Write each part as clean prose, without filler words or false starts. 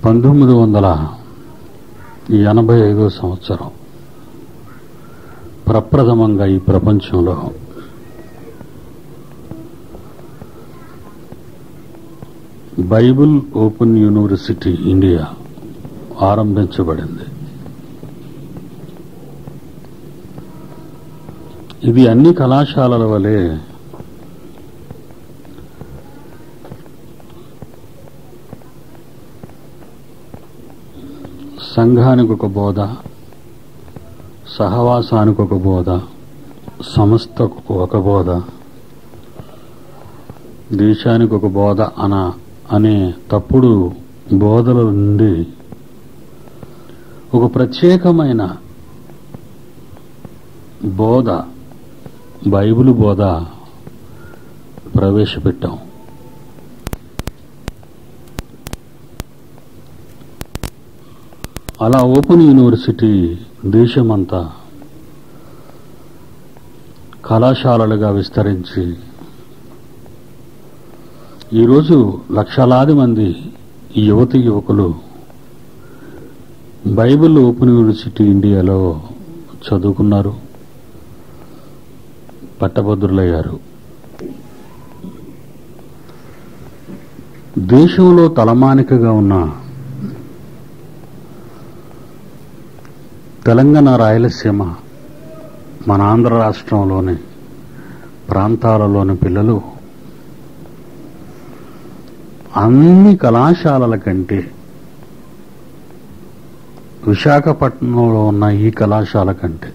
1985 సంవత్సరం ప్రప్రథమంగా ఈ ప్రపంచంలో బైబిల్ ఓపెన్ యూనివర్సిటీ ఇండియా ఆరంభించబడింది. ఇది అన్ని కళాశాలల వలె సంఘానికి ఒక బోధ, సహవాసానికి ఒక బోధ, సంస్థకు ఒక బోధ, దేశానికి ఒక బోధ అనే తప్పుడు బోధల నుండి ఒక ప్రత్యేకమైన బోధ, బైబిల్ బోధ ప్రవేశపెట్టాం. అలా ఓపెన్ యూనివర్సిటీ దేశమంతా కళాశాలలుగా విస్తరించి ఈరోజు లక్షలాది మంది యువతీ యువకులు బైబిల్ ఓపెన్ యూనివర్సిటీ ఇండియాలో చదువుకున్నారు, పట్టభద్రులయ్యారు. దేశంలో తలమానికగా ఉన్న తెలంగాణ, రాయలసీమ, మన ఆంధ్ర రాష్ట్రంలోని ప్రాంతాలలోని పిల్లలు అన్ని కళాశాలల కంటే విశాఖపట్నంలో ఉన్న ఈ కళాశాల కంటే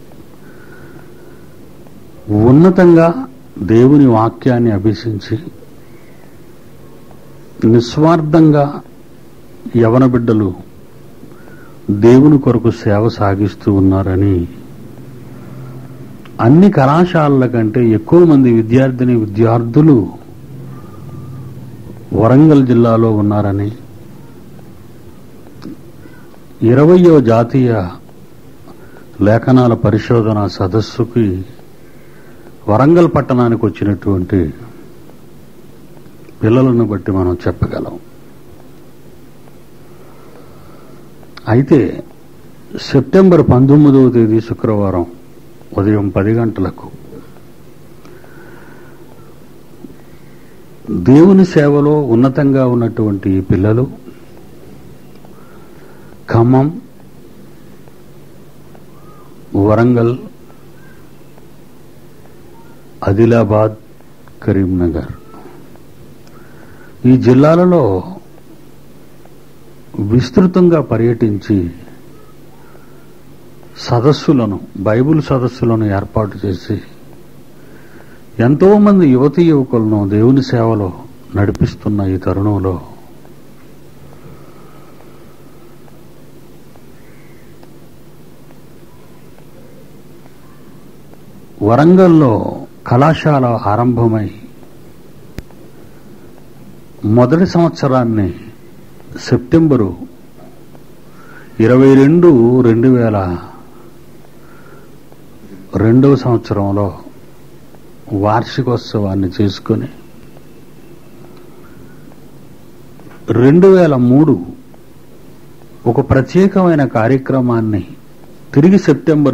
ఉన్నతంగా దేవుని వాక్యాన్ని అభ్యసించి నిస్వార్థంగా యవన బిడ్డలు దేవుని కొరకు సేవ సాగిస్తూ ఉన్నారని, అన్ని కళాశాలల కంటే ఎక్కువ మంది విద్యార్థులు వరంగల్ జిల్లాలో ఉన్నారని, 20వ జాతీయ లేఖనాల పరిశోధన సదస్సుకి వరంగల్ పట్టణానికి వచ్చినటువంటి పిల్లలను బట్టి మనం చెప్పగలం. అయితే సెప్టెంబర్ 19వ తేదీ శుక్రవారం ఉదయం 10 గంటలకు దేవుని సేవలో ఉన్నతంగా ఉన్నటువంటి ఈ పిల్లలు ఖమ్మం, వరంగల్, ఆదిలాబాద్, కరీంనగర్ ఈ జిల్లాలలో విస్తృతంగా పర్యటించి సదస్సులను, బైబిల్ సదస్సులను ఏర్పాటు చేసి ఎంతో మంది యువతీ యువకులను దేవుని సేవలో నడిపిస్తున్న ఈ తరుణంలో వరంగల్లో కళాశాల ఆరంభమై మొదటి సంవత్సరాన్ని సెప్టెంబరు 22, 2002వ సంవత్సరంలో వార్షికోత్సవాన్ని చేసుకుని 2003 ఒక ప్రత్యేకమైన కార్యక్రమాన్ని తిరిగి సెప్టెంబర్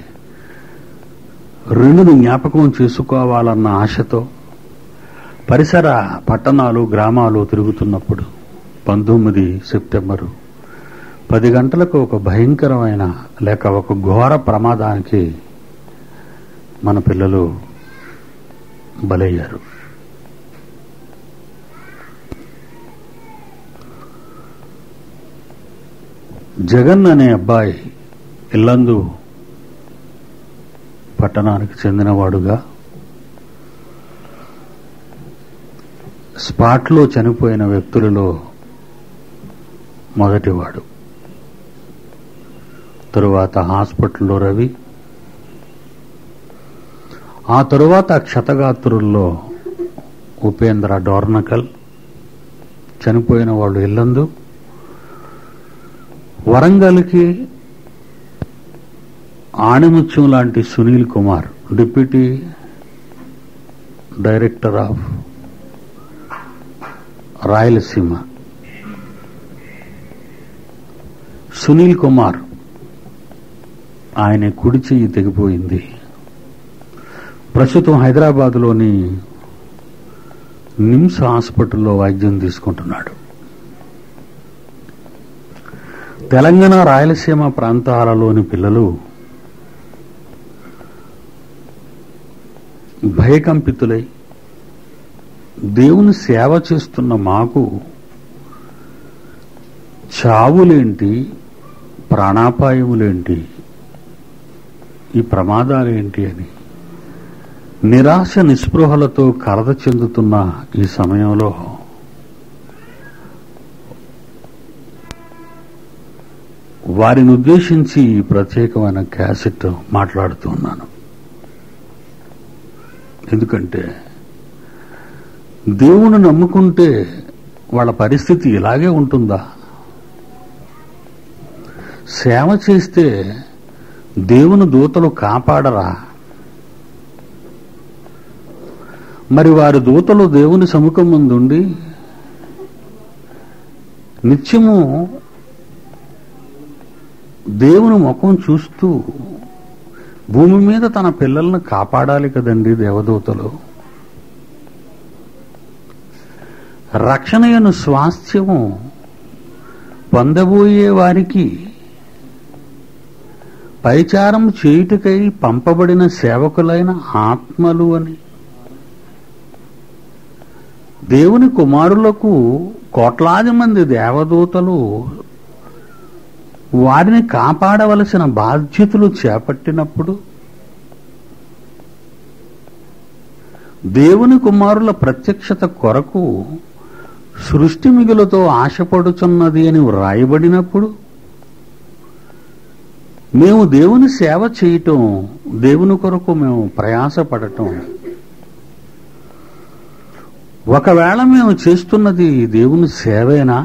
22ను జ్ఞాపకం చేసుకోవాలన్న ఆశతో పరిసర పట్టణాలు, గ్రామాలు తిరుగుతున్నప్పుడు 19 సెప్టెంబరు 10 గంటలకు ఒక భయంకరమైన లేక ఒక ఘోర ప్రమాదానికి మన పిల్లలు బలయ్యారు. జగన్ అనే అబ్బాయి ఇల్లందు పట్టణానికి చెందినవాడుగా స్పాట్లో చనిపోయిన వ్యక్తులలో మొదటివాడు. తరువాత హాస్పిటల్లో రవి, ఆ తరువాత క్షతగాత్రుల్లో ఉపేంద్ర డోర్నకల్, చనిపోయిన వాళ్ళు ఇల్లందు. వరంగల్కి ఆణిముత్యం లాంటి Sunil Kumar, deputy director of Rayalaseema, Sunil Kumar, ఆయన కుడి చెయ్యి తెగిపోయింది. ప్రస్తుతం హైదరాబాదులోని నిమ్స్ హాస్పిటల్లో వైద్యం తీసుకుంటున్నాడు. తెలంగాణ, రాయలసీమ ప్రాంతాలలోని పిల్లలు భయకంపితులై దేవుని సేవ చేస్తున్న మాకు చావులేంటి, ప్రాణాపాయములేంటి, ఈ ప్రమాదాలేంటి అని నిరాశ నిస్పృహలతో కలత చెందుతున్న ఈ సమయంలో వారిని ఉద్దేశించి ఈ ప్రత్యేకమైన క్యాసెట్ మాట్లాడుతున్నాను. ఎందుకంటే దేవుని నమ్ముకుంటే వాళ్ళ పరిస్థితి ఇలాగే ఉంటుందా? సేవ చేస్తే దేవుని దూతలు కాపాడరా? మరి వారి దూతలు దేవుని సముఖం ముందుండి నిత్యము దేవుని ముఖం చూస్తూ భూమి మీద తన పిల్లలను కాపాడాలి కదండి దేవదూతలు. రక్షణయను స్వాస్థ్యము పొందబోయే వారికి పరిచారం చేయుటకై పంపబడిన సేవకులైన ఆత్మలు అని దేవుని కుమారులకు కోట్లాది మంది దేవదూతలు వారిని కాపాడవలసిన బాధ్యతలు చేపట్టినప్పుడు దేవుని కుమారుల ప్రత్యక్షత కొరకు సృష్టి మిగులతో ఆశపడుచున్నది అని వ్రాయబడినప్పుడు మేము దేవుని సేవ చేయటం, దేవుని కొరకు మేము ప్రయాసపడటం, ఒకవేళ మేము చేస్తున్నది దేవుని సేవేనా?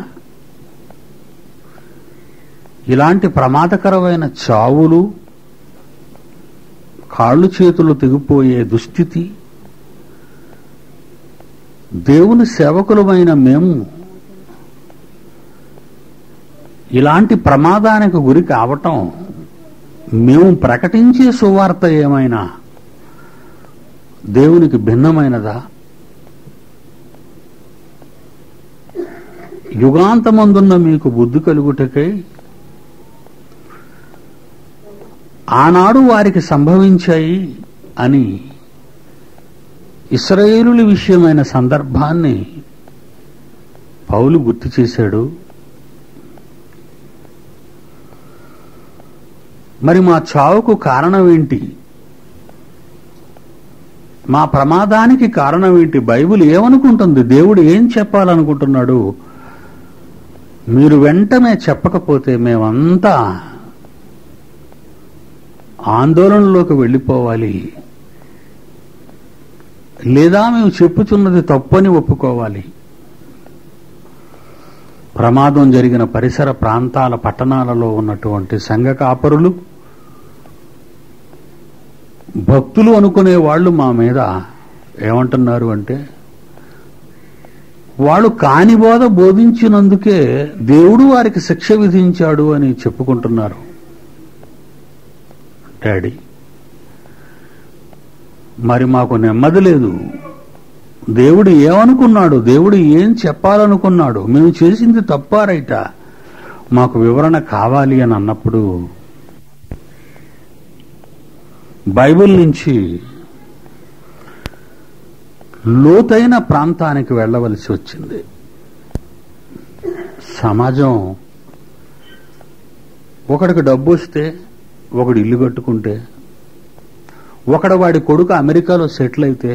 ఇలాంటి ప్రమాదకరమైన చావులు, కాళ్ళు చేతులు తెగిపోయే దుస్థితి దేవుని సేవకులమైన మేము ఇలాంటి ప్రమాదానికి గురి కావటం, మేము ప్రకటించే సువార్త ఏమైనా దేవునికి భిన్నమైనదా? యుగాంతమందున్న మీకు బుద్ధి కలుగుటకై ఆనాడు వారికి సంభవించాయి అని ఇశ్రాయేలుల విషయమైన సందర్భాన్ని పౌలు గుర్తు చేశాడు. మరి మా చావుకు కారణం ఏంటి? మా ప్రమాదానికి కారణం ఏంటి? బైబిల్ ఏమనుకుంటుంది? దేవుడు ఏం చెప్పాలనుకుంటున్నాడు? మీరు వెంటనే చెప్పకపోతే మేమంతా ఆందోళనలోకి వెళ్ళిపోవాలి, లేదా మేము చెప్పుచున్నది తప్పని ఒప్పుకోవాలి. ప్రమాదం జరిగిన పరిసర ప్రాంతాల పట్టణాలలో ఉన్నటువంటి సంఘ కాపరులు, భక్తులు అనుకునే వాళ్ళు మా మీద ఏమంటున్నారు అంటే, వాళ్ళు కాని బోధ బోధించినందుకే దేవుడు వారికి శిక్ష విధించాడు అని చెప్పుకుంటున్నారు. డాడీ, మరి మాకు నెమ్మది లేదు. దేవుడు ఏమనుకున్నాడు? దేవుడు ఏం చెప్పాలనుకున్నాడు? మేము చేసింది తప్పా రైటా? మాకు వివరణ కావాలి అని అన్నప్పుడు బైబిల్ నుంచి లోతైన ప్రాంతానికి వెళ్ళవలసి వచ్చింది. సమాజం ఒకడికి డబ్బు వస్తే, ఒకడు ఇల్లు కట్టుకుంటే, ఒకడు వాడి కొడుకు అమెరికాలో సెటిల్ అయితే,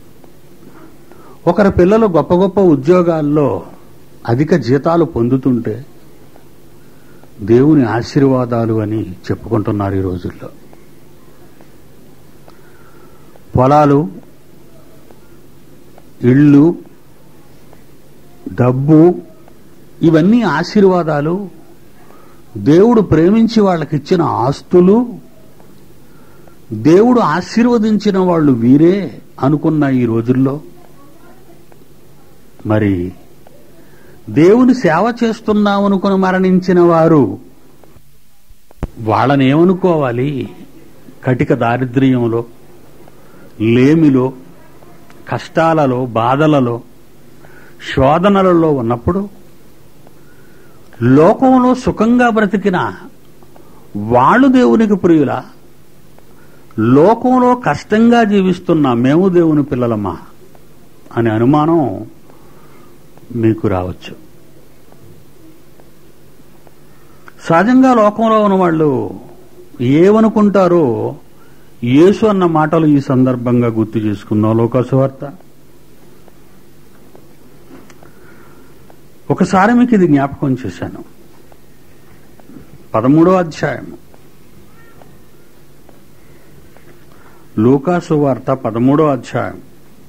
ఒకరి పిల్లలు గొప్ప గొప్ప ఉద్యోగాల్లో అధిక జీతాలు పొందుతుంటే దేవుని ఆశీర్వాదాలు అని చెప్పుకుంటున్నారు ఈ రోజుల్లో. పొలాలు, ఇళ్ళు, డబ్బు, ఇవన్నీ ఆశీర్వాదాలు. దేవుడు ప్రేమించి వాళ్ళకిచ్చిన ఆస్తులు, దేవుడు ఆశీర్వదించిన వాళ్ళు వీరే అనుకున్న ఈ రోజుల్లో మరి దేవుని సేవ చేస్తున్నామనుకుని మరణించిన వారు వాళ్ళని ఏమనుకోవాలి? కటిక దారిద్ర్యంలో, లేమిలో, కష్టాలలో, బాధలలో, శోధనలలో ఉన్నప్పుడు లోకంలో సుఖంగా బ్రతికిన వాళ్ళు దేవునికి ప్రియులా? లోకంలో కష్టంగా జీవిస్తున్నా మేము దేవుని పిల్లలమా అనే అనుమానం మీకు రావచ్చు. సహజంగా లోకంలో ఉన్న వాళ్ళు ఏమనుకుంటారో యేసు అన్న మాటలు ఈ సందర్భంగా గుర్తు చేసుకుందాం. లూకా సువార్త ఒకసారి మీకు ఇది జ్ఞాపకం చేశాను. 13వ అధ్యాయం, లూకా సువార్త 13వ అధ్యాయం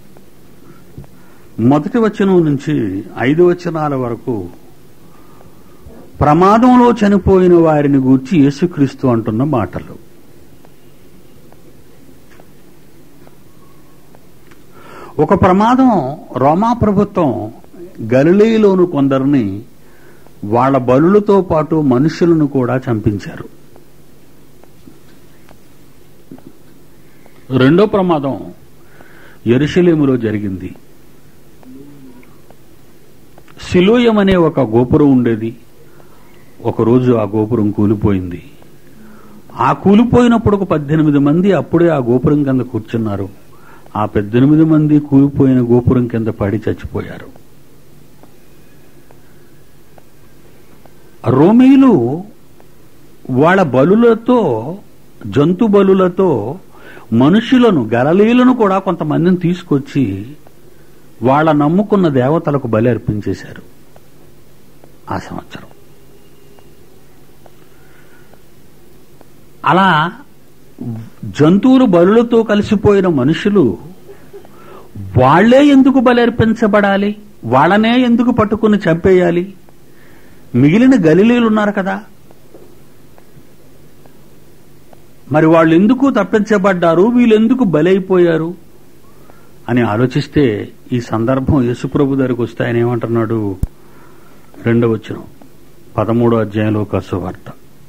మొదటి వచనం నుంచి 5 వచనాల వరకు ప్రమాదంలో చనిపోయిన వారిని గూర్చి యేసుక్రీస్తు అంటున్న మాటలు. ఒక ప్రమాదం, రోమా ప్రభుత్వం గలిలయలోను కొందరిని వాళ్ళ బలులతో పాటు మనుషులను కూడా చంపించారు. రెండో ప్రమాదం యెరూషలేములో జరిగింది. సిలోయం అనే ఒక గోపురం ఉండేది. ఒకరోజు ఆ గోపురం కూలిపోయింది. ఆ కూలిపోయినప్పుడు ఒక 18 మంది అప్పుడే ఆ గోపురం కింద కూర్చున్నారు. ఆ 18 మంది కూలిపోయిన గోపురం కింద పడి చచ్చిపోయారు. రోమీయులు వాళ్ళ బలులతో, జంతు బలులతో మనుషులను, గలిలయులను కూడా కొంతమందిని తీసుకొచ్చి వాళ్ళ నమ్ముకున్న దేవతలకు బలి అర్పించేశారు. ఆ సంవత్సరం అలా జంతువులు బలులతో కలిసిపోయిన మనుషులు వాళ్లే ఎందుకు బలి అర్పించబడాలి? వాళ్ళనే ఎందుకు పట్టుకుని చంపేయాలి? మిగిలిన గలిలయులు ఉన్నారు కదా, మరి వాళ్ళు ఎందుకు తప్పించబడ్డారు? వీళ్ళెందుకు బలైపోయారు అని ఆలోచిస్తే ఈ సందర్భం యేసుప్రభు దగ్గరికి వస్తే ఆయన ఏమంటున్నాడు? 2వ వచనం 13వ అధ్యాయంలో లూకా సువార్త.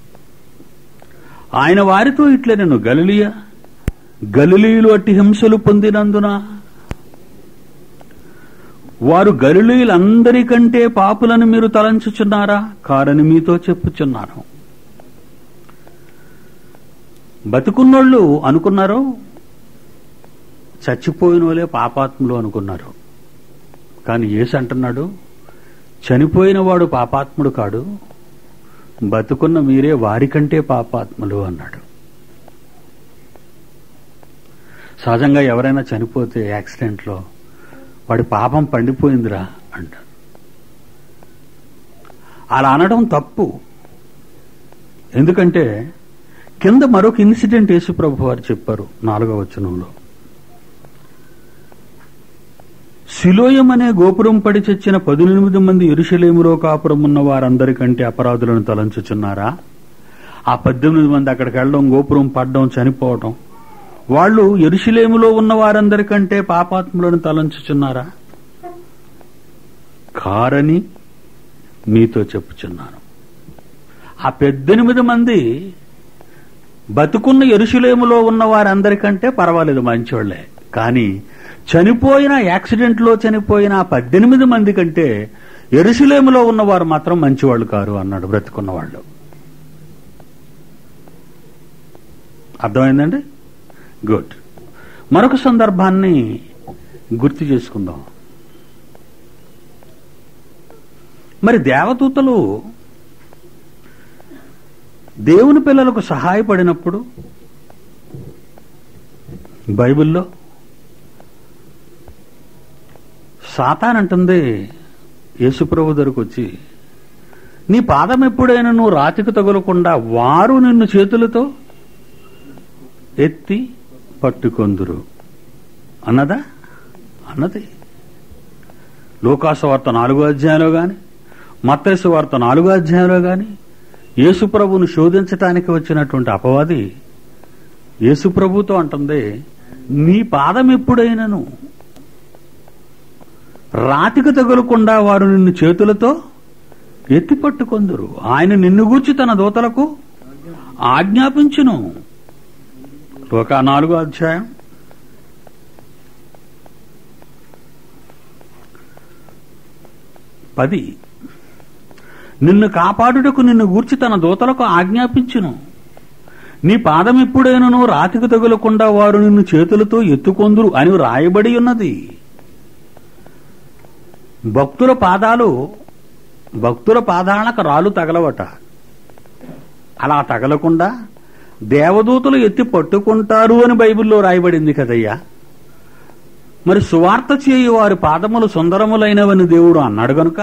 ఆయన వారితో ఇట్లే, నేను గలిలయులు అట్టి హింసలు పొందినందున వారు గలిలయులందరికంటే పాపులను మీరు తలంచుచున్నారా? కారని మీతో చెప్పుచున్నాను. బతుకున్నోళ్ళు అనుకున్నారు చచ్చిపోయిన వాళ్ళే పాపాత్ములు అనుకున్నారు. కానీ యేసు అంటున్నాడు, చనిపోయిన వాడు పాపాత్ముడు కాడు, బతుకున్న మీరే వారికంటే పాపాత్ములు అన్నాడు. సహజంగా ఎవరైనా చనిపోతే యాక్సిడెంట్లో వాడి పాపం పండిపోయిందిరా అంటారు. అలా అనడం తప్పు. ఎందుకంటే కింద మరొక ఇన్సిడెంట్ యేసుప్రభు వారు చెప్పారు 4వ వచనంలో. సిలోయం అనే గోపురం పడి చచ్చిన 18 మంది యెరూషలేములో కాపురం ఉన్న వారందరికంటే అపరాధులను తలంచుచున్నారా? ఆ 18 మంది అక్కడికి వెళ్ళడం, గోపురం పడడం, చనిపోవడం, వాళ్ళు యెరూషలేములో ఉన్న వారందరికంటే పాపాత్ములను తలంచుచున్నారా? కారని మీతో చెప్పుచున్నాను. ఆ 18 మంది బతుకున్న యెరూషలేములో ఉన్న వారందరికంటే పర్వాలేదు, మంచివాళ్లే. కానీ చనిపోయిన, యాక్సిడెంట్లో చనిపోయిన 18 మంది కంటే యెరూషలేములో ఉన్నవారు మాత్రం మంచివాళ్ళు కారు అన్నాడు, బ్రతుకున్న వాళ్ళు. అర్థమైందండి? గుడ్. మరొక సందర్భాన్ని గుర్తు చేసుకుందాం. మరి దేవదూతలు దేవుని పిల్లలకు సహాయపడినప్పుడు బైబిల్లో సాతాన్ అంటుంది యేసుప్రభు దగ్గరకు వచ్చి, నీ పాదం ఎప్పుడైనా నువ్వు రాతికి తగులకుండా వారు నిన్ను చేతులతో ఎత్తి పట్టుకొందురు అన్నదా? అన్నది. లూకా సువార్త 4వ అధ్యాయంలో గాని, మత్తయి సువార్త 4వ అధ్యాయంలో గాని యేసుప్రభును శోధించటానికి వచ్చినటువంటి అపవాది యేసుప్రభుతో అంటుంది, నీ పాదం ఎప్పుడైనాను రాతికి తగులకుండా వారు నిన్ను చేతులతో ఎత్తి పట్టుకొందురు. ఆయన నిన్ను గూర్చి తన దూతలకు ఆజ్ఞాపించును. లూకా 4వ అధ్యాయం 10. నిన్ను కాపాడుటకు నిన్ను గూర్చి తన దూతలకు ఆజ్ఞాపించును. నీ పాదం ఎప్పుడైనను రాతికి తగులకుండా వారు నిన్ను చేతులతో ఎత్తుకొందురు అని రాయబడి ఉన్నది. భక్తుల పాదాలకు రాళ్ళు తగలవట. అలా తగలకుండా దేవదూతలు ఎత్తి పట్టుకుంటారు అని బైబిల్లో రాయబడింది కదయ్యా. మరి సువార్త చేయు వారి పాదములు సుందరములైనవని దేవుడు అన్నాడు గనుక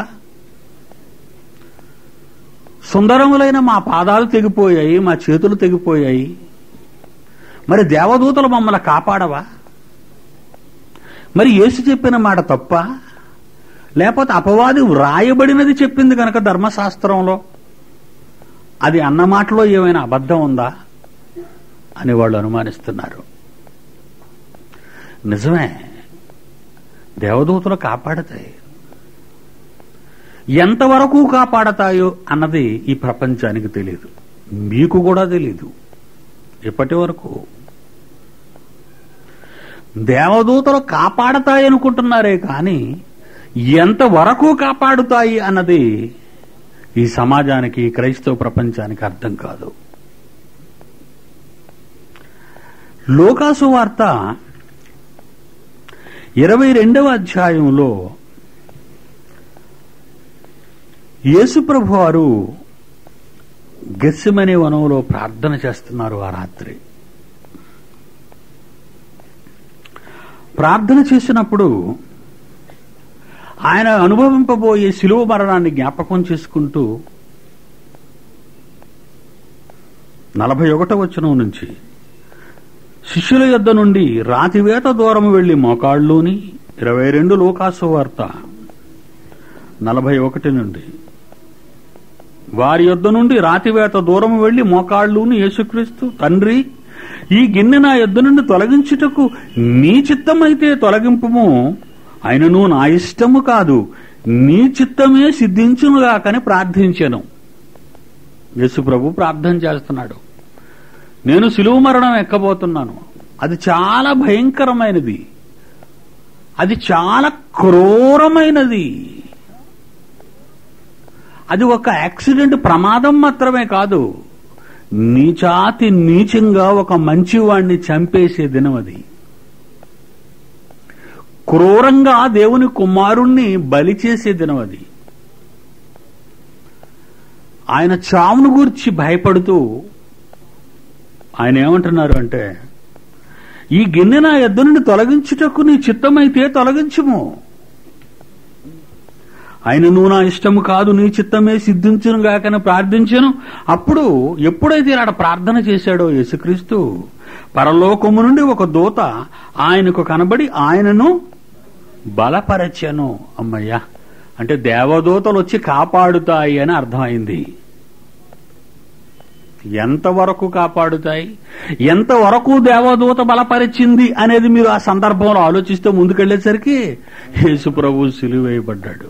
సుందరములైన మా పాదాలు తెగిపోయాయి, మా చేతులు తెగిపోయాయి. మరి దేవదూతలు మమ్మల్ని కాపాడవా? మరి యేసు చెప్పిన మాట తప్ప, లేకపోతే అపవాది వ్రాయబడినది చెప్పింది కనుక ధర్మశాస్త్రంలో అది అన్న మాటలో ఏమైనా అబద్ధం ఉందా అని వాళ్ళు అనుమానిస్తున్నారు. నిజమే, దేవదూతలు కాపాడతాయి. ఎంతవరకు కాపాడతాయో అన్నది ఈ ప్రపంచానికి తెలియదు, మీకు కూడా తెలియదు. ఇప్పటి వరకు దేవదూతలు కాపాడతాయనుకుంటున్నారే కానీ ఎంతవరకు కాపాడుతాయి అన్నది ఈ సమాజానికి, క్రైస్తవ ప్రపంచానికి అర్థం కాదు. లూకాసు వార్త 22వ అధ్యాయంలో యేసుప్రభు వారు గెత్సెమనే వనంలో ప్రార్థన చేస్తున్నారు. ఆ రాత్రి ప్రార్థన చేసినప్పుడు ఆయన అనుభవింపబోయే శిలువ మరణాన్ని జ్ఞాపకం చేసుకుంటూ 41వ వచనం నుంచి శిష్యుల యొద్ద నుండి రాతివేత దూరం వెళ్లి మోకాళ్ళూని 22 లూకాసు వార్త 41 నుండి వారి యొద్ద నుండి రాతివేత దూరం వెళ్లి మోకాళ్ళూని యేసుక్రీస్తు, తండ్రి ఈ గిన్నె నా యొద్ద నుండి తొలగించుటకు నీ చిత్తమైతే తొలగింపుము, ఆయనను నా ఇష్టము కాదు నీ చిత్తమే సిద్ధించునుగాకని ప్రార్థించెను. యేసు ప్రభు ప్రార్థన చేస్తున్నాడు. నేను శిలువ మరణం ఎక్కబోతున్నాను. అది చాలా భయంకరమైనది, అది చాలా క్రూరమైనది. అది ఒక యాక్సిడెంట్, ప్రమాదం మాత్రమే కాదు, నీచాతి నీచంగా ఒక మంచివాణ్ణి చంపేసే దినం అది. క్రూరంగా దేవుని కుమారుణ్ణి బలి చేసే దినం అది. ఆయన చావును గూర్చి భయపడుతూ ఆయన ఏమంటున్నారు అంటే, ఈ గిన్నె నా యొద్ద నుండి తొలగించుటకు నీ చిత్తమైతే తొలగించుము, ఆయనను నా ఇష్టము కాదు నీ చిత్తమే సిద్ధించును గాకని ప్రార్థించను. అప్పుడు ఎప్పుడైతే ఆడ ప్రార్థన చేశాడో యేసుక్రీస్తు, పరలోకము నుండి ఒక దూత ఆయనకు కనబడి ఆయనను బలపరచెను. అమ్మయ్యా, అంటే దేవదూతలు వచ్చి కాపాడుతాయి అని అర్థమైంది. ఎంతవరకు కాపాడుతాయి, ఎంతవరకు దేవదూత బలపరిచింది అనేది మీరు ఆ సందర్భంలో ఆలోచిస్తూ ముందుకెళ్లేసరికి యేసు ప్రభువు సిలువ వేయబడ్డాడు.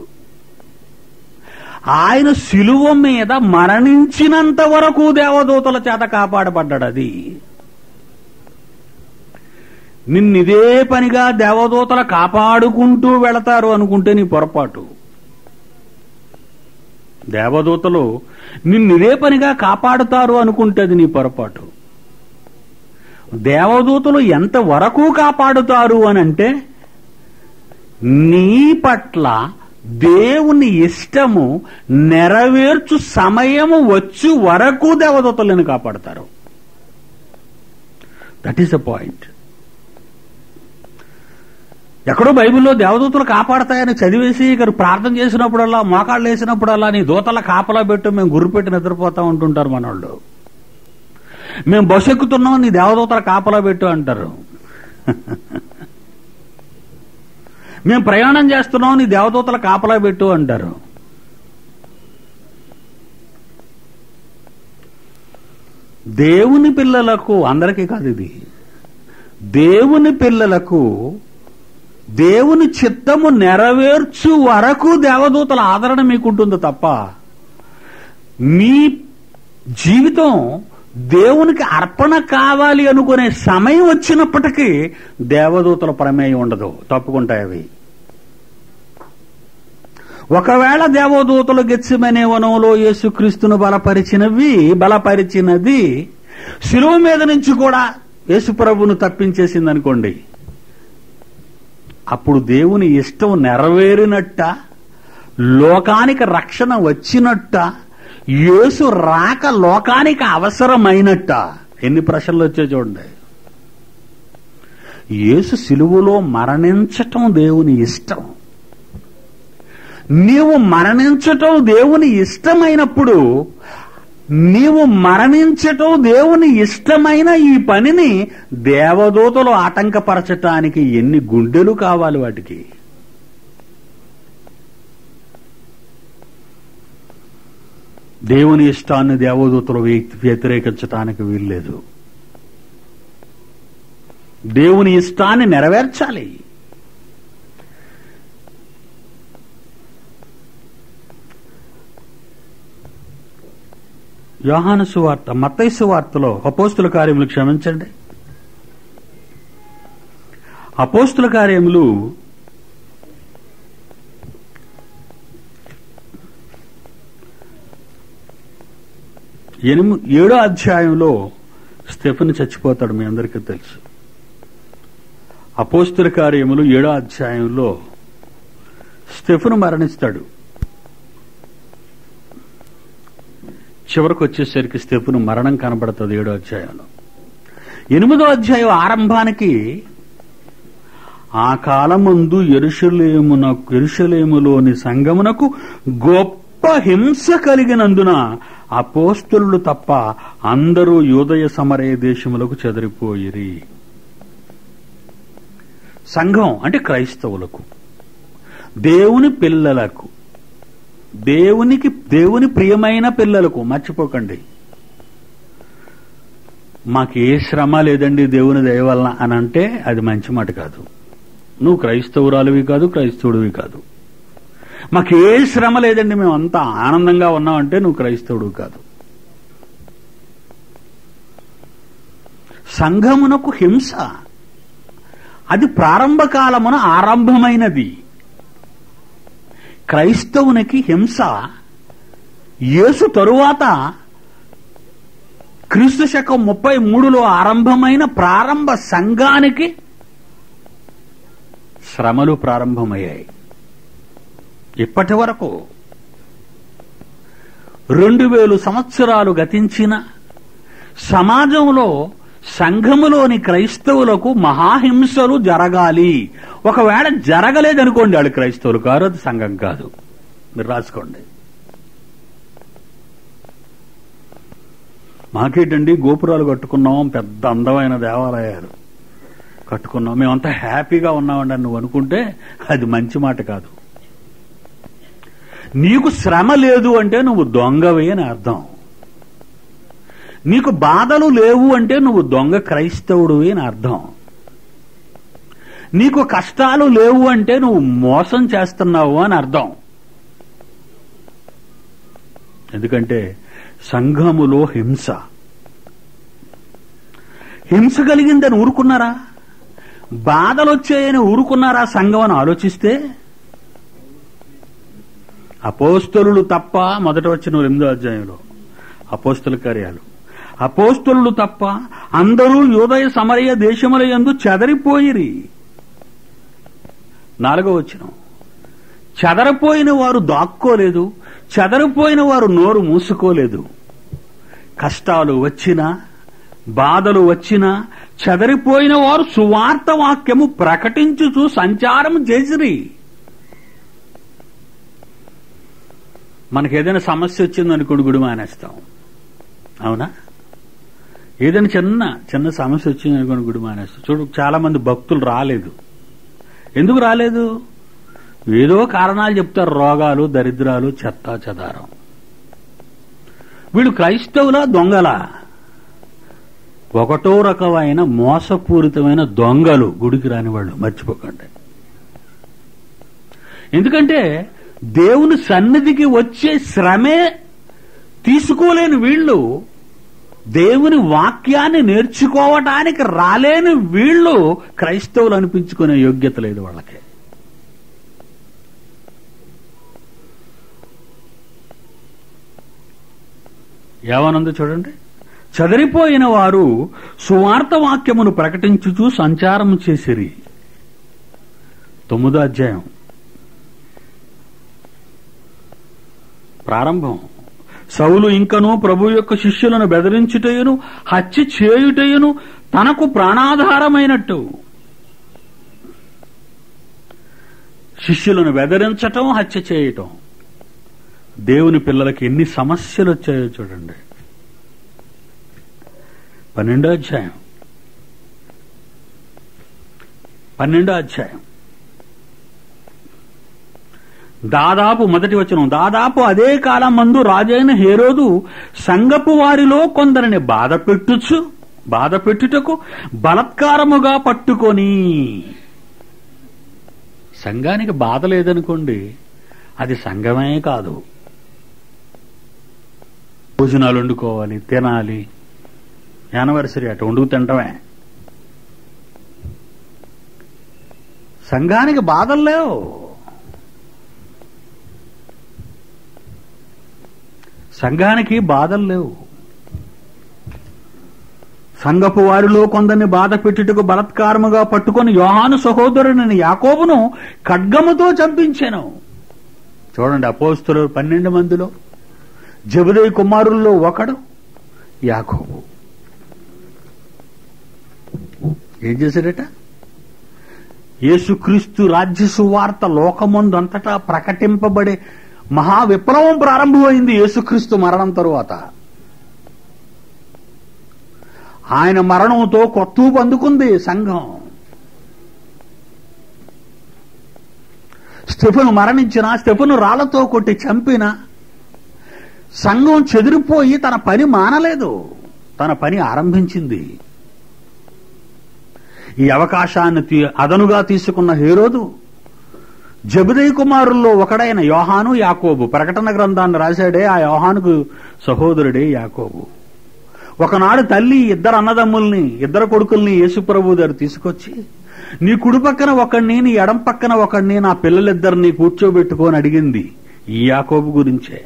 ఆయన సిలువ మీద మరణించినంత వరకు దేవదూతల చేత కాపాడబడ్డాడు. అది నిన్నిదే పనిగా దేవదూతలు కాపాడుకుంటూ వెళతారు అనుకుంటే నీ పొరపాటు. దేవదూతలు నిన్నిదే పనిగా కాపాడుతారు అనుకుంటే అది నీ పొరపాటు. దేవదూతలు ఎంతవరకు కాపాడుతారు అని అంటే, నీ పట్ల దేవుని ఇష్టము నెరవేర్చు సమయము వచ్చి వరకు దేవదూతలను కాపాడుతారు. That is the point. ఎక్కడో బైబిల్లో దేవదూతలు కాపాడతాయని చదివేసి ఇక్కడ ప్రార్థన చేసినప్పుడల్లా, మోకాళ్ళు వేసినప్పుడల్లా నీ దూతల కాపలా పెట్టు, మేము గుర్రు పెట్టి నిద్రపోతా ఉంటుంటారు మనోళ్ళు. మేము బస్సు ఎక్కుతున్నాం, నీ దేవదూతల కాపలా పెట్టు అంటారు. మేము ప్రయాణం చేస్తున్నాం, నీ దేవదూతల కాపలా పెట్టు అంటారు. దేవుని పిల్లలకు, అందరికీ కాదు ఇది, దేవుని పిల్లలకు దేవుని చిత్తము నెరవేర్చు వరకు దేవదూతల ఆదరణ మీకుంటుంది తప్ప, మీ జీవితం దేవునికి అర్పణ కావాలి అనుకునే సమయం వచ్చినప్పటికీ దేవదూతల ప్రమేయం ఉండదు, తప్పుకుంటాయి అవి. ఒకవేళ దేవదూతలు గెత్సెమనే వనంలో యేసుక్రీస్తును బలపరిచినది శిలువ మీద నుంచి కూడా యేసుప్రభును తప్పించేసిందనుకోండి, అప్పుడు దేవుని ఇష్టం నెరవేరినట్ట, లోకానికి రక్షణ వచ్చినట్ట, యేసు రాక లోకానికి అవసరమైనట్ట. ఎన్ని ప్రశ్నలు వచ్చాయి చూడండి. యేసు శిలువలో మరణించటం దేవుని ఇష్టం. నీవు మరణించటం దేవుని ఇష్టమైనప్పుడు, నీవు మరణించటం దేవుని ఇష్టమైన ఈ పనిని దేవదూతలు ఆటంకపరచటానికి ఎన్ని గుండెలు కావాలి వాటికి? దేవుని ఇష్టాన్ని దేవదూతలు వ్యతిరేకించటానికి వీల్లేదు. దేవుని ఇష్టాన్ని నెరవేర్చాలి. యోహాను సువార్త, మత్తయి సువార్తలో అపోస్తుల కార్యములు, క్షమించండి, అపోస్తుల కార్యములు 7వ అధ్యాయంలో స్టెఫెను చచ్చిపోతాడు, మీ అందరికీ తెలుసు. అపోస్తుల కార్యములు 7వ అధ్యాయంలో స్టెఫెను మరణిస్తాడు. చివరికి వచ్చేసరికి స్టెఫెను మరణం కనబడుతుంది 7వ అధ్యాయంలో. 8వ అధ్యాయం ఆరంభానికి ఆ కాలమందు యెరూషలేములోని సంఘమునకు గొప్ప హింస కలిగినందున అపోస్తలులు తప్ప అందరూ యూదయ సమరయ దేశములకు చెదరిపోయిరి. సంఘం అంటే క్రైస్తవులకు, దేవుని పిల్లలకు, దేవుని ప్రియమైన పిల్లలకు. మర్చిపోకండి, మాకు ఏ శ్రమ లేదండి దేవుని దయ వలన అని అంటే అది మంచి మాట కాదు. నువ్వు క్రైస్తవురాలివి కాదు, క్రైస్తవుడివి కాదు. మాకు ఏ శ్రమ లేదండి, మేమంతా ఆనందంగా ఉన్నామంటే నువ్వు క్రైస్తవుడు కాదు. సంఘమునకు హింస అది ప్రారంభ కాలమున ఆరంభమైనది. క్రైస్తవునికి హింస యేసు తరువాత క్రీస్తు శకం 33లో ఆరంభమైన ప్రారంభ సంఘానికి శ్రమలు ప్రారంభమయ్యాయి. ఇప్పటి వరకు 2000 సంవత్సరాలు గతించిన సమాజంలో సంఘములోని క్రైస్తవులకు మహాహింసలు జరగాలి. ఒకవేళ జరగలేదనుకోండి, వాళ్ళు క్రైస్తవులు కాదు, అది సంఘం కాదు. మీరు రాసుకోండి. మాకేంటండి గోపురాలు కట్టుకున్నాం, పెద్ద అందమైన దేవాలయాలు కట్టుకున్నాం, మేమంతా హ్యాపీగా ఉన్నామండి అని నువ్వు అనుకుంటే అది మంచి మాట కాదు. నీకు శ్రమ లేదు అంటే నువ్వు దొంగవి అని అర్థం. నీకు బాధలు లేవు అంటే నువ్వు దొంగ క్రైస్తవుడివి అని అర్థం. నీకు కష్టాలు లేవు అంటే నువ్వు మోసం చేస్తున్నావు అని అర్థం. ఎందుకంటే సంఘములో హింస కలిగిందని ఊరుకున్నారా? బాధలు వచ్చాయని ఊరుకున్నారా సంఘం అని ఆలోచిస్తే? అపోస్తలులు తప్ప, మొదట వచ్చిన 8వ అధ్యాయంలో అపోస్తల కార్యాలు, అపోస్తలులు తప్ప అందరూ యూదయ సమరయ దేశముల యందు చెదరిపోయిరి. 4వ వచనం, చెదరిపోయిన వారు దాక్కోలేదు, చెదరిపోయిన వారు నోరు మూసుకోలేదు. కష్టాలు వచ్చినా, బాధలు వచ్చినా చెదరిపోయిన వారు సువార్త వాక్యము ప్రకటించుచు సంచారం చేసిరి. మనకేదైనా సమస్య వచ్చిందనుకోండి, గుడి మానేస్తాం, అవునా? ఏదైనా చిన్న సమస్య వచ్చిందనుకోండి, గుడి మానేస్తాం. చూడు, చాలా మంది భక్తులు రాలేదు. ఎందుకు రాలేదు? ఏదో కారణాలు చెప్తారు, రోగాలు, దరిద్రాలు, చెత్త చెదారం. వీళ్ళు క్రైస్తవులా దొంగలా? ఒకటో రకమైన మోసపూరితమైన దొంగలు గుడికి రాని వాళ్ళు, మర్చిపోకండి. ఎందుకంటే దేవుని సన్నిధికి వచ్చే శ్రమే తీసుకోలేని వీళ్ళు దేవుని వాక్యాన్ని నేర్చుకోవటానికి రాలేని వీళ్ళు క్రైస్తవులు అనిపించుకునే యోగ్యత లేదు వాళ్ళకి. ఏమనుంది చూడండి. చెదరిపోయిన వారు సువార్త వాక్యమును ప్రకటించుచూ సంచారం చేసిరి. 9వ అధ్యాయం ప్రారంభం. సౌలు ఇంకనూ ప్రభు యొక్క శిష్యులను బెదిరించుటయును హత్య చేయుటయును తనకు ప్రాణాధారమైనట్టు. శిష్యులను బెదిరించటం, హత్య చేయటం. దేవుని పిల్లలకి ఎన్ని సమస్యలు వచ్చాయో చూడండి. 12వ అధ్యాయం 12వ అధ్యాయం దాదాపు మొదటి వచనం. దాదాపు అదే కాలం మందు రాజైన హేరోదు సంఘపు వారిలో కొందరిని బాధపెట్టుటకు బలత్కారముగా పట్టుకొని. సంఘానికి బాధ లేదనుకోండి, అది సంఘమే కాదు. భోజనాలు వండుకోవాలి, తినాలి, యానివర్సరీ అటు వండుకు తింటమే. సంఘానికి బాధలు లేవు. సంఘానికి బాధలు లేవు. సంఘపు వారిలో కొందరిని బాధ పెట్టుటకు బలత్కారముగా పట్టుకొని యోహాను సహోదరుని యాకోబును ఖడ్గముతో చంపించెను. చూడండి, అపోస్తలులు 12 మందిలో జెబెదయి కుమారుల్లో ఒకడు యాకోబు. ఏం చేశాడట? యేసుక్రీస్తు రాజ్య సువార్త లోకమందంతటా ప్రకటింపబడే మహా విప్లవం ప్రారంభమైంది యేసుక్రీస్తు మరణం తరువాత. ఆయన మరణంతో కొత్తూపు అందుకుంది సంఘం. స్టెఫెను మరణించినా, స్టెఫెను రాళ్లతో కొట్టి చంపినా సంఘం చెదిరిపోయి తన పని మానలేదు, తన పని ఆరంభించింది. ఈ అవకాశాన్ని అదనుగా తీసుకున్న హేరోదు జెబెదయి కుమారుల్లో ఒకడైన యోహాను, యాకోబు, ప్రకటన గ్రంథాన్ని రాశాడే ఆ యోహానుకు సహోదరుడే యాకోబు. ఒకనాడు తల్లి ఇద్దరు అన్నదమ్ముల్ని, ఇద్దరు కొడుకుల్ని యేసుప్రభు దగ్గర తీసుకొచ్చి, నీ కుడి పక్కన ఒకడిని, నీ ఎడం పక్కన ఒకడిని, నా పిల్లలిద్దరిని కూర్చోబెట్టుకొని అడిగింది ఈ యాకోబు గురించే.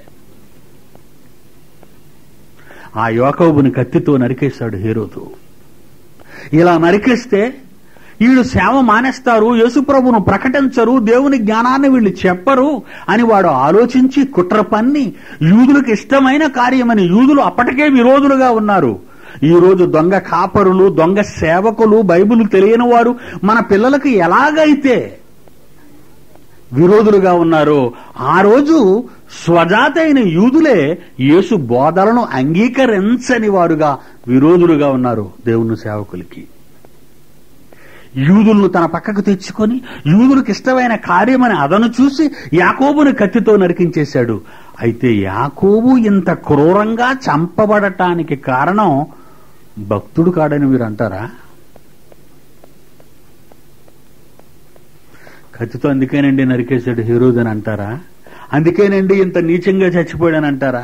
ఆ యాకోబుని కత్తితో నరికేశాడు హేరోదు. ఇలా నరికేస్తే వీళ్ళు సేవ మానేస్తారు, యేసుప్రభును ప్రకటించరు, దేవుని జ్ఞానాన్ని వీళ్ళు చెప్పరు అని వాడు ఆలోచించి కుట్ర పన్ని యూదులకు ఇష్టమైన కార్యమని, యూదులు అప్పటికే విరోధులుగా ఉన్నారు. ఈ రోజు దొంగ కాపరులు, దొంగ సేవకులు, బైబిల్ తెలియని వారు మన పిల్లలకు ఎలాగైతే విరోధులుగా ఉన్నారో, ఆ రోజు స్వజాతైన యూదులే యేసు బోధలను అంగీకరించని వారుగా విరోధులుగా ఉన్నారు దేవుని సేవకులకి. యూదులను తన పక్కకు తెచ్చుకొని యూదులకు ఇష్టమైన కార్యమని అదను చూసి యాకోబుని కత్తితో నరికించేశాడు. అయితే యాకోబు ఇంత క్రూరంగా చంపబడటానికి కారణం భక్తుడు కాడని మీరు అంటారా? కత్తితో అందుకేనండి నరికేశాడు హేరోదు అని అంటారా? అందుకేనండి ఇంత నీచంగా చచ్చిపోయాడని అంటారా?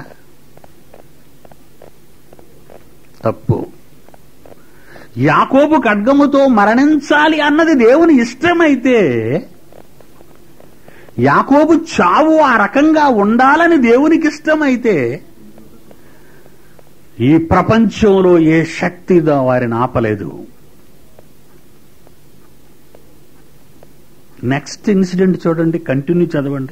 తప్పు. యాకోబు ఖడ్గముతో మరణించాలి అన్నది దేవుని ఇష్టమైతే, యాకోబు చావు ఆ రకంగా ఉండాలని దేవునికి ఇష్టమైతే, ఈ ప్రపంచంలో ఏ శక్తిదో వారిని ఆపలేదు. నెక్స్ట్ ఇన్సిడెంట్ చూడండి, కంటిన్యూ చదవండి.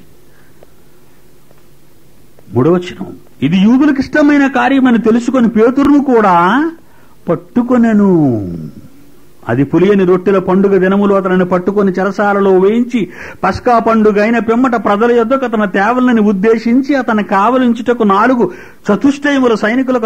3వ వచనం. ఇది యూదులకు ఇష్టమైన కార్యమని తెలుసుకొని పేతురును కూడా పట్టుకొనెను. అది పులియని రొట్టెల పండుగ దినములు అతనిని పట్టుకొని చెరసాలలో వేయించి పస్కా పండుగ అయిన పిమ్మట ప్రజల యొద్దకు అతని తేవలని ఉద్దేశించి అతని కావలించుటకు 4 చతుష్టయముల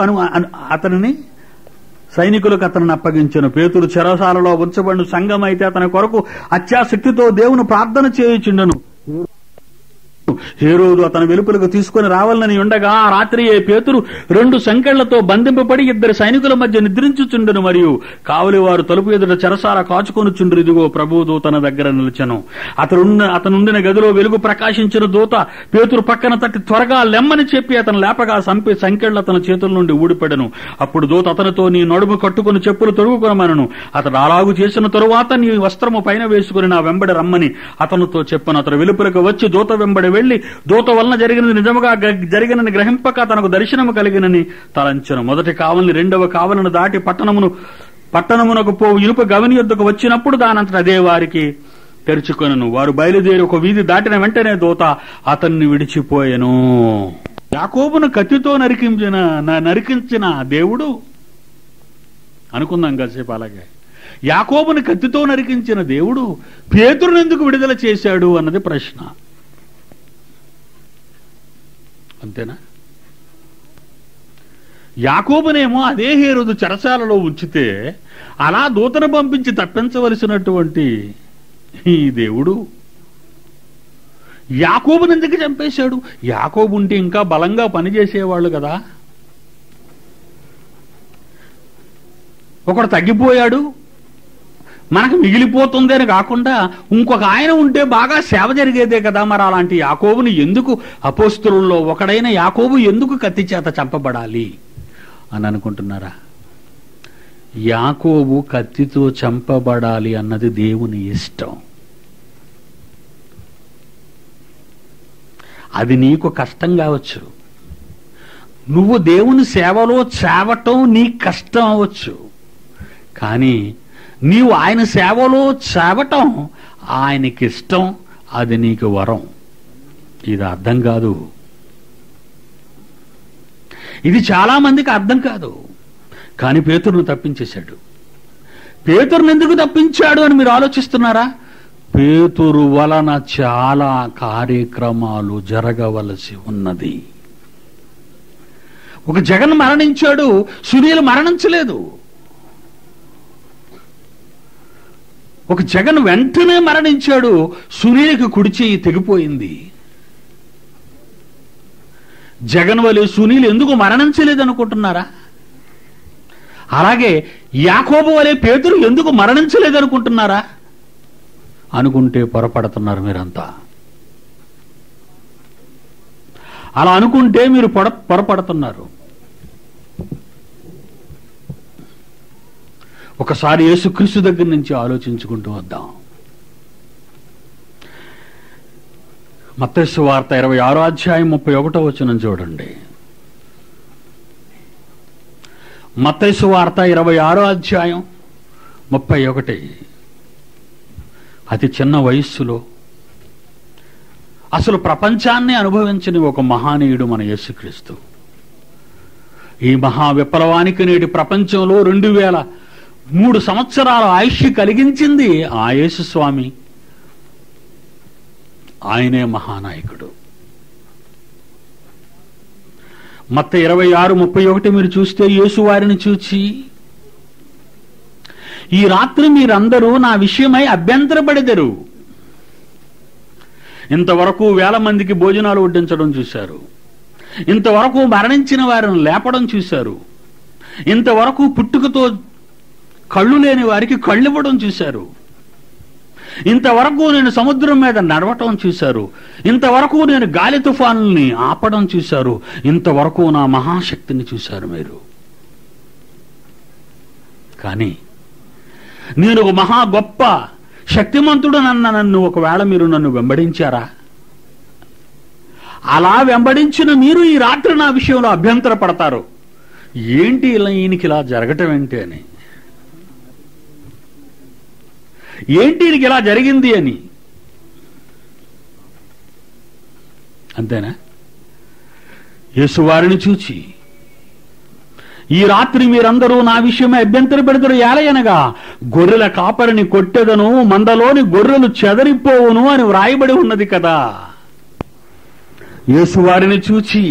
సైనికులకు అతనిని అప్పగించెను. పేతురు చెరసాలలో ఉంచబడిన సంఘం అయితే అతని కొరకు అత్యాశక్తితో దేవుని ప్రార్థన చేయుచుండెను. హేరోదు అతని వెలుపలకు తీసుకుని రావాలని ఉండగా ఆ రాత్రియే పేతురు 2 సంకెళ్లతో బంధింపబడి 2 సైనికుల మధ్య నిద్రించుచుండెను. మరియు కావలి వారు తలుపు ఎదుట చెరసాల కాచుకొనుచుండ్రు. ఇదిగో ప్రభువు దూత తన దగ్గర నిలిచెను. అతనుండిన గదిలో వెలుగు ప్రకాశించిన దూత పేతురు పక్కన తట్టి త్వరగా లెమ్మని చెప్పి అతను లేపగా సంకెళ్లు అతని చేతుల నుండి ఊడిపడెను. అప్పుడు దూత అతనితో, నీ నడుము కట్టుకుని చెప్పులు తొడుగుకొనమనను. అతడు అలాగు చేసిన తరువాత నీ వస్త్రము పైన వేసుకుని నా వెంబడి రమ్మని అతనితో చెప్పను. అతను వెలుపలకు వచ్చి దూత వెంబడి వెళ్లి దూత వలన జరిగినది నిజముగా జరిగినని గ్రహింపక తనకు దర్శనము కలిగినని తలంచెను. మొదటి కావలిని 2వ కావలను దాటి పట్టణమునకు పోవు ఇనుప గవని యొద్దకు వచ్చినప్పుడు దానంతట అదే వారికి తెరుచుకొనెను. వారు బయలుదేరి ఒక వీధి దాటిన వెంటనే దూత అతన్ని విడిచిపోయెను. యాకోబును కత్తితో నరికించిన దేవుడు అనుకుందాం కాసేపు. అలాగే యాకోబును కత్తితో నరికించిన దేవుడు పేతురును ఎందుకు విడుదల చేశాడు అన్నది ప్రశ్న. అంతేనా? యాకోబునేమో అదే హేరోదు చెరసాలలో ఉంచితే అలా దూతను పంపించి తప్పించవలసినటువంటి ఈ దేవుడు యాకోబుని ఎందుకు చంపేశాడు? యాకోబు ఉంటే ఇంకా బలంగా పనిచేసేవాళ్ళు కదా. ఒకడు తగ్గిపోయాడు, మనకు మిగిలిపోతుంది అని కాకుండా ఇంకొక ఆయన ఉంటే బాగా సేవ జరిగేదే కదా. మరి అలాంటి యాకోబుని ఎందుకు, అపోస్తలుల్లో ఒకడైన యాకోబు ఎందుకు కత్తి చేత చంపబడాలి అని అనుకుంటున్నారా? యాకోబు కత్తితో చంపబడాలి అన్నది దేవుని ఇష్టం. అది నీకు కష్టం కావచ్చు, నువ్వు దేవుని సేవలో చేవటం నీకు కష్టం అవ్వచ్చు, కానీ నీవు ఆయన సేవలో చేవటం ఆయనకిష్టం, అది నీకు వరం. ఇది అర్థం కాదు. ఇది చాలా మందికి అర్థం కాదు. కానీ పేతురును తప్పించేశాడు. పేతురును ఎందుకు తప్పించాడు అని మీరు ఆలోచిస్తున్నారా? పేతురు వలన చాలా కార్యక్రమాలు జరగవలసి ఉన్నది. ఒక జగన్ మరణించాడు, సునీల్ మరణించలేదు. ఒక జగన్ వెంటనే మరణించాడు, సునీల్కి కుడి చెయ్యి తెగిపోయింది. జగన్ వలె సునీల్ ఎందుకు మరణించలేదు అనుకుంటున్నారా? అలాగే యాకోబు వలె పేతురు ఎందుకు మరణించలేదు అనుకుంటున్నారా? అనుకుంటే పొరపడుతున్నారు మీరంతా. అలా అనుకుంటే మీరు పొరపడుతున్నారు. ఒకసారి యేసుక్రీస్తు దగ్గర నుంచి ఆలోచించుకుంటూ వద్దాం. మత్తయి సువార్త 26వ అధ్యాయం 31వ వచనం చూడండి. మత్తయి సువార్త 26వ అధ్యాయం 31. అతి చిన్న వయస్సులో అసలు ప్రపంచాన్ని అనుభవించని ఒక మహానీయుడు మన యేసుక్రీస్తు. ఈ మహా విప్లవానికి నేటి ప్రపంచంలో 2003 సంవత్సరాల ఆయుష్ కలిగించింది ఆ యేసు స్వామి. ఆయనే మహానాయకుడు. మత్తయి 26:31 మీరు చూస్తే, యేసు వారిని చూచి, ఈ రాత్రి మీరందరూ నా విషయమై అభ్యంతరపడెదరు. ఇంతవరకు 1000 మందికి భోజనాలు వడ్డించడం చూశారు, ఇంతవరకు మరణించిన వారిని లేపడం చూశారు, ఇంతవరకు పుట్టుకతో కళ్ళు లేని వారికి కళ్ళివ్వడం చూశారు, ఇంతవరకు నేను సముద్రం మీద నడవటం చూశారు, ఇంతవరకు నేను గాలి తుఫానుల్ని ఆపడం చూశారు, ఇంతవరకు నా మహాశక్తిని చూశారు మీరు. కానీ నేను ఒక మహా గొప్ప శక్తిమంతుడు నన్ను ఒకవేళ మీరు నన్ను వెంబడించారా? అలా వెంబడించిన మీరు ఈ రాత్రి నా విషయంలో అభ్యంతర పడతారు. ఏంటి ఈయనకి ఇలా జరగటం ఏంటి అని, ఏంటి ఈయనకి ఇలా జరిగింది అని. అంతేనా? యేసు వారిని చూచి, ఈ రాత్రి మీరందరూ నా విషయమే అభ్యంతర పెడతారు. ఏలయనగా గొర్రెల కాపరిని కొట్టెదను, మందలోని గొర్రెలు చెదరిపోవును అని వ్రాయబడి ఉన్నది కదా. యేసు వారిని చూచి,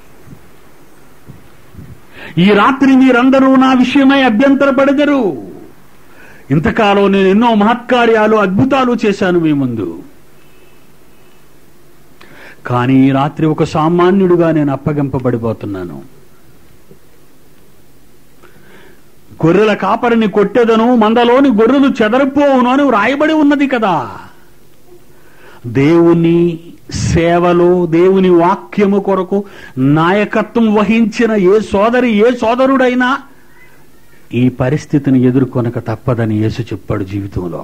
ఈ రాత్రి మీరందరూ నా విషయమై అభ్యంతర పడెదరు. ఇంతకాలం నేను ఎన్నో మహత్కార్యాలు, అద్భుతాలు చేశాను మీ ముందు, కానీ ఈ రాత్రి ఒక సామాన్యుడిగా నేను అప్పగింపబడిపోతున్నాను. గొర్రెల కాపరిని కొట్టెదను, మందలోని గొర్రెలు చెదరిపోవును అని వ్రాయబడి ఉన్నది కదా. దేవుని సేవలో, దేవుని వాక్యము కొరకు నాయకత్వం వహించిన ఏ సోదరి, ఏ సోదరుడైనా ఈ పరిస్థితిని ఎదుర్కొనక తప్పదని యేసు చెప్పాడు జీవితంలో.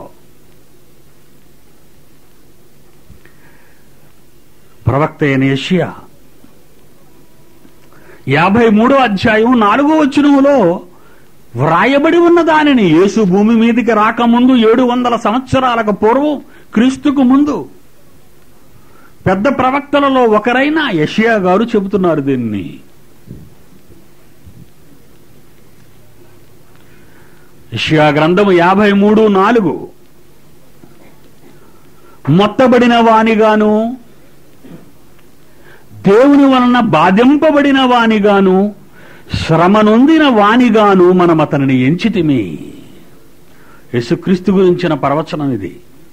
ప్రవక్త అయిన యెషయా 53వ అధ్యాయం 4వ వచనములో వ్రాయబడి ఉన్న దానిని, యేసు భూమి మీదికి రాకముందు 700 సంవత్సరాలకు పూర్వం, క్రీస్తుకు ముందు పెద్ద ప్రవక్తలలో ఒకరైన యెషయా గారు చెబుతున్నారు దీన్ని. యెషయా గ్రంథము 53:4 మొత్తబడిన వానిగాను, దేవుని వలన బాధింపబడిన వానిగాను, శ్రమ నొందిన వానిగాను మనం అతనిని ఎంచితిమి. యేసుక్రీస్తు గురించిన ప్రవచనం ఇది.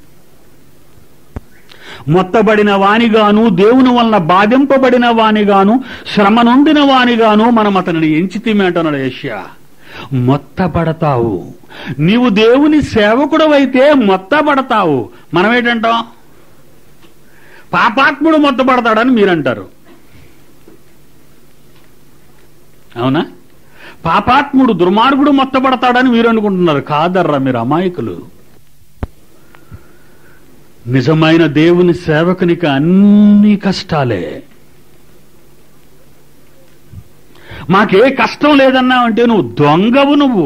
మొత్తబడిన వానిగాను, దేవుని వలన బాధింపబడిన వానిగాను, శ్రమ నొందిన వానిగాను మనం అతనిని ఎంచితిమి అంటున్నాడు యెషయా. మొత్తబడతావు. నీవు దేవుని సేవకుడవైతే మొత్తబడతావు. మనం ఏంటంటాం? పాపాత్ముడు మొత్తబడతాడని మీరంటారు. అవునా? పాపాత్ముడు, దుర్మార్గుడు మొత్తబడతాడని మీరు అనుకుంటున్నారు. కాదర్రా, మీరు అమాయకులు. నిజమైన దేవుని సేవకునికి అన్ని కష్టాలే. మాకే కష్టం లేదన్నావంటే నువ్వు దొంగవు. నువ్వు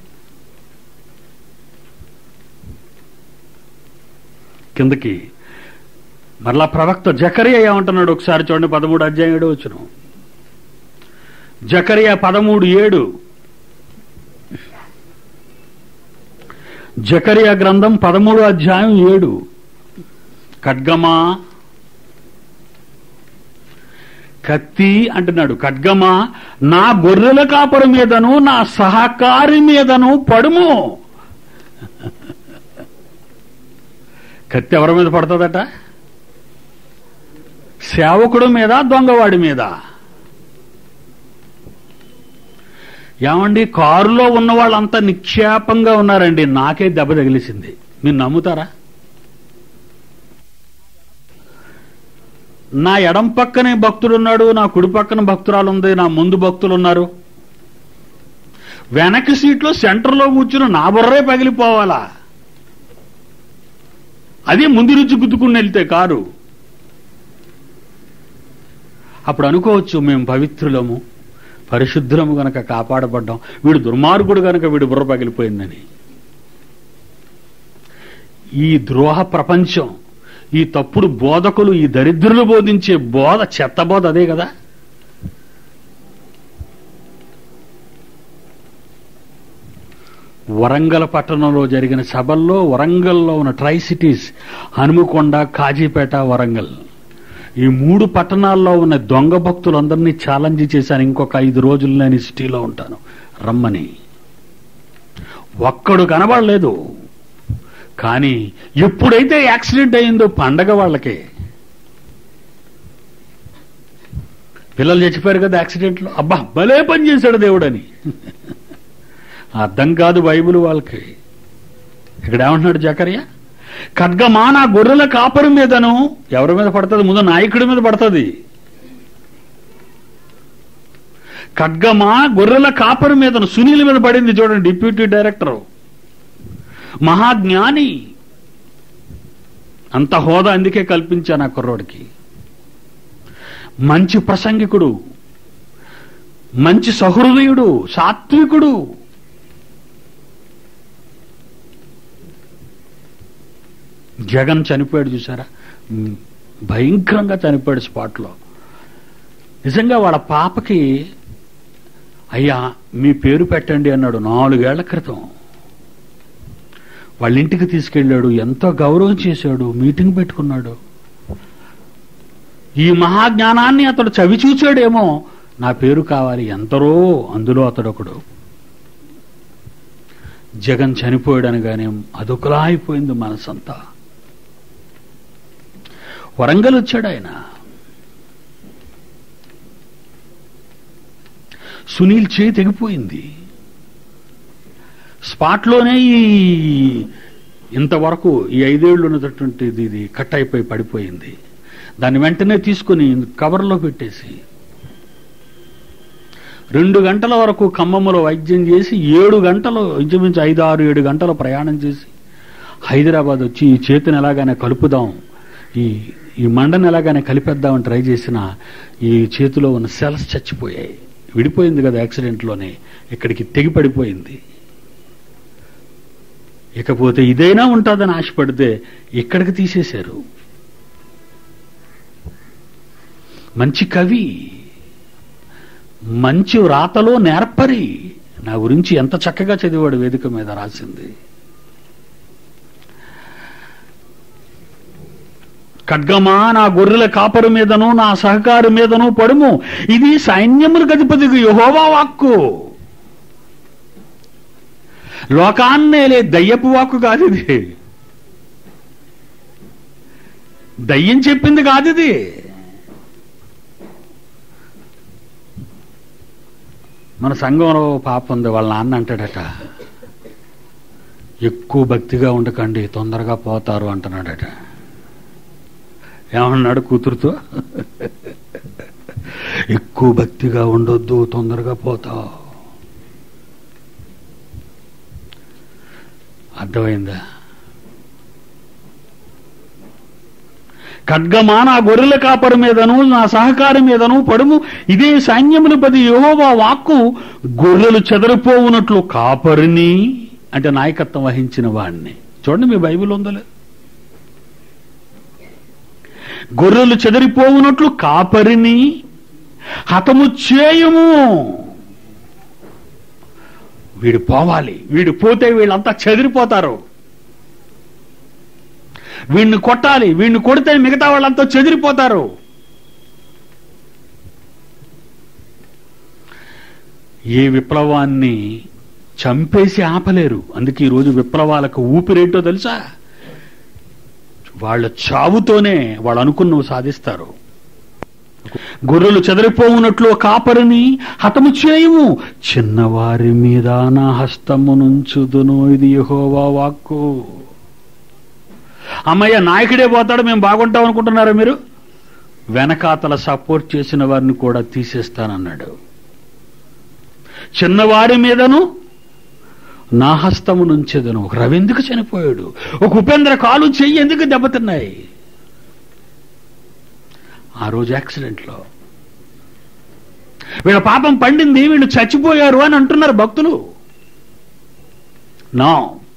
కిందకి మరలా ప్రవక్త జకరియా ఏమంటున్నాడు ఒకసారి చూడండి. 13వ అధ్యాయం 7వ వచనం. జకరియా 13:7. జకరియా గ్రంథం 13వ అధ్యాయం 7. ఖడ్గమా, కత్తి అంటున్నాడు. ఖడ్గమా, నా గొర్రెల కాపరి మీదను నా సహకారి మీదను పడుము. కత్తి ఎవరి మీద పడుతుందట? సేవకుడు మీద, దొంగవాడి మీద. ఏమండి, కారులో ఉన్న వాళ్ళంతా నిక్షేపంగా ఉన్నారండి. నాకే దెబ్బ తగిలిసింది. మీరు నమ్ముతారా? నా ఎడం పక్కనే భక్తుడున్నాడు, నా కుడి పక్కన భక్తురాలు ఉంది, నా ముందు భక్తులు ఉన్నారు. వెనక్కి సీట్లో సెంటర్లో కూర్చుని నా బుర్రే పగిలిపోవాలా? అది ముందు నుంచి గుద్దుకుని వెళ్తే కారు. అప్పుడు అనుకోవచ్చు మేము పవిత్రులము, పరిశుద్ధులము గనక కాపాడబడ్డాం, వీడు దుర్మార్గుడు గనక వీడు బుర్ర పగిలిపోయిందని. ఈ ద్రోహ ప్రపంచం, ఈ తప్పుడు బోధకులు, ఈ దరిద్రులు బోధించే బోధ, చెత్త బోధ అదే కదా. వరంగల్ పట్టణంలో జరిగిన సభల్లో, వరంగల్లో ఉన్న ట్రై సిటీస్, హనుమకొండ, కాజీపేట, వరంగల్, ఈ 3 పట్టణాల్లో ఉన్న దొంగ భక్తులందరినీ ఛాలెంజ్ చేశాను. ఇంకొక 5 రోజులు నేను సిటీలో ఉంటాను, రమ్మని. ఒక్కడు కనబడలేదు. కానీ ఎప్పుడైతే యాక్సిడెంట్ అయిందో పండగ వాళ్ళకే. పిల్లలు చచ్చిపోయారు కదా యాక్సిడెంట్లో. అబ్బా భలే పని చేశాడు దేవుడని. అర్థం కాదు బైబిల్ వాళ్ళకి. ఇక్కడ ఏమంటున్నాడు జకరియా? ఖడ్గమా, నా గొర్రెల కాపరి మీదను. ఎవరి మీద పడుతుంది? ముందు నాయకుడి మీద పడుతుంది. ఖడ్గమా, గొర్రెల కాపరి మీదను. సునీల్ మీద పడింది చూడండి, డిప్యూటీ డైరెక్టర్, మహాజ్ఞాని. అంత హోదా అందుకే కల్పించాను ఆ కుర్రోడికి. మంచి ప్రసంగికుడు, మంచి సహృదయుడు, సాత్వికుడు. జగన్ చనిపోయాడు చూసారా, భయంకరంగా చనిపోయాడు స్పాట్లో. నిజంగా వాళ్ళ పాపకి అయ్యా మీ పేరు పెట్టండి అన్నాడు 4 ఏళ్ల క్రితం. వాళ్ళ ఇంటికి తీసుకెళ్ళాడు, ఎంతో గౌరవం చేశాడు, మీటింగ్ పెట్టుకున్నాడు. ఈ మహాజ్ఞానాన్ని అతడు చవి చూచాడేమో, నా పేరు కావాలి, ఎందరో అందులో అతడొకడు. జగన్ చనిపోయాడు అనగానే అదొకలా అయిపోయింది మనసంతా. వరంగల్ వచ్చాడు ఆయన. సునీల్ చేయి తెగిపోయింది. స్పాట్లోనే ఇంతవరకు ఈ 5 ఏళ్ళు ఉన్నటువంటిది ఇది కట్ అయిపోయి పడిపోయింది. దాన్ని వెంటనే తీసుకుని కవర్లో పెట్టేసి 2 గంటల వరకు ఖమ్మంలో వైద్యం చేసి 7 గంటలు, ఇంచుమించు 5, 6, 7 గంటలు ప్రయాణం చేసి హైదరాబాద్ వచ్చి ఈ చేతిని ఎలాగైనా కలుపుదాం, ఈ మండని ఎలాగైనా కలిపేద్దామని ట్రై చేసిన ఈ చేతిలో ఉన్న సెల్స్ చచ్చిపోయాయి. విడిపోయింది కదా యాక్సిడెంట్లోనే, ఇక్కడికి తెగి పడిపోయింది. ఇకపోతే ఇదైనా ఉంటుందని ఆశపడితే ఇక్కడికి తీసేశారు. మంచి కవి, మంచి వ్రాతలో నేర్పరి, నా గురించి ఎంత చక్కగా చదివాడు, వేదిక మీద రాసింది. ఖడ్గమా నా గొర్రెల కాపరు మీదను నా సహకారి మీదను పడుము, ఇది సైన్యములకు అధిపతికి యెహోవా వాక్కు. లోకాన్నేలే దయ్యపు వాక్కు కాదు ఇది, దయ్యం చెప్పింది కాదు ఇది. మన సంఘంలో పాప ఉంది, వాళ్ళ నాన్న అంటాడట, ఎక్కువ భక్తిగా ఉండకండి తొందరగా పోతారు అంటున్నాడట. ఏమన్నాడు కూతురుతో? ఎక్కువ భక్తిగా ఉండొద్దు, తొందరగా పోతావు. అర్థమైందా? ఖడ్గమా నా గొర్రెల కాపరి మీదను నా సహకారి మీదను పడుము, ఇదే సైన్యములపతి యెహోవా వాక్కు. గొర్రెలు చెదరిపోవునట్లు కాపరిని, అంటే నాయకత్వం వహించిన వాడిని. చూడండి మీ బైబిల్ ఉందో లేదు. గొర్రెలు చెదరిపోవునట్లు కాపరిని హతము చేయుము. వీడు పోవాలి, వీడు పోతే వీళ్ళంతా చెదిరిపోతారు. వీడిని కొట్టాలి, వీడిని కొడితే మిగతా వాళ్ళంతా చెదిరిపోతారు. ఏ విప్లవాన్ని చంపేసి ఆపలేరు. అందుకే ఈరోజు విప్లవాలకు ఊపిరేంటో తెలుసా? వాళ్ళ చావుతోనే వాళ్ళు అనుకున్నవి సాధిస్తారు. గొర్రెలు చెదరిపోవునట్లు కాపరిని హతము చేయము, చిన్నవారి మీద నా హస్తము నుంచుదును, ఇది యెహోవా వాక్కు. అమ్మయ్య నాయకుడే పోతాడు, మేము బాగుంటాం అనుకుంటున్నారా మీరు? వెనకాతల సపోర్ట్ చేసిన వారిని కూడా తీసేస్తానన్నాడు. చిన్నవారి మీదను నా హస్తము నుంచెదను. ఒక రవి ఎందుకు చనిపోయాడు? ఒక ఉపేంద్ర కాలు చెయ్యి ఎందుకు దెబ్బతిన్నాయి? ఆ రోజు యాక్సిడెంట్లో వీళ్ళ పాపం పండింది, వీళ్ళు చచ్చిపోయారు అని అంటున్నారు భక్తులు. నా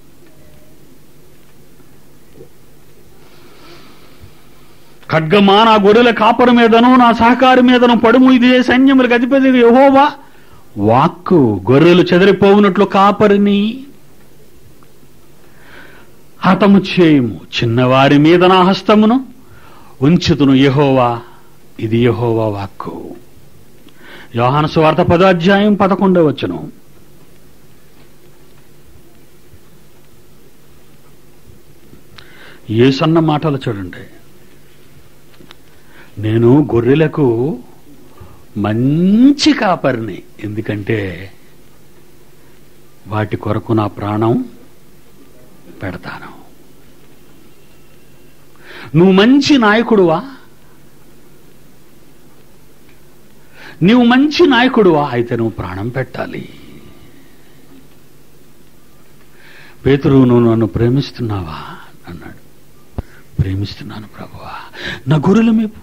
ఖడ్గమా నా గొర్రెల కాపరు మీదను నా సహకారి మీదను పడుము, ఇది సైన్యములకు అధిపతి యెహోవా వాక్కు. గొర్రెలు చెదరిపోవునట్లు కాపరిని హతము చేయుము, చిన్నవారి మీద నా హస్తమును ఉంచుతును, యెహోవా, ఇది యెహోవా వాక్కు. యోహాను సువార్త 10వ అధ్యాయం 11వ వచనం. యేసన్న మాటలు చూడండి. నేను గొర్రెలకు మంచి కాపరిని, ఎందుకంటే వాటి కొరకు నా ప్రాణం పెడతాను. నువ్వు మంచి నాయకుడువా? నీవు మంచి నాయకుడువా? అయితే నువ్వు ప్రాణం పెట్టాలి. పేతురు, నువ్వు నన్ను ప్రేమిస్తున్నావా అన్నాడు. ప్రేమిస్తున్నాను ప్రభువా. నా గొర్రెల మేపు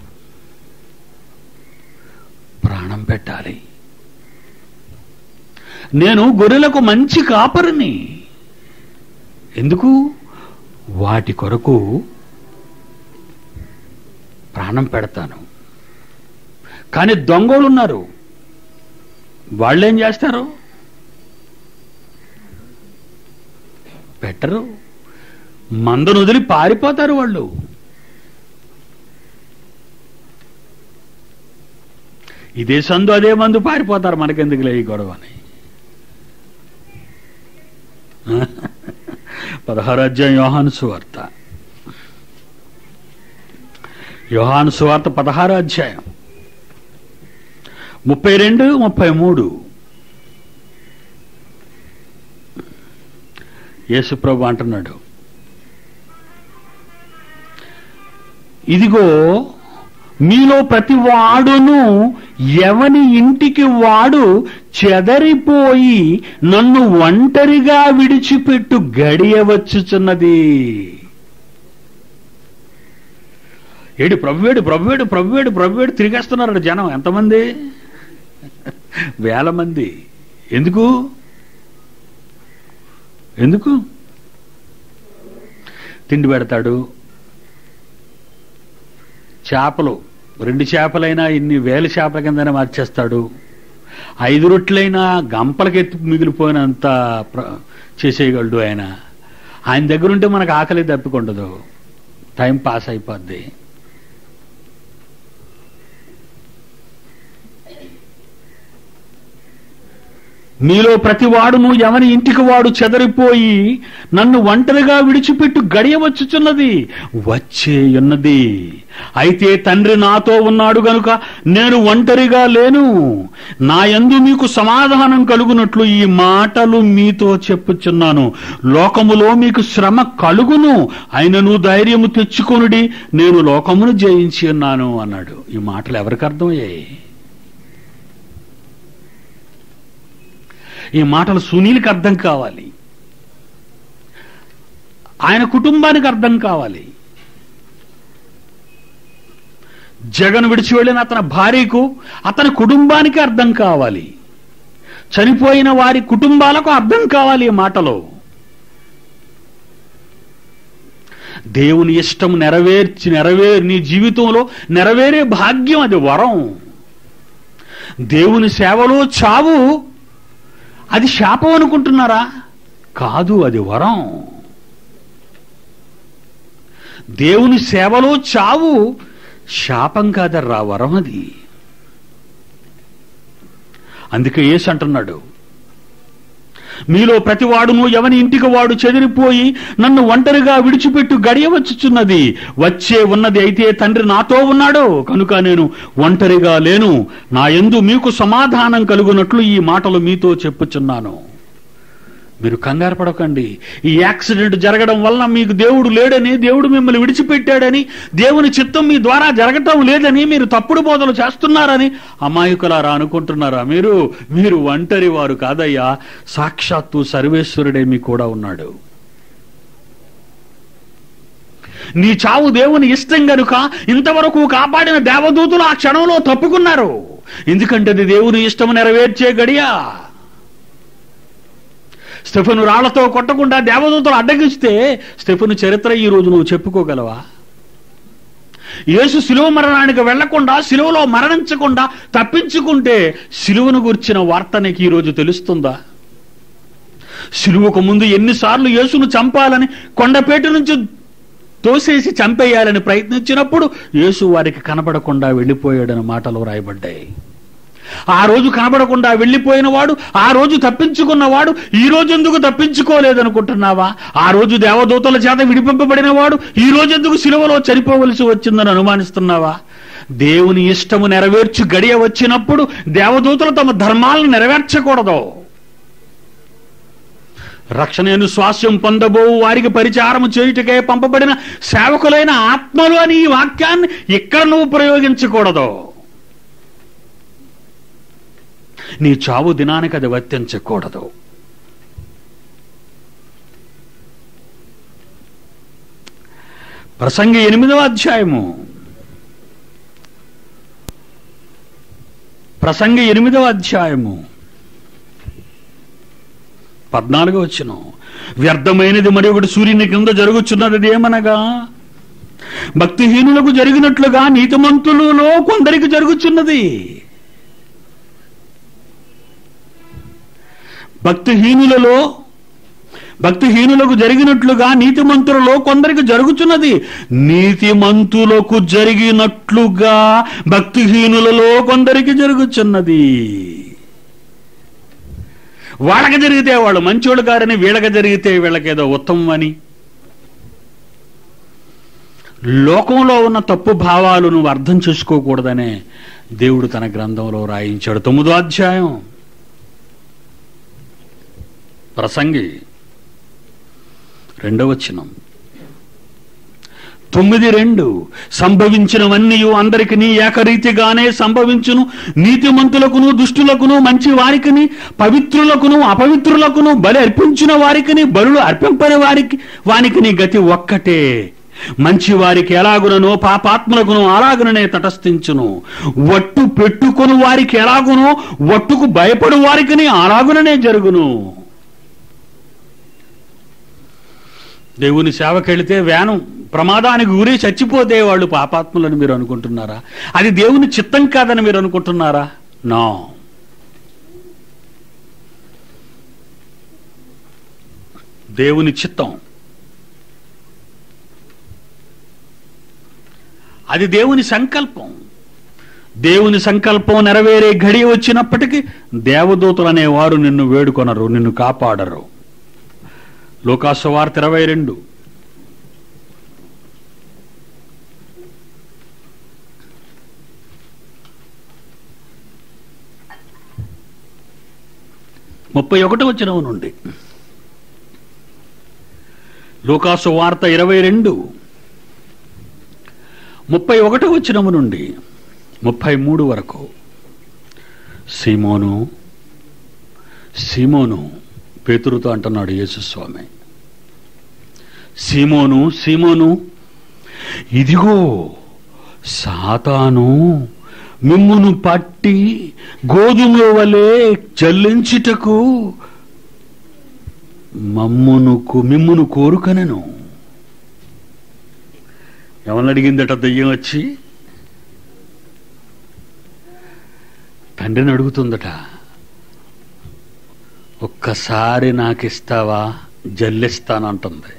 ప్రాణం పెట్టాలి. నేను గొర్రెలకు మంచి కాపరిని. ఎందుకు? వాటి కొరకు ప్రాణం పెడతాను. కానీ దొంగలు ఉన్నారు, వాళ్ళేం చేస్తారు? పెట్టరు, మందను వదిలి పారిపోతారు వాళ్ళు. ఇదే సందు అదే మందు పారిపోతారు, మనకెందుకులే ఈ గొడవని. 16వ అధ్యాయం యోహాను సువార్త. యోహాను సువార్త 16వ అధ్యాయం 32, 33. యేసుప్రభు అంటున్నాడు, ఇదిగో మీలో ప్రతి వాడును ఎవని ఇంటికి వాడు చెదరిపోయి నన్ను ఒంటరిగా విడిచిపెట్టు గడియ వచ్చుచున్నది. ఏడు ప్రభువేడు ప్రభువేడు ప్రభువేడు ప్రభువేడు తిరిగేస్తున్నారు జనం. ఎంతమంది? వేల మంది. ఎందుకు? ఎందుకు? తిండి పెడతాడు. చేపలు 2 చేపలైనా ఇన్ని వేల చేపల కిందనే మార్చేస్తాడు. 5 రొట్టెలైనా గంపలకెత్తి మిగిలిపోయినంత చేసేయగలడు ఆయన. ఆయన దగ్గర ఉంటే మనకు ఆకలి తప్పికొండదు, టైం పాస్ అయిపోద్ది. మీలో ప్రతి వాడును ఎవని ఇంటికి వాడు చెదరిపోయి నన్ను ఒంటరిగా విడిచిపెట్టు గడియ వచ్చుచున్నది, వచ్చే ఉన్నది. అయితే తండ్రి నాతో ఉన్నాడు గనుక నేను ఒంటరిగా లేను. నా యందు మీకు సమాధానం కలుగునట్లు ఈ మాటలు మీతో చెప్పుచున్నాను. లోకములో మీకు శ్రమ కలుగును, అయినను ధైర్యము తెచ్చుకొనుడి, నేను లోకమును జయించి ఉన్నాను అన్నాడు. ఈ మాటలు ఎవరికి అర్థమయ్యాయి? ఈ మాటలు సునీల్కి అర్థం కావాలి, ఆయన కుటుంబానికి అర్థం కావాలి, జగన్ విడిచి వెళ్ళిన అతని భార్యకు, అతని కుటుంబానికి అర్థం కావాలి, చనిపోయిన వారి కుటుంబాలకు అర్థం కావాలి. ఈ మాటలో దేవుని ఇష్టం నీ జీవితంలో నెరవేరే భాగ్యం, అది వరం. దేవుని సేవలో చావు అది శాపం అనుకుంటున్నారా? కాదు, అది వరం. దేవుని సేవలో చావు శాపం కాదర్రా, వరం అది. అందుకే యేసు అంటున్నాడు, మీలో ప్రతివాడును ఎవని ఇంటికి వాడు చెదిరిపోయి నన్ను ఒంటరిగా విడిచిపెట్టు గడియ వచ్చుచున్నది, వచ్చే ఉన్నది. అయితే తండ్రి నాతో ఉన్నాడు కనుక నేను ఒంటరిగా లేను. నా యందు మీకు సమాధానం కలుగునట్లు ఈ మాటలు మీతో చెప్పుచున్నాను. మీరు కంగారు పడకండి. ఈ యాక్సిడెంట్ జరగడం వలన మీకు దేవుడు లేడని, దేవుడు మిమ్మల్ని విడిచిపెట్టాడని, దేవుని చిత్తం మీ ద్వారా జరగటం లేదని మీరు తప్పుడు బోధలు చేస్తున్నారని అమాయకులారా అనుకుంటున్నారా? మీరు ఒంటరి వారు కాదయ్యా, సాక్షాత్తు సర్వేశ్వరుడే మీకు కూడా ఉన్నాడు. నీ చావు దేవుని ఇష్టం గనుక ఇంతవరకు కాపాడిన దేవదూతులు ఆ క్షణంలో తప్పుకున్నారు. ఎందుకంటే అది దేవుని ఇష్టం నెరవేర్చే గడియ. స్టెఫెను రాళ్లతో కొట్టకుండా దేవదూతలు అడ్డగిస్తే స్టెఫెను చరిత్ర ఈ రోజు నువ్వు చెప్పుకోగలవా? యేసు శిలువ మరణానికి వెళ్లకుండా, శిలువలో మరణించకుండా తప్పించుకుంటే శిలువను గుర్చిన వార్త నీకు ఈ రోజు తెలుస్తుందా? శిలువకు ముందు ఎన్నిసార్లు యేసును చంపాలని కొండపేట నుంచి తోసేసి చంపేయాలని ప్రయత్నించినప్పుడు యేసు వారికి కనబడకుండా వెళ్లిపోయాడని మాటలు రాయబడ్డాయి. ఆ రోజు కనబడకుండా వెళ్లిపోయిన వాడు, ఆ రోజు తప్పించుకున్నవాడు ఈ రోజు ఎందుకు తప్పించుకోలేదనుకుంటున్నావా? ఆ రోజు దేవదూతల చేత విడిపింపబడిన వాడు ఈ రోజు ఎందుకు శిలువలో చనిపోవలసి వచ్చిందని అనుమానిస్తున్నావా? దేవుని ఇష్టము నెరవేర్చు గడియ వచ్చినప్పుడు దేవదూతలు తమ ధర్మాలను నెరవేర్చకూడదు. రక్షణను స్వాస్యం పొందబో వారికి పరిచారము చేయుటకే పంపబడిన సేవకులైన ఆత్మలు అని ఈ వాక్యాన్ని ఇక్కడ నువ్వు ప్రయోగించకూడదు. నీ చావు దినానికి అది వర్తించకూడదు. ప్రసంగి 8వ అధ్యాయము, ప్రసంగి 8వ అధ్యాయము 14వ వచనం, వ్యర్థమైనది మరి ఒకటి సూర్యుని కింద జరుగుచున్నది ఏమనగా, భక్తిహీనులకు జరిగినట్లుగా నీతిమంతులలో కొందరికి జరుగుచున్నది. భక్తిహీనులకు జరిగినట్లుగా నీతిమంతులలో కొందరికి జరుగుచున్నది. నీతిమంతులకు జరిగినట్లుగా భక్తిహీనులలో కొందరికి జరుగుచున్నది. వాళ్ళకి జరిగితే వాళ్ళు మంచోళ్ళు గారని, వీళ్ళకి జరిగితే వీళ్ళకేదో ఉత్తమం అని. లోకంలో ఉన్న తప్పు భావాలు నువ్వు అర్థం చేసుకోకూడదనే దేవుడు తన గ్రంథంలో రాయించాడు. 9వ అధ్యాయం ప్రసంగి 2వ వచనం. 9:2 సంభవించినవన్నీ అందరికి ఏకరీతిగానే సంభవించును. నీతిమంతులకును దుష్టులకును మంచి వారికిని పవిత్రులకును అపవిత్రులకును బలి అర్పించిన వారికిని బలులు అర్పింపని వానికి గతి ఒక్కటే. మంచి వారికి ఎలాగునో పాపాత్ములకును అలాగుననే తటస్థించును. ఒట్టు పెట్టుకుని వారికి ఎలాగునో ఒట్టుకు భయపడు వారికి అలాగుననే జరుగును. దేవుని సేవకెళితే వ్యానం ప్రమాదానికి గురి చచ్చిపోతే వాళ్ళు పాపాత్ములని మీరు అనుకుంటున్నారా? అది దేవుని చిత్తం కాదని మీరు అనుకుంటున్నారా? నో. దేవుని చిత్తం, అది దేవుని సంకల్పం. దేవుని సంకల్పం నెరవేరే ఘడి వచ్చినప్పటికీ దేవదూతలు అనేవారు నిన్ను వేడుకొనరు, నిన్ను కాపాడరు. లూకాసు వార్త 22. ముప్పై 31వ వచనం నుండి. లూకాసు వార్త 22 31వ వచనం నుండి 33 వరకు. సీమోను సీమోను పేతురుతో అంటున్నాడు యేసుస్వామి, సీమోను సీమోను, ఇదిగో సాతాను మిమ్మును పట్టి గోధుమల వలె చల్లించుటకు మిమ్మును కోరుకనెను. ఎవరిని అడిగిందట దెయ్యం వచ్చి? తండ్రిని అడుగుతుందట, ఒక్కసారి నాకిస్తావా జల్లిస్తానంటుంది.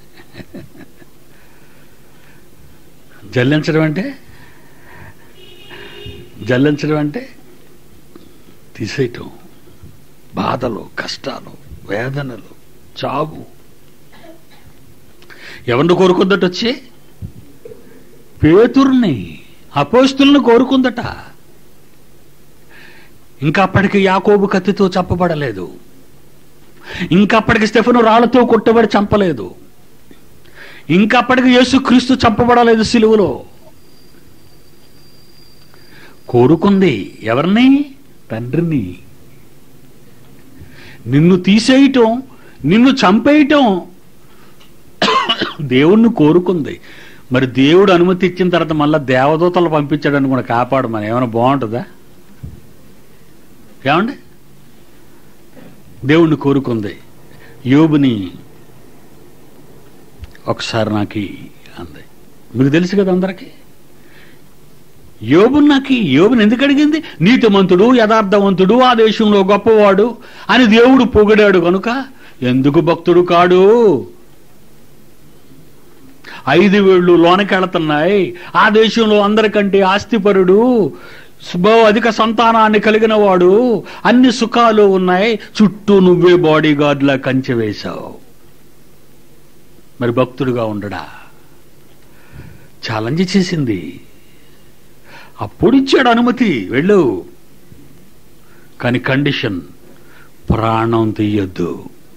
జల్లించడం అంటే తీసేయటం, బాధలు, కష్టాలు, వేదనలు, చావు. ఎవరిని కోరుకుందట వచ్చి? పేతురుని, అపోస్తులను కోరుకుందట. ఇంకా అప్పటికి యాకోబు కత్తితో చంపబడలేదు, ఇంకా అప్పటికి స్టెఫెను రాళ్లతో కొట్టబడి చంపలేదు, ఇంకా అప్పటికి యేసుక్రీస్తు చంపబడలేదు సిలువలో. కోరుకుంది ఎవరిని? తండ్రిని. నిన్ను తీసేయటం, నిన్ను చంపేయటం దేవుణ్ణి కోరుకుంది. మరి దేవుడు అనుమతి ఇచ్చిన తర్వాత మళ్ళా దేవదూతలు పంపించాడని కూడా కాపాడమని ఏమైనా బాగుంటుందా? ఏమండి? దేవుణ్ణి కోరుకుంది. యోబుని ఒకసారి నాకు అంది. మీకు తెలుసు కదా అందరికీ. యోబుని ఎందుకు అడిగింది? నీతిమంతుడు, యథార్థవంతుడు, ఆ దేశంలో గొప్పవాడు అని దేవుడు పొగిడాడు కనుక. ఎందుకు భక్తుడు కాడు? 5 వేళ్ళు లోనకెళ్తున్నాయి, ఆ దేశంలో అందరికంటే ఆస్తిపరుడు, అధిక సంతానాన్ని కలిగిన వాడు, అన్ని సుఖాలు ఉన్నాయి, చుట్టూ నువ్వే బాడీ గార్డ్లా కంచె వేశావు, మరి భక్తుడుగా ఉండడా? ఛాలెంజ్ చేసింది. అప్పుడు ఇచ్చాడు అనుమతి, వెళ్ళు. కానీ కండిషన్, ప్రాణం తీయొద్దు.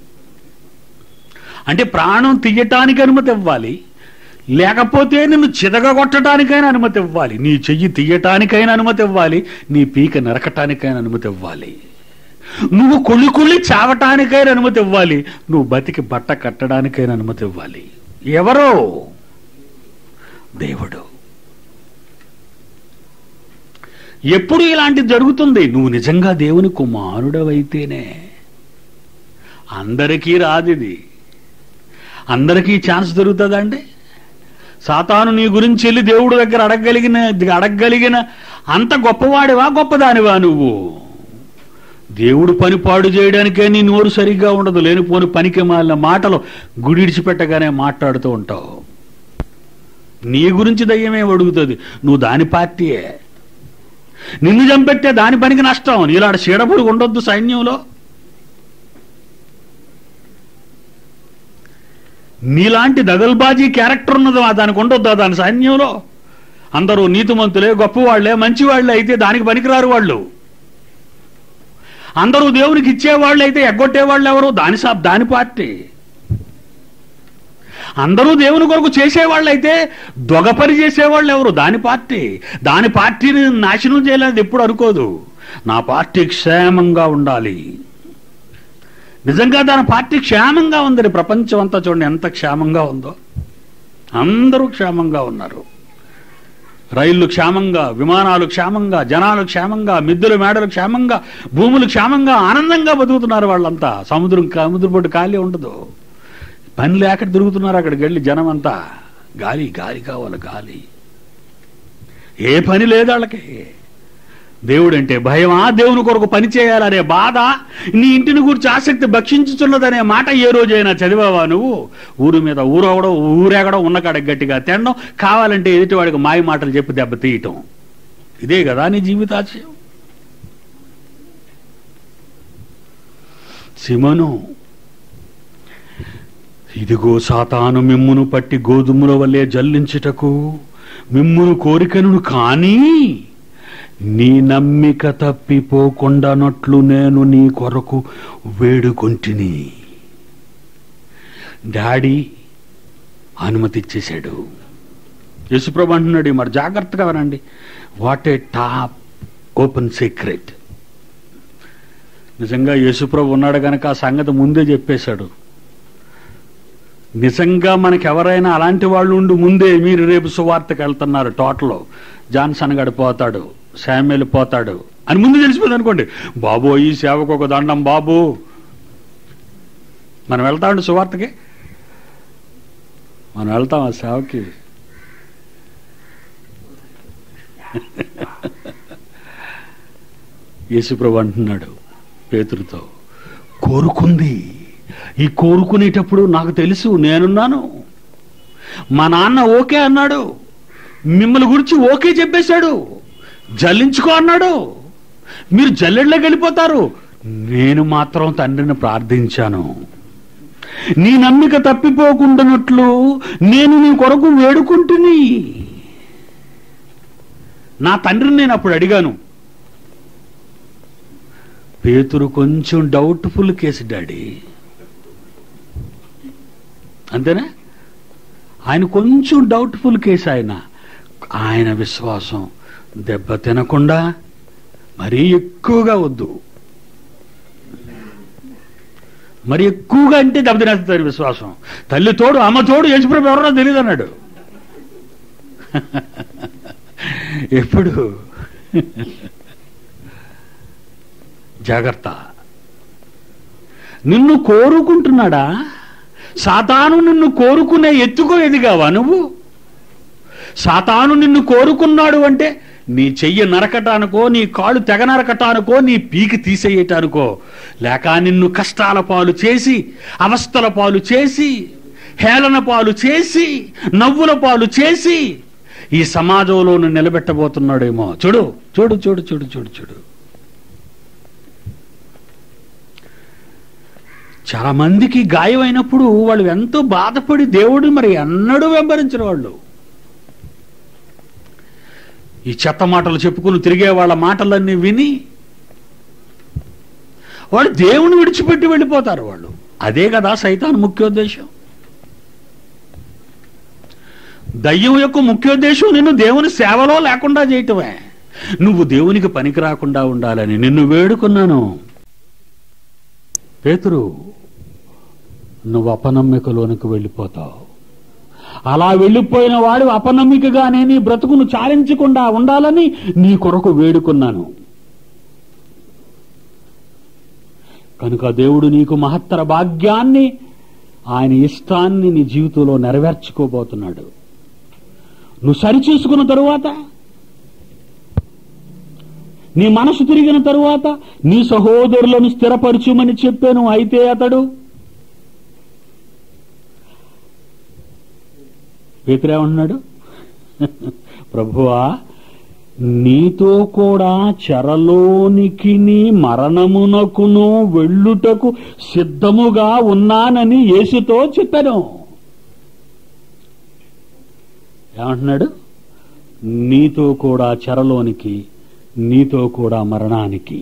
అంటే ప్రాణం తీయటానికి అనుమతి ఇవ్వాలి, లేకపోతే నిన్ను చితగొట్టడానికైనా అనుమతి ఇవ్వాలి, నీ చెయ్యి తీయటానికైనా అనుమతి ఇవ్వాలి, నీ పీక నరకటానికైనా అనుమతి ఇవ్వాలి, నువ్వు కుళ్ళి చావటానికైనా అనుమతి ఇవ్వాలి, నువ్వు బతికి బట్ట కట్టడానికైనా అనుమతి ఇవ్వాలి. ఎవరో? దేవుడు. ఎప్పుడు ఇలాంటిది జరుగుతుంది? నువ్వు నిజంగా దేవుని కుమారుడవైతేనే. అందరికీ రాదిది, అందరికీ ఛాన్స్ దొరుకుతుందండి. సాతాను నీ గురించి వెళ్ళి దేవుడి దగ్గర అడగగలిగిన అంత గొప్పవాడివా, గొప్పదానివా నువ్వు? దేవుడు పని పాడు చేయడానికే నీ నోరు సరిగ్గా ఉండదు, లేనిపోని పనికి మాలిన మాటలు గుడిడిచిపెట్టగానే మాట్లాడుతూ ఉంటావు. నీ గురించి దయ్యమే అడుగుతుంది, నువ్వు దాని పార్టీయే. నిన్ను చంపెట్టే దాని పనికి నష్టం. నీలాడ చీడపురుగు ఉండొద్దు సైన్యంలో. నీలాంటి దగల్బాజీ క్యారెక్టర్ ఉన్నది దానికి ఉండొద్దా దాని సైన్యంలో? అందరూ నీతిమంతులే, గొప్పవాళ్లే, మంచివాళ్లే అయితే దానికి పనికిరారు వాళ్ళు. అందరూ దేవునికి ఇచ్చేవాళ్ళు అయితే ఎగ్గొట్టేవాళ్ళు ఎవరు? దాని పార్టీ. అందరూ దేవుని కొరకు చేసేవాళ్ళైతే దొంగ పని చేసేవాళ్ళు ఎవరు? దాని పార్టీని నాశనం చేయాలని ఎప్పుడు అనుకోదు. నా పార్టీ క్షేమంగా ఉండాలి. నిజంగా దాని పార్టీ క్షేమంగా ఉందని ప్రపంచం అంతా చూడండి ఎంత క్షేమంగా ఉందో. అందరూ క్షేమంగా ఉన్నారు. రైళ్లు క్షేమంగా, విమానాలు క్షేమంగా, జనాలు క్షేమంగా, మిద్దెలు మేడలు క్షేమంగా, భూములు క్షేమంగా, ఆనందంగా బతుకుతున్నారు వాళ్ళంతా. సముద్రపొట్టు ఖాళీ ఉండదు. పని లేక తిరుగుతున్నారు అక్కడికి వెళ్ళి జనం అంతా. గాలి గాలి కావాలి, గాలి. ఏ పని లేదు వాళ్ళకి. దేవుడంటే భయమా? దేవుని కొరకు పని చేయాలనే బాధ, నీ ఇంటిని గురించి ఆసక్తి భక్షించుతున్నదనే మాట ఏ రోజైనా చదివావా నువ్వు? ఊరు మీద ఊరేగడం, ఉన్న కాడకి గట్టిగా తినడం, కావాలంటే ఎదుటివాడికి మాయ మాటలు చెప్పి దెబ్బతీయటం. ఇదే కదా నీ జీవితాశయం. సిమోను, ఇదిగో సాతాను మిమ్మును పట్టి గోధుమల వల్లే జల్లించుటకు మిమ్మును కోరికను, కానీ నీ నమ్మిక తప్పిపోకుండానట్లు నేను నీ కొరకు వేడుకొంటిని. డాడీ అనుమతి ఇచ్చేశాడు. యేసుప్రభు అంటున్నాడు, మరి జాగ్రత్తగా వినండి, what a top open secret. నిజంగా యేసుప్రభు ఉన్నాడు కనుక ఆ సంగతి ముందే చెప్పేశాడు. నిజంగా మనకెవరైనా అలాంటి వాళ్ళు ఉండి ముందే, మీరు రేపు సువార్తకు వెళ్తున్నారు, టోటల్ జాన్సన్ గడు పోతాడు, శామ్యుల్ పోతాడు అని ముందు తెలిసిపోయింది అనుకోండి, బాబు ఈ సేవకు ఒక దండం బాబు. మనం వెళ్తామండి సువార్తకి, మనం వెళ్తాం ఆ సేవకి. యేసుప్రభు అంటున్నాడు పేతురుతో, కోరుకుంది. ఈ కోరుకునేటప్పుడు నాకు తెలుసు నేనున్నాను. మా నాన్న ఓకే అన్నాడు, మిమ్మల్ని గురించి ఓకే చెప్పేశాడు, జల్లించుకో అన్నాడు. మీరు జల్లెళ్ళకి వెళ్ళిపోతారు. నేను మాత్రం తండ్రిని ప్రార్థించాను, నీ నమ్మిక తప్పిపోకుండానట్లు నేను నీ కొరకు వేడుకుంటుని. నా తండ్రిని నేను అప్పుడు అడిగాను. పేతురు కొంచెం డౌట్ఫుల్ కేసు డాడీ, అంతేనా? ఆయన కొంచెం డౌట్ఫుల్ కేసు. ఆయన విశ్వాసం దెబ్బ తినకుండా మరీ ఎక్కువగా వద్దు, మరి ఎక్కువగా అంటే దెబ్బ తినేస్తారు విశ్వాసం. తల్లి తోడు అమ్మ తోడు యేసుప్రభు ఎవరో తెలియదు అన్నాడు. ఎప్పుడు జాగ్రత్త. నిన్ను కోరుకుంటున్నాడా? సాతాను నిన్ను కోరుకునే ఎత్తుకో ఎదిగావా నువ్వు? సాతాను నిన్ను కోరుకున్నాడు అంటే నీ చెయ్యి నరకటానికో, నీ కాళ్ళు తెగ నరకటానికో, నీ పీకి తీసేయటానికో, లేక నిన్ను కష్టాల పాలు చేసి, అవస్థల పాలు చేసి, హేళన పాలు చేసి, నవ్వుల పాలు చేసి ఈ సమాజంలో నిలబెట్టబోతున్నాడేమో. చూడు చూడు చూడు చూడు చూడు చూడు. చాలా మందికి గాయమైనప్పుడు వాళ్ళు ఎంతో బాధపడి దేవుడు మరి ఎన్నడూ వెంబడించిన వాళ్ళు, ఈ చెత్త మాటలు చెప్పుకుని తిరిగే వాళ్ళ మాటలన్నీ విని వాళ్ళు దేవుని విడిచిపెట్టి వెళ్ళిపోతారు వాళ్ళు. అదే కదా సైతాను ముఖ్యోద్దేశం. దయ్యం యొక్క ముఖ్యోద్దేశం నిన్ను దేవుని సేవలో లేకుండా చేయటమే. నువ్వు దేవునికి పనికి రాకుండా ఉండాలని నిన్ను వేడుకున్నాను. పేతురు, నువ్వు అపనమ్మికలోనికి వెళ్ళిపోతావు. అలా వెళ్ళిపోయిన వాడు అపనమ్మికగానే నీ బ్రతుకును చాలించకుండా ఉండాలని నీ కొరకు వేడుకున్నాను. కనుక దేవుడు నీకు మహత్తర భాగ్యాన్ని, ఆయన ఇష్టాన్ని నీ జీవితంలో నెరవేర్చుకోబోతున్నాడు. నువ్వు సరిచూసుకున్న తరువాత, నీ మనసు తిరిగిన తరువాత నీ సహోదరులను స్థిరపరచుమని చెప్పాను. అయితే అతడు పేతురేమన్నాడు? ప్రభువా, నీతో కూడా చెరలోనికి మరణమునకును వెళ్ళుటకు సిద్ధముగా ఉన్నానని యేసుతో చెప్పాను. ఏమంటున్నాడు? నీతో కూడా చెరలోనికి, నీతో కూడా మరణానికి.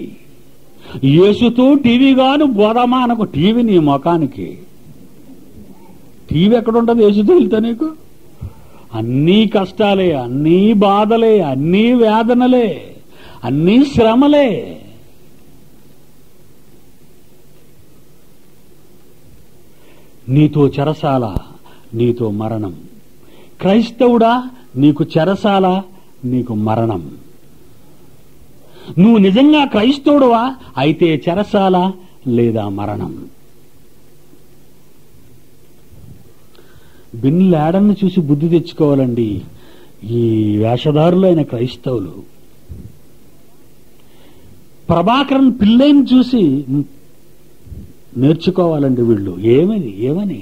యేసుతో టీవీ గాను బోధమానకు టీవీ నీ ముఖానికి. టీవీ ఎక్కడ ఉంటుంది యేసుతో వెళ్తా నీకు? అన్నీ కష్టాలే, అన్నీ బాధలే, అన్నీ వేదనలే, అన్నీ శ్రమలే. నీతో చెరసాల, నీతో మరణం. క్రైస్తవుడా, నీకు చెరసాల, నీకు మరణం. నువ్వు నిజంగా క్రైస్తవుడువా? అయితే చెరసాల లేదా మరణం. బిన్ లాడన్ చూసి బుద్ధి తెచ్చుకోవాలండి ఈ వేషధారులైన క్రైస్తవులు. ప్రభాకరన్ పిల్లైని చూసి నేర్చుకోవాలండి వీళ్ళు. ఏమని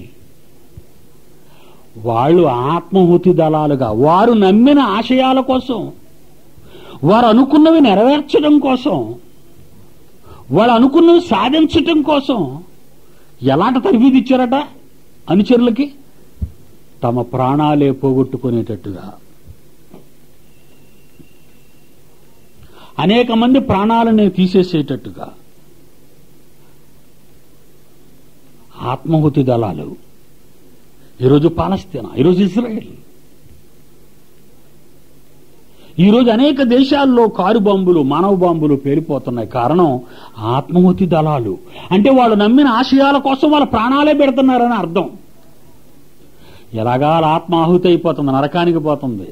వాళ్ళు ఆత్మహుతి దళాలుగా, వారు నమ్మిన ఆశయాల కోసం, వారు అనుకున్నవి నెరవేర్చడం కోసం, వాళ్ళు అనుకున్నవి సాధించటం కోసం ఎలాంటి తర్ఫీదు ఇచ్చారట అనుచరులకి? తమ ప్రాణాలే పోగొట్టుకునేటట్టుగా. అనేక మంది ప్రాణాలనే తీసేసేటట్టుగా ఆత్మహుతి దళాలు. ఈరోజు పాలస్తీనా, ఈరోజు ఇజ్రాయెల్, ఈరోజు అనేక దేశాల్లో కారు బాంబులు, మానవ బాంబులు పేలిపోతున్నాయి. కారణం ఆత్మహుతి దళాలు. అంటే వాళ్ళు నమ్మిన ఆశయాల కోసం వాళ్ళ ప్రాణాలే పెడుతున్నారని అర్థం. ఎలాగా ఆత్మాహుతి అయిపోతుంది, నరకానికి పోతుంది.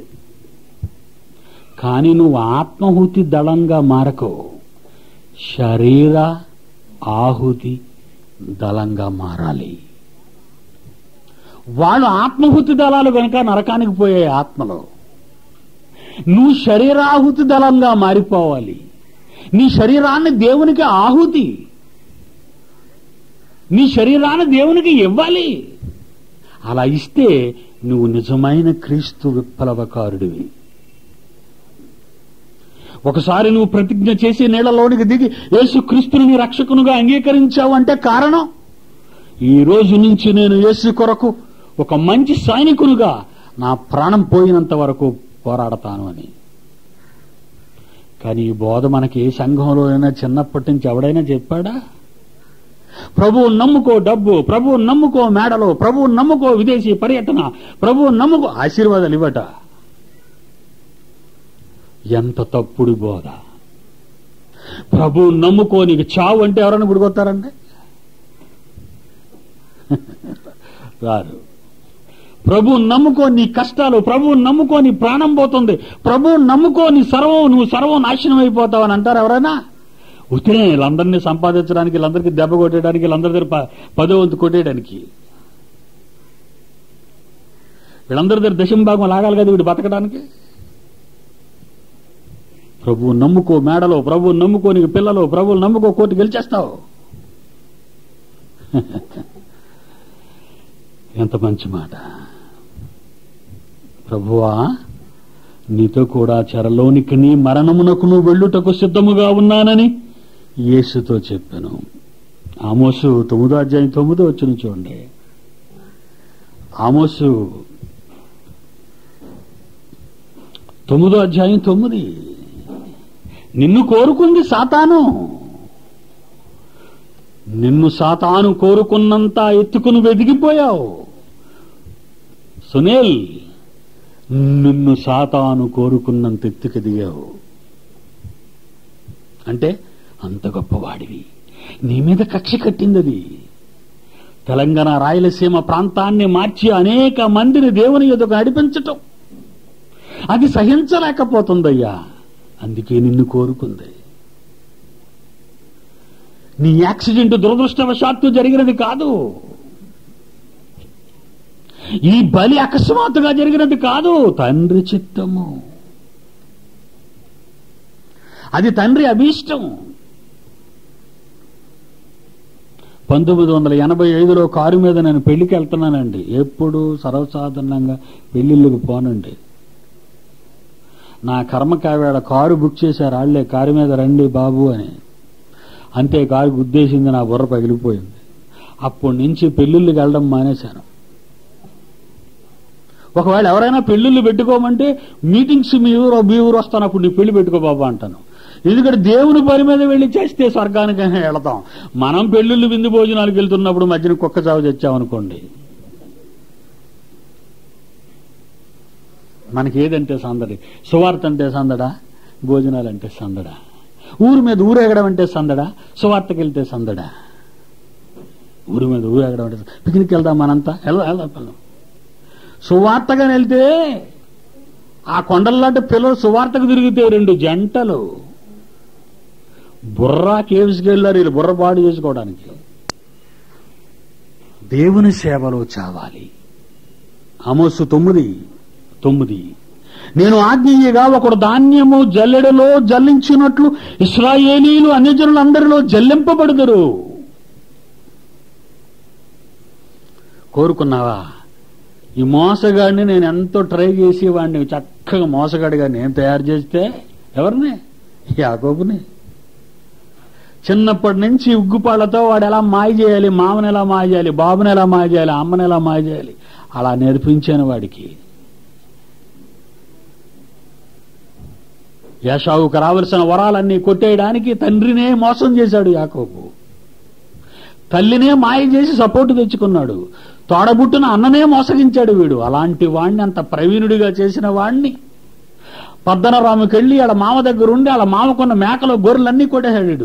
కానీ నువ్వు ఆత్మహుతి దళంగా మారకు, శరీర ఆహుతి దళంగా మారాలి. వాళ్ళు ఆత్మహుతి దళాలు కనుక నరకానికి పోయే ఆత్మలో, నువ్వు శరీరాహుతి దళంగా మారిపోవాలి. నీ శరీరాన్ని దేవునికి ఆహుతి, నీ శరీరాన్ని దేవునికి ఇవ్వాలి. అలా ఇస్తే నువ్వు నిజమైన క్రీస్తు విప్లవకారుడివి. ఒకసారి నువ్వు ప్రతిజ్ఞ చేసి నీళ్లలోనికి దిగి యేసుక్రీస్తుని నీ రక్షకునిగా అంగీకరించావు అంటే కారణం, ఈ రోజు నుంచి నేను యేసు కొరకు ఒక మంచి సైనికునిగా నా ప్రాణం పోయినంత వరకు పోరాడతాను అని. కానీ ఈ బోధ మనకి ఏ సంఘంలో అయినా చిన్నప్పటి నుంచి ఎవడైనా చెప్పాడా? ప్రభువు నమ్ముకో డబ్బు, ప్రభువు నమ్ముకో మేడలో, ప్రభువు నమ్ముకో విదేశీ పర్యటన, ప్రభువు నమ్ముకో ఆశీర్వాదాలు ఇవ్వట. ఎంత తప్పుడు బోధ. ప్రభువు నమ్ముకో, నీకు చావు అంటే ఎవరైనా గుడికొస్తారంటే రారు. ప్రభువు నమ్ముకో, నీ కష్టాలు, ప్రభువు నమ్ముకో, నీ ప్రాణం పోతుంది, ప్రభువు నమ్ముకో, నీ సర్వం, నువ్వు సర్వం నాశనం అయిపోతావని అంటారు ఎవరైనా? ఉత్తినే వీళ్ళందరినీ సంపాదించడానికి, వీళ్ళందరికీ దెబ్బ కొట్టేయడానికి, వీళ్ళందరి దగ్గర 10వ వంతు కొట్టేయడానికి, వీళ్ళందరి దగ్గర దశంభాగం లాగాలి కదా వీడు బతకడానికి. ప్రభువు నమ్ముకో మేడలో, ప్రభువు నమ్ముకో నీకు పిల్లలు, ప్రభువు నమ్ముకో కోర్టు గెలిచేస్తావు. ఎంత మంచి మాట. ప్రభువా, నీతో కూడా చెరలోనికి నీ మరణమునకు నువ్వు వెళ్ళుటకు సిద్ధముగా ఉన్నానని యేసుతో చెప్పాను. ఆమోసు 9వ అధ్యాయం 9వ వచనం చూడండి. ఆమోసు 9వ అధ్యాయం 9. నిన్ను కోరుకుంది సాతాను, నిన్ను సాతాను కోరుకున్నంత ఎత్తుకుని వెదిగిపోయావు. సునీల్, నిన్ను సాతాను కోరుకున్నంత ఎత్తుకు దిగావు. అంటే అంత గొప్పవాడివి. నీ మీద కక్ష కట్టింది అది. తెలంగాణ రాయలసీమ ప్రాంతాన్ని మార్చి అనేక మందిని దేవుని ఎదుగు నడిపించటం అది సహించలేకపోతుందయ్యా. అందుకే నిన్ను కోరుకుంది. నీ యాక్సిడెంట్ దురదృష్టవశాత్తు జరిగినది కాదు. ఈ బలి అకస్మాత్తుగా జరిగినది కాదు. తండ్రి చిత్తము, అది తండ్రి అభీష్టం. 1985లో కారు మీద నేను పెళ్లికి వెళ్తున్నానండి. ఎప్పుడు సర్వసాధారణంగా పెళ్లిళ్ళకి పోనండి. నా కర్మకావేళ కారు బుక్ చేశారు వాళ్లే, కారు మీద రండి బాబు అని. అంతే, కారు గుద్దేసింది, నా బుర్ర పగిలిపోయింది. అప్పటి నుంచి పెళ్లిళ్ళకి వెళ్ళడం మానేశాను. ఒకవేళ ఎవరైనా పెళ్లిళ్ళు పెట్టుకోమంటే మీటింగ్స్ మీ ఊరు వస్తాను, అప్పుడు నీ పెళ్లి పెట్టుకో బాబా అంటాను. ఎందుకంటే దేవుని పని మీద వెళ్లి చేస్తే స్వర్గానికైనా వెళతాం. మనం పెళ్లిళ్ళు విందు భోజనాలకు వెళ్తున్నప్పుడు మధ్యన కుక్క చావు తెచ్చామనుకోండి, మనకి ఏదంటే సందడి? సువార్త అంటే సందడా? భోజనాలు అంటే సందడా? ఊరి మీద ఊరేగడం అంటే సందడా? సువార్తకి వెళ్తే సందడా? ఊరి మీద ఊరేగడం అంటే పిక్నిక్ వెళ్దాం మనంతా, వెళ్దాం. సువార్తగా వెళ్తే ఆ కొండల్లాంటి పిల్లలు సువార్తకు తిరిగితే 2 జంటలు బుర్రా కేవ్స్కి వెళ్ళారు వీళ్ళు బుర్ర పాడు చేసుకోవడానికి. దేవుని సేవలో చావాలి. ఆమోసు 9:9 నేను ఆజ్ఞీయగా ఒకడు ధాన్యము జల్లెడలో జల్లించినట్లు ఇశ్రాయేలీయులు అన్యజనులందరిలో జల్లింపబడుదురు. కోరుకున్నావా? ఈ మోసగాడిని నేను ఎంతో ట్రై చేసి వాడిని చక్కగా మోసగాడిగా నేను తయారు చేస్తే ఎవరిని? యాకోబుని. చిన్నప్పటి నుంచి ఉగ్గుపాళ్లతో వాడు ఎలా మాయ చేయాలి, మామని ఎలా మాయ చేయాలి, బాబుని ఎలా మాయ చేయాలి, అమ్మని ఎలా మాయ చేయాలి అలా నేర్పించాను వాడికి. ఏశావుకు రావలసిన వరాలన్నీ కొట్టేయడానికి తండ్రినే మోసం చేశాడు యాకోబు. తల్లినే మాయ చేసి సపోర్టు తెచ్చుకున్నాడు. తోడబుట్టున అన్ననే మోసగించాడు వీడు. అలాంటి వాణ్ణి, అంత ప్రవీణుడిగా చేసిన వాణ్ణి పద్దనరాముకెళ్ళి ఆడ మామ దగ్గర ఉండి ఆడ మామకున్న మేకలు గొర్రెలన్నీ కొట్టేశాడు.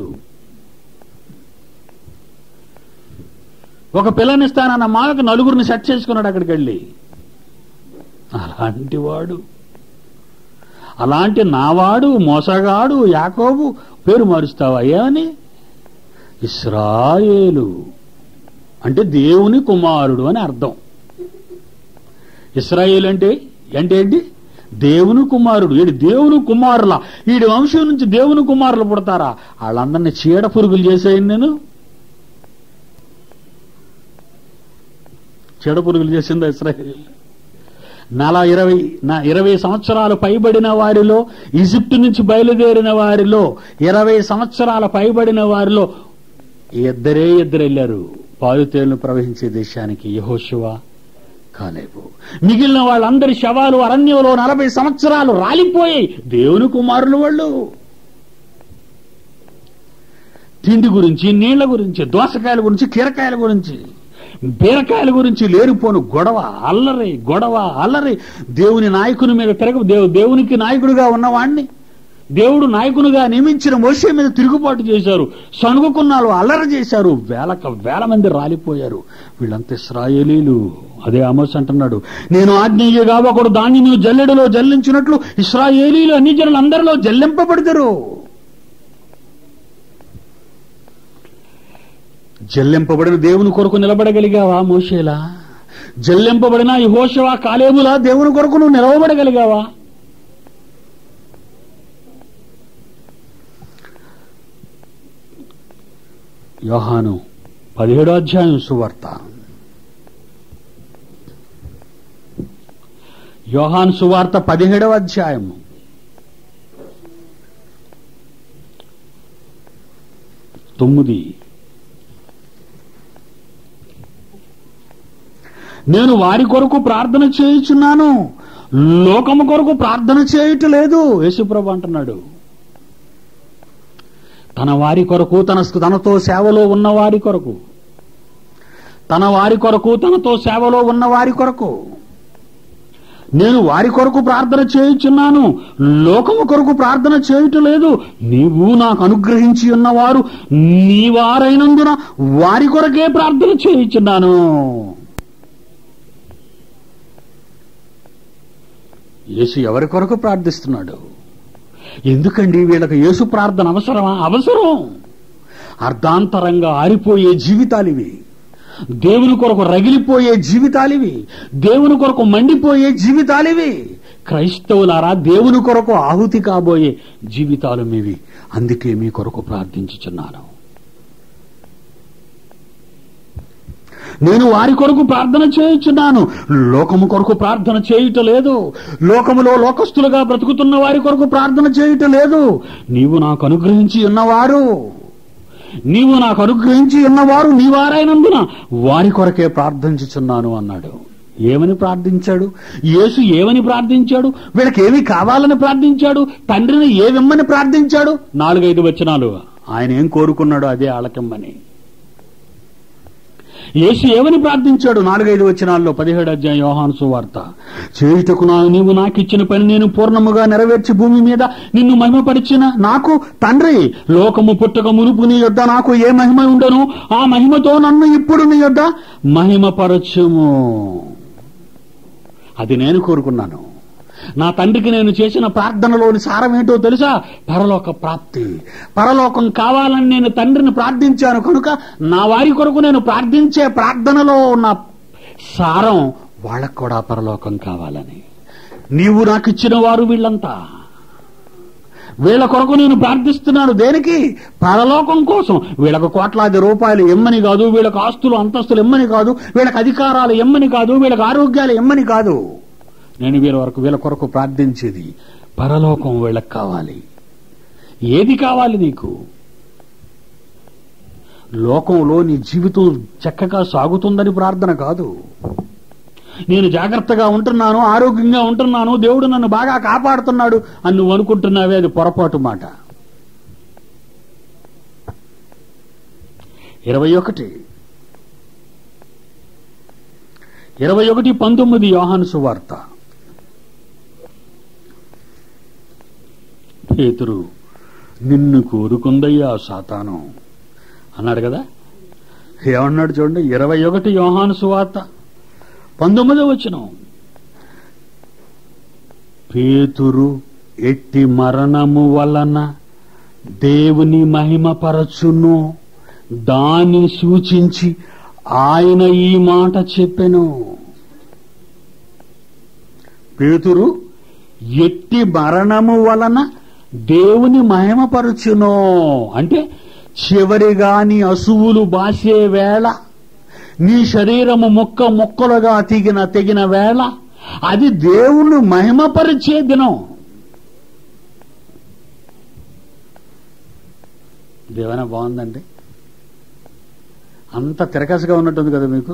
ఒక పిల్లనిస్తానన్న మామకు 4గురిని సెట్ చేసుకున్నాడు అక్కడికి వెళ్ళి. అలాంటి వాడు, అలాంటి నావాడు మోసగాడు యాకోబు పేరు మారుస్తావా ఏమని? ఇశ్రాయేలు అంటే దేవుని కుమారుడు అని అర్థం. ఇశ్రాయేలు అంటే ఏంటి? దేవుని కుమారుడు. వీడు దేవుని కుమారుల, వీడి వంశం నుంచి దేవుని కుమారులు పుడతారా? వాళ్ళందరినీ చీడ పురుగులు చేసేయండి నేను. చీడ పురుగులు చేసిందా ఇశ్రాయేలు? 20 సంవత్సరాలు పైబడిన వారిలో, ఈజిప్టు నుంచి బయలుదేరిన వారిలో 20 సంవత్సరాల పైబడిన వారిలో ఇద్దరు వెళ్ళారు పాలుతేళ్లు ప్రవహించే దేశానికి, యెహోషువ, కాలేబు. మిగిలిన వాళ్ళందరి శవాలు అరణ్యంలో 40 సంవత్సరాలు రాలిపోయాయి. దేవుని కుమారులు వాళ్ళు. తిండి గురించి, నీళ్ల గురించి, దోసకాయల గురించి, కీరకాయల గురించి, బీరకాయల గురించి లేరుపోను గొడవ, అల్లరి. దేవుని నాయకుని మీద దేవునికి నాయకుడిగా ఉన్నవాణ్ణి దేవుడు నాయకునిగా నియమించిన మోషే మీద తిరుగుబాటు చేశారు. సణుగుకున్నాళ్ళు, అల్లరి చేశారు. వేల మంది రాలిపోయారు. వీళ్ళంతా ఇశ్రాయేలీలు. అదే ఆమోస్ అంటున్నాడు, నేను ఆజ్ఞేయగా ఒకడు ధాన్యము జల్లెడలో జల్లించినట్లు ఇశ్రాయేలీలు అన్యజనులందరిలో జల్లింపబడతారు. జల్లింపబడిన దేవుని కొరకు నిలబడగలిగావా మోషేలా? జల్లింపబడిన యెహోషువ, కాలేబులా దేవుని కొరకు నువ్వు నిలవబడగలిగావా? యోహాను 17వ అధ్యాయం సువార్త. యోహాను సువార్త 17వ అధ్యాయము 9. నేను వారి కొరకు ప్రార్థన చేయుచున్నాను, లోకము కొరకు ప్రార్థన చేయుటలేదు. యేసుప్రభు అంటున్నాడు. తన వారి కొరకు, తనతో సేవలో ఉన్న వారి కొరకు, తనతో సేవలో ఉన్న వారి కొరకు నేను వారి కొరకు ప్రార్థన చేయుచున్నాను, లోకము కొరకు ప్రార్థన చేయుటలేదు. నీవు నాకు అనుగ్రహించి ఉన్నవారు నీ వారైనందున వారి కొరకే ప్రార్థన చేయుచున్నాను. యేసు ఎవరి కొరకు ప్రార్థిస్తున్నాడు? ఎందుకండి వీళ్ళకి యేసు ప్రార్థన అవసరమా? అవసరం. అర్ధాంతరంగా ఆరిపోయే జీవితాలివి, దేవుని కొరకు రగిలిపోయే జీవితాలివి, దేవుని కొరకు మండిపోయే జీవితాలివి. క్రైస్తవులారా, దేవుని కొరకు ఆహుతి కాబోయే జీవితాలు మీవి. అందుకే మీ కొరకు ప్రార్థించుచున్నాను. నేను వారి కొరకు ప్రార్థన చేయుచున్నాను, లోకము కొరకు ప్రార్థన చేయుటలేదు. లోకములో లోకస్తులుగా బ్రతుకుతున్న వారి కొరకు ప్రార్థన చేయుటలేదు. నీవు నాకు అనుగ్రహించి ఉన్నవారు నీ వారైనందున వారి కొరకే ప్రార్థించుచున్నాను అన్నాడు. ఏమని ప్రార్థించాడు యేసు? ఏమని ప్రార్థించాడు? వీళ్ళకి ఏమి కావాలని ప్రార్థించాడు? తండ్రిని ఏమిమ్మని ప్రార్థించాడు? 4-5 వచనాలు. ఆయన ఏం కోరుకున్నాడు అదే ఆలకిమ్మని. యేసు ఏమని ప్రార్థించాడు? 4-5 వచనాల్లో 17వ అధ్యాయం యోహాను సువార్త. చేయుటకు నీవు నాకిచ్చిన పని నేను పూర్ణముగా నెరవేర్చి భూమి మీద నిన్ను మహిమపరిచిన నాకు తండ్రి, లోకము పుట్టక మునుపు నీ యొద్ద నాకు ఏ మహిమ ఉండను, ఆ మహిమతో నన్ను ఇప్పుడు నీ యొద్ద మహిమపరచుము. అది నేను కోరుకున్నాను. నా తండ్రికి నేను చేసిన ప్రార్థనలోని సారం ఏంటో తెలుసా? పరలోక ప్రాప్తి. పరలోకం కావాలని నేను తండ్రిని ప్రార్థించాను కనుక నా వారి కొరకు నేను ప్రార్థించే ప్రార్థనలో ఉన్న సారం వాళ్ళకు కూడా పరలోకం కావాలని. నీవు నాకు ఇచ్చిన వారు వీళ్ళంతా, వీళ్ళ కొరకు నేను ప్రార్థిస్తున్నాను. దేనికి? పరలోకం కోసం. వీళ్ళకు కోట్లాది రూపాయలు ఎమ్మని కాదు, వీళ్ళకు ఆస్తులు అంతస్తులు ఎమ్మని కాదు, వీళ్ళకి అధికారాలు ఎమ్మని కాదు, వీళ్ళకి ఆరోగ్యాలు ఎమ్మని కాదు. నేను వీళ్ళ కొరకు ప్రార్థించేది పరలోకం వీళ్ళకి కావాలి. ఏది కావాలి నీకు? లోకంలో నీ జీవితం చక్కగా సాగుతుందని ప్రార్థన కాదు. నేను జాగ్రత్తగా ఉంటున్నాను, ఆరోగ్యంగా ఉంటున్నాను, దేవుడు నన్ను బాగా కాపాడుతున్నాడు అని నువ్వు అనుకుంటున్నావే, అది పొరపాటు మాట. 21:19 యోహాను సువార్త. పేతురు, నిన్ను కోరుకుందయ్యా సాతాను అన్నాడు కదా. ఏమన్నాడు చూడండి, 21 యోహాను సువార్త 19వ వచనం. పేతురు ఎట్టి మరణము వలన దేవుని మహిమపరచును దాన్ని సూచించి ఆయన ఈ మాట చెప్పెను. పేతురు ఎట్టి మరణము వలన దేవుని మహిమపరచును అంటే, చివరిగా నీ అసువులు బాసే వేళ, నీ శరీరము ముక్కలుగా తెగిన వేళ, అది దేవుని మహిమపరిచే దినం. దేవన బాగుందండి. అంత తిరకసగా ఉన్నట్టుంది కదా మీకు.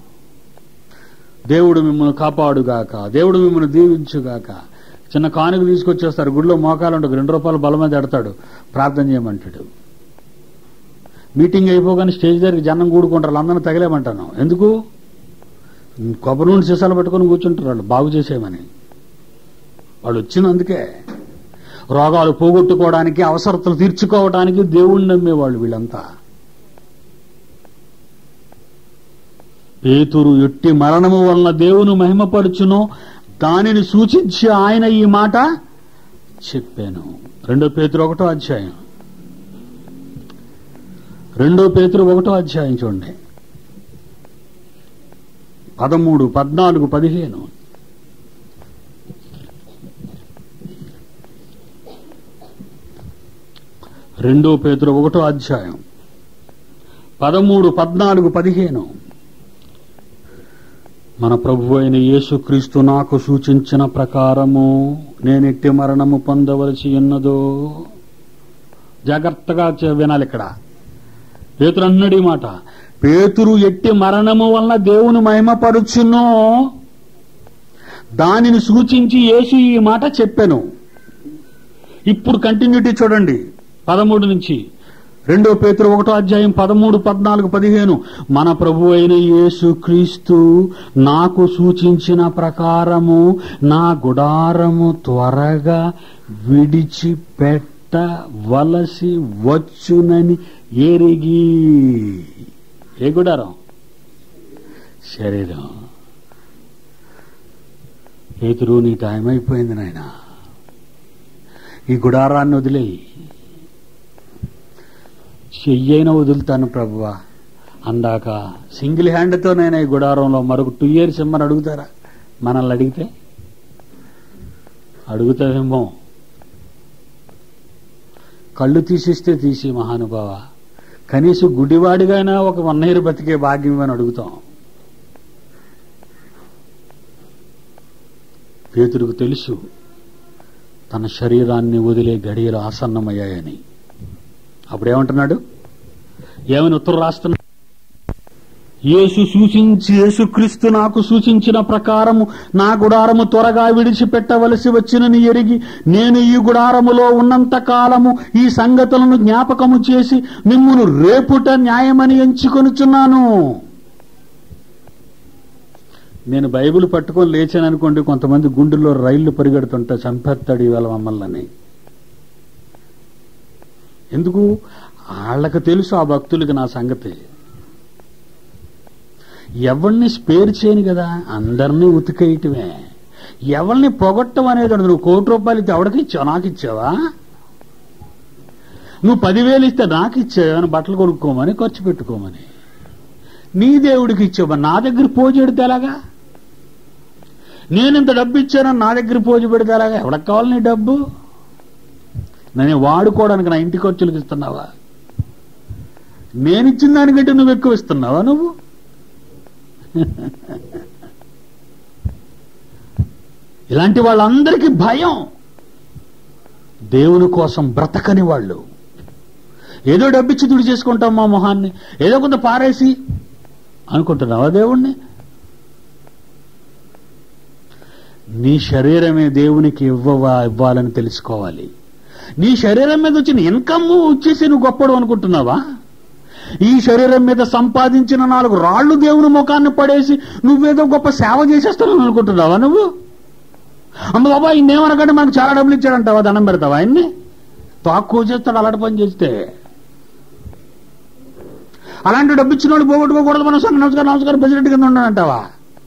దేవుడు మిమ్మల్ని కాపాడుగాక, దేవుడు మిమ్మల్ని దీవించుగాక. చిన్న కానుక తీసుకొచ్చేస్తారు, గుడిలో మోకాలు ఉంటుంది, 2 రూపాయలు బల మీద ఎడతాడు, ప్రార్థన చేయమంటాడు. మీటింగ్ అయిపోగానే స్టేజ్ దగ్గరికి జనం కూడుకుంటారు, అందరిని తగిలేమంటాను. ఎందుకు? కొబ్బరి నుండి సీసాలు పట్టుకొని కూర్చుంటారు వాళ్ళు, బాగు చేసేయమని. వాళ్ళు వచ్చినందుకే. రోగాలు పోగొట్టుకోవడానికి, అవసరతలు తీర్చుకోవడానికి దేవుణ్ణి నమ్మేవాళ్ళు వీళ్ళంతా. పేతురు ఎట్టి మరణము వలన దేవుని మహిమపరచును దానిని సూచించి ఆయన ఈ మాట చెప్పాను. 2 పేతురు 1వ అధ్యాయం. 2 పేతురు 1వ అధ్యాయం చూడండి, 13, 14, 15. రెండో పేతురు 1వ అధ్యాయం 13, 14, 15. మన ప్రభువు అయిన యేసుక్రీస్తు నాకు సూచించిన ప్రకారము నేనెట్టి మరణము పొందవలసి ఉన్నదో. జాగ్రత్తగా వినాలి ఇక్కడ. పేతురు అన్నాడు ఈ మాట. పేతురు ఎట్టి మరణము వలన దేవుని మహిమపరుచునో దానిని సూచించి యేసు ఈ మాట చెప్పాను. ఇప్పుడు కంటిన్యూటీ చూడండి 13 నుంచి. 2 పేతురు 1వ అధ్యాయం 13, 14, 15. మన ప్రభు అయిన యేసుక్రీస్తు నాకు సూచించిన ప్రకారము నా గుడారము త్వరగా విడిచిపెట్టవలసి వచ్చునని ఎరిగి. ఏ గుడారం? శరీరం. పేతురు, నీ టైం అయిపోయింది నాయన, ఈ గుడారాన్ని వదిలేయి. చెయ్యైనా వదులుతాను ప్రభువా అందాక సింగిల్ హ్యాండ్తో నేను ఈ గుడారంలో మరొక 2 years ఇమ్మని అడుగుతారా? మనల్ని అడిగితే అడుగుతావేమో. కళ్ళు తీసిస్తే తీసి మహానుభావ, కనీసం గుడివాడిగైనా ఒక 1 year బతికే భాగ్యం అని అడుగుతాం. పేతురుకు తెలుసు తన శరీరాన్ని వదిలే గడియలు ఆసన్నమయ్యాయని. అప్పుడేమంటున్నాడు? ఏమని ఉత్తరం రాస్తున్నాడు? యేసుక్రీస్తు నాకు సూచించిన ప్రకారము నా గుడారము త్వరగా విడిచిపెట్టవలసి వచ్చినని ఎరిగి నేను ఈ గుడారములో ఉన్నంత కాలము ఈ సంగతులను జ్ఞాపకము చేసి మిమ్మును రేపుట న్యాయమని ఎంచుకొనుచున్నాను. నేను బైబిల్ పట్టుకొని లేచాను అనుకోండి, కొంతమంది గుండెల్లో రైళ్లు పరిగెడుతుంటా, చంపేస్తాడు ఇవాళ మమ్మల్ని. ఎందుకు? వాళ్ళకి తెలుసు ఆ భక్తులకి నా సంగతి. ఎవరిని స్పేర్ చేయను కదా, అందరినీ ఉతికేయటమే. ఎవరిని పొగట్టం అనేది ఉండదు. నువ్వు ₹1,00,000 ఇస్తే ఎవడికి ఇచ్చావు? నాకు ఇచ్చావా? నువ్వు 10,000 ఇస్తే నాకు ఇచ్చావు బట్టలు కొనుక్కోమని, ఖర్చు పెట్టుకోమని. నీ దేవుడికి ఇచ్చావు, నా దగ్గర పోజు పెడితే ఎలాగా? నేనింత డబ్బు ఇచ్చానని నా దగ్గర పోజు పెడితే ఎలాగా? ఎవరికి కావాలి నీ డబ్బు? నేను వాడుకోవడానికి నా ఇంటి ఖర్చులకు ఇస్తున్నావా? నేనిచ్చిన దానికంటే నువ్వు ఎక్కువ ఇస్తున్నావా నువ్వు? ఇలాంటి వాళ్ళందరికీ భయం. దేవుని కోసం బ్రతకని వాళ్ళు. ఏదో డబ్బిచ్చి తుడి చేసుకుంటాం మా మొహాన్ని, ఏదో కొంత పారేసి అనుకుంటున్నావా దేవుణ్ణి? నీ శరీరమే దేవునికి ఇవ్వాలని తెలుసుకోవాలి. నీ శరీరం మీద వచ్చిన ఇన్కమ్ వచ్చేసి నువ్వు గొప్పడు అనుకుంటున్నావా? ఈ శరీరం మీద సంపాదించిన 4 రాళ్లు దేవుని ముఖాన్ని పడేసి నువ్వేదో గొప్ప సేవ చేసేస్తానని అనుకుంటున్నావా నువ్వు? అమ్మ బాబా ఇన్నేమనకంటే మనకు చాలా డబ్బులు ఇచ్చాడంటావా? దండం పెడతావా? ఆయన్ని తక్కువ చేస్తాడు అలాంటి పని చేస్తే. అలాంటి డబ్బు ఇచ్చిన వాళ్ళు పోగొట్టుకోకూడదు. మనం నమస్కారం నమస్కారం ప్రెసిడెంట్ కింద ఉన్నాడంటావా?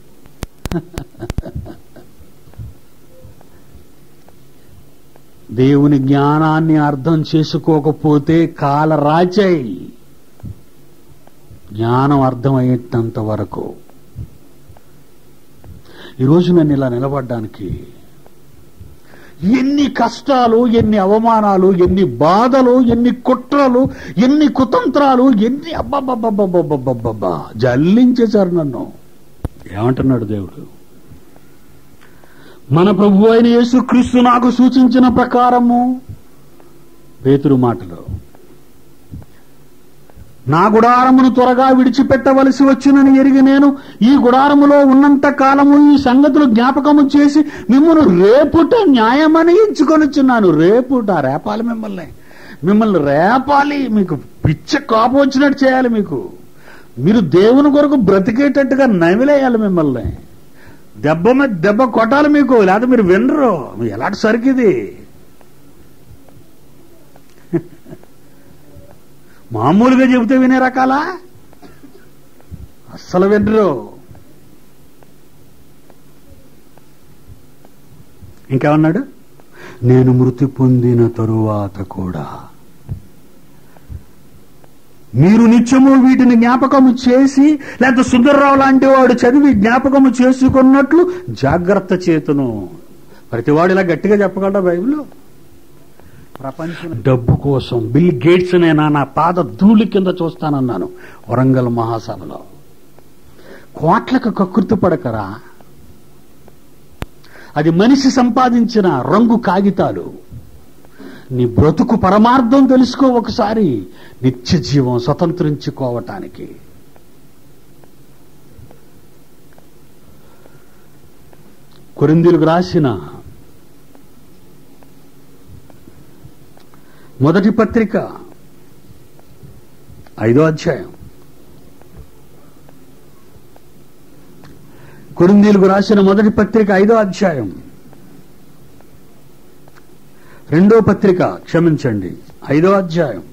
దేవుని జ్ఞానాన్ని అర్థం చేసుకోకపోతే కాల రాచాయి. జ్ఞానం అర్థమయ్యేటంత వరకు. ఈరోజు నన్ను ఇలా నిలబడ్డానికి ఎన్ని కష్టాలు, ఎన్ని అవమానాలు, ఎన్ని బాధలు, ఎన్ని కుట్రలు, ఎన్ని కుతంత్రాలు, ఎన్ని అబ్బబ్బబ్బబ్బబ్బబ్బబ్బా జల్లించేశారు నన్ను. ఏమంటున్నాడు దేవుడు? మన ప్రభు అయిన యేసుక్రీస్తు నాకు సూచించిన ప్రకారము, పేతురు మాటలో, నా గుడారమును త్వరగా విడిచిపెట్టవలసి వచ్చునని ఎరిగి నేను ఈ గుడారములో ఉన్నంత కాలము ఈ సంగతులు జ్ఞాపకము చేసి మిమ్మల్ని రేపుట న్యాయమని ఎంచుకొనిచున్నాను. రేపాలి మిమ్మల్ని రేపాలి. మీకు పిచ్చ కాపు వచ్చినట్టు చేయాలి. మీరు దేవుని కొరకు బ్రతికేటట్టుగా నమిలేయాలి. మిమ్మల్ని దెబ్బ మీద దెబ్బ కొట్టాలి మీకు, లేకపోతే మీరు వినరు. ఎలాంటి సరికిది? మామూలుగా చెబితే వినే రకాలా? అస్సలు వినరు. ఇంకేమన్నాడు? నేను మృతి పొందిన తరువాత కూడా మీరు నిత్యము వీటిని జ్ఞాపకము చేసి, లేకపోతే సుందర్రావు లాంటి వాడు చదివి జ్ఞాపకము చేసుకున్నట్లు జాగ్రత్త చేతును. ప్రతివాడు ఇలా గట్టిగా చెప్పగలరా బైబిల్? ప్రపంచం డబ్బు కోసం బిల్ గేట్స్ నేనా నా పాద ధూళి కింద చూస్తానన్నాను వరంగల్ మహాసభలో. కోట్లకు కకృతి పడకరా. అది మనిషి సంపాదించిన రంగు కాగితాలు. నీ బ్రతుకు పరమార్థం తెలుసుకో ఒకసారి, నిత్య జీవం స్వతంత్రించుకోవటానికి. కొరింథీయులకు రాసిన మొదటి పత్రిక 5వ అధ్యాయం. కొరింథీయులకు రాసిన మొదటి పత్రిక 5వ అధ్యాయం. 2వ పత్రిక 5వ అధ్యాయం.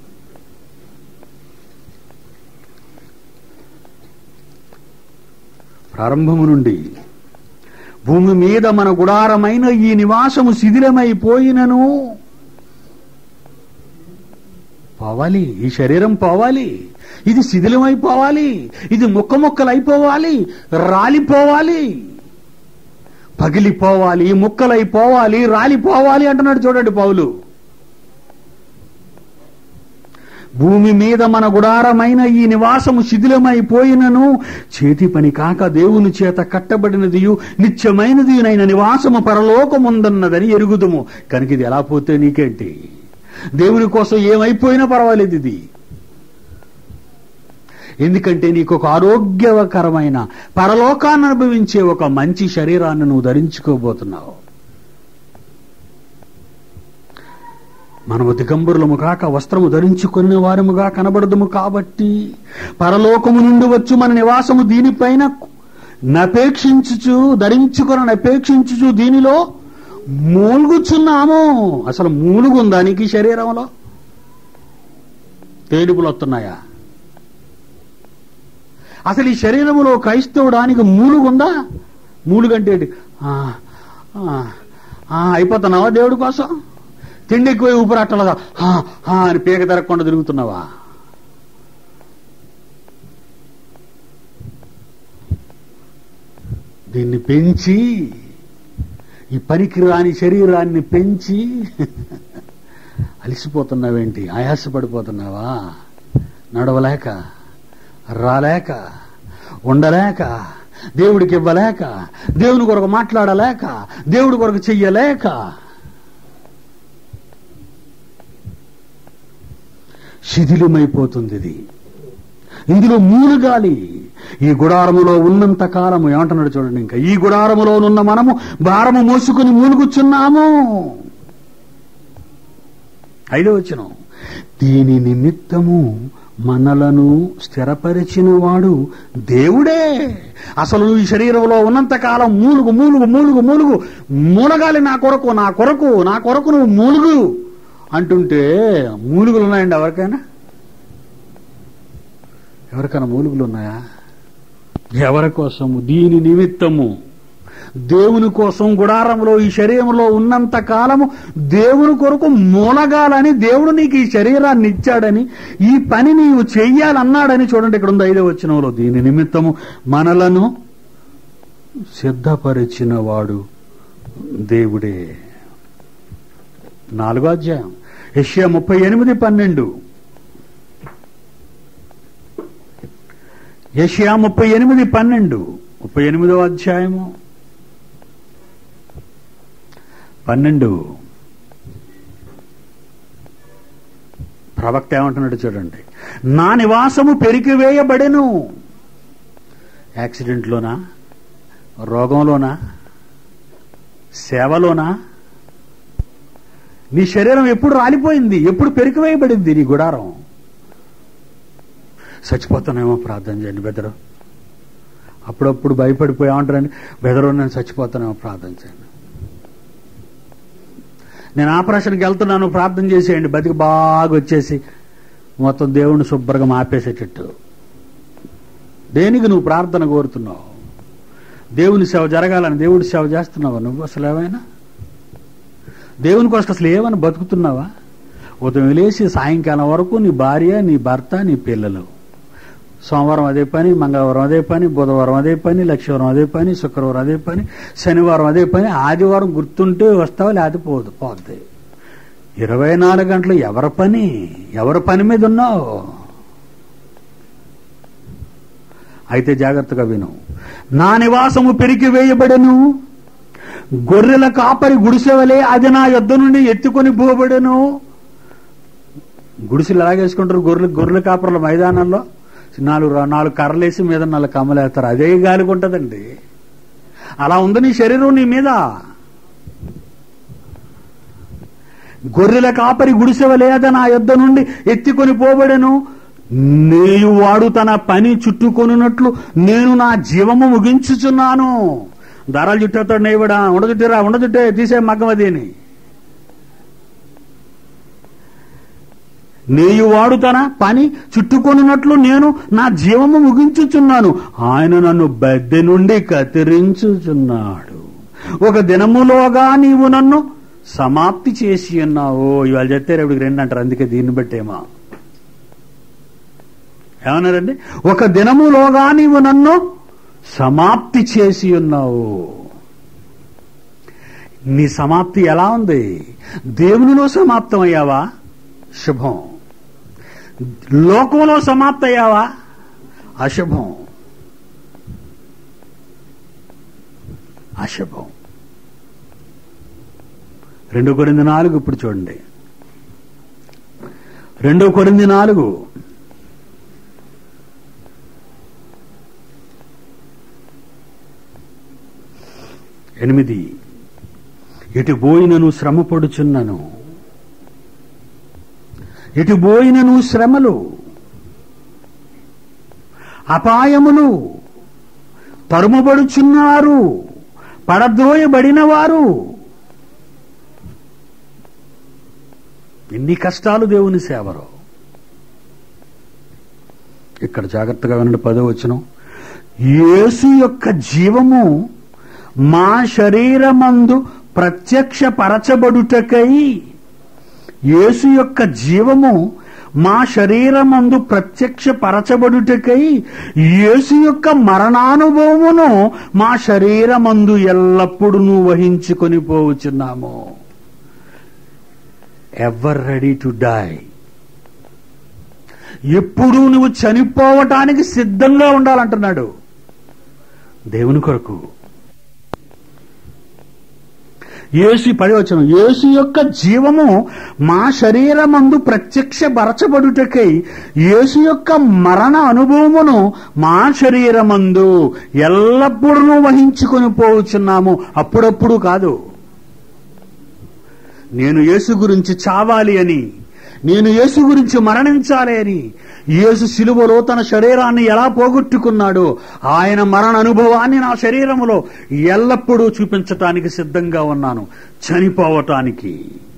ప్రారంభము నుండి, భూమి మీద మన గుడారమైన ఈ నివాసము శిథిలమైపోయినను పోవాలి. ఈ శరీరం పోవాలి. ఇది శిథిలమైపోవాలి. ఇది ముక్కలైపోవాలి, రాలిపోవాలి, పగిలిపోవాలి, ముక్కలైపోవాలి, రాలిపోవాలి అంటున్నాడు. చూడండి పౌలు, భూమి మీద మన గుడారమైన ఈ నివాసము శిథిలమైపోయినను చేతి పని కాక దేవుని చేత కట్టబడినదియు నిత్యమైనదియునైన నివాసము పరలోకముందన్నదని ఎరుగుదుము. కనుక ఇది ఎలా పోతే నీకేంటి? దేవుని కోసం ఏమైపోయినా పర్వాలేదు ఇది. ఎందుకంటే నీకు ఒక ఆరోగ్యకరమైన పరలోకాన్ని అనుభవించే ఒక మంచి శరీరాన్ని నువ్వు ధరించుకోబోతున్నావు. మనము దిగంబరులము కాక వస్త్రము ధరించుకునే వారముగా కనబడదుము కాబట్టి పరలోకము నుండి వచ్చు మన నివాసము దీనిపైన నపేక్షించుచు ధరించుకొని నపేక్షించుచు దీనిలో మూలుగుచున్నాము. అసలు మూలుగుందా నీకు ఈ శరీరంలో? తేడుపులు వస్తున్నాయా? అసలు ఈ శరీరంలో క్రైస్తవుడానికి మూలుగుందా? మూలుగంటే అయిపోతున్నావా దేవుడి కోసం? తిండి ఎక్కువ ఊపిరాటలదా అని పీక తిరగకుండా తిరుగుతున్నావా? దీన్ని పెంచి, ఈ పనికిరాని శరీరాన్ని పెంచి అలిసిపోతున్నావేంటి? ఆయాసపడిపోతున్నావా? నడవలేక, రాలేక, ఉండలేక, దేవుడికి ఇవ్వలేక, దేవుని కొరకు మాట్లాడలేక, దేవుడి కొరకు చెయ్యలేక, శిథిలమైపోతుంది ఇది. ఇందులో మూలుగాలి. ఈ గుడారములో ఉన్నంత కాలము ఏమంటున్నాడు చూడండి, ఇంకా ఈ గుడారములో ఉన్న మనము భారము మోసుకుని మూలుగుచున్నాము. 5వ వచనం, దీని నిమిత్తము మనలను స్థిరపరిచిన వాడు దేవుడే. అసలు నువ్వు ఈ శరీరంలో ఉన్నంత కాలం మూలుగు మూలుగు మూలుగు మూలుగు మూలగాలి, నా కొరకు నా కొరకు నా కొరకు నువ్వు మూలుగు అంటుంటే మూలుగులు ఉన్నాయండి ఎవరికైనా? ఎవరికైనా మూలుగులు ఉన్నాయా? ఎవరి కోసము? దీని నిమిత్తము, దేవుని కోసం గుడారంలో ఈ శరీరంలో ఉన్నంత కాలము దేవుని కొరకు మూలగాలని దేవుడు నీకు ఈ శరీరాన్ని ఇచ్చాడని, ఈ పని నీవు చెయ్యాలన్నాడని. చూడండి ఇక్కడ ఉంది 5వ వచనంలో, దీని నిమిత్తము మనలను సిద్ధపరిచిన వాడు దేవుడే. 4వ అధ్యాయం యెషయా 38:12. యెషయా 38:12, 38వ అధ్యాయము 12. ప్రవక్త ఏమంటున్నాడు చూడండి, నా నివాసము పెరికివేయబడెను. యాక్సిడెంట్లోనా, రోగంలోనా, సేవలోనా? నీ శరీరం ఎప్పుడు రాలిపోయింది? ఎప్పుడు పెరికివేయబడింది నీ గుడారం? చచ్చిపోతానేమో ప్రార్థన చేయండి బెదరు. అప్పుడప్పుడు భయపడిపోయామంటారని, బెదరు నేను చచ్చిపోతానేమో ప్రార్థన చేయండి. నేను ఆపరేషన్కి వెళ్తున్నాను ప్రార్థన చేసేయండి. బతికి బాగా వచ్చేసి మొత్తం దేవుణ్ణి శుభ్రంగా మాపేసేటట్టు. దేనికి నువ్వు ప్రార్థన కోరుతున్నావు? దేవుని సేవ జరగాలని దేవుడి సేవ చేస్తున్నావా నువ్వు? అసలు ఏమైనా దేవుని కోసం అసలు ఏమైనా బతుకుతున్నావా? ఉదయం లేచి సాయంకాలం వరకు నీ భార్య, నీ భర్త, నీ పిల్లలు. సోమవారం అదే పని, మంగళవారం అదే పని, బుధవారం అదే పని, లక్షవారం అదే పని, శుక్రవారం అదే పని, శనివారం అదే పని. ఆదివారం గుర్తుంటే వస్తావా, లేకపోతే పోద్ది. 24 గంటలు ఎవరి పని మీద ఉన్నావు? అయితే జాగ్రత్తగా విను. నా నివాసము పెరికి వేయబడెను, గొర్రెల కాపరి గుడిసెవలే అది నా యొద్ద నుండి ఎత్తుకొని పోబడెను. గుడిసెలు ఎలాగేసుకుంటారు గొర్రెల కాపరుల మైదానంలో? 4 కర్రలేసి మీద 4 కమ్మలేస్తారు. అదే గాలికుంటదండి. అలా ఉంది నీ శరీరం నీ మీద. గొర్రెల కాపరి గుడిసెవలే అది నా యొద్ద నుండి ఎత్తుకొని పోబడెను. నేయువాడు తన పని చుట్టుకొనున్నట్లు నేను నా జీవము ముగించుచున్నాను. దారాలు చుట్టేస్తాడు నేయబడా, ఉండచుట్టే తీసే మగ్గం అదేని. నేయువాడు తన పని చుట్టుకొనున్నట్లు నేను నా జీవము ముగించుచున్నాను. ఆయన నన్ను బద్దె నుండి కత్తిరించుచున్నాడు. ఒక దినములోగా నీవు నన్ను సమాప్తి చేసి ఉన్నావు. ఇవాళ చెప్తే రేపుడికి 2 అంటారు. అందుకే దీన్ని బట్టేమా ఏమన్నారండి? ఒక దినములోగా నీవు నన్ను సమాప్తి చేసి ఉన్నావు. నీ సమాప్తి ఎలా ఉంది? దేవునిలో సమాప్తం అయ్యావా? శుభం. లోకంలో సమాప్తి అయ్యావా? అశుభం. అశుభం. 2 కొరింథీ 4 ఇప్పుడు చూడండి. 2 కొరింథీ 4 8. ఎటు పోయినను శ్రమ పడుచున్నను, ఎటు పోయినను శ్రమలు, అపాయములు తరుమబడుచున్నారు, పడద్రోయబడిన వారు. ఎన్ని కష్టాలు దేవుని సేవలో. ఇక్కడ జాగ్రత్తగా వినండి, 10వ వచనం. యేసు యొక్క జీవము మా శరీరమందు ప్రత్యక్షపరచబడుటకై, యేసు యొక్క జీవము మా శరీరమందు ప్రత్యక్షపరచబడుటకై యేసు యొక్క మరణానుభవమును మా శరీరమందు ఎల్లప్పుడూ వహించుకొని పోవచ్చున్నాము. Ever ready to die. ఎప్పుడూ నువ్వు చనిపోవటానికి సిద్ధంగా ఉండాలంటున్నాడు దేవుని కొరకు. యేసు 10వ వచనం. యేసు యొక్క జీవము మా శరీరమందు ప్రత్యక్షపరచబడుటకై యేసు యొక్క మరణ అనుభవమును మా శరీరమందు ఎల్లప్పుడూ వహించుకొని పోవచ్చున్నాము. అప్పుడప్పుడు కాదు. నేను యేసు గురించి చావాలి అని, నేను యేసు గురించి మరణించాలి అని, యేసు శిలువలో తన శరీరాన్ని ఎలా పోగొట్టుకున్నాడో ఆయన మరణ అనుభవాన్ని నా శరీరములో ఎల్లప్పుడూ చూపించటానికి సిద్ధంగా ఉన్నాను, చనిపోవటానికి.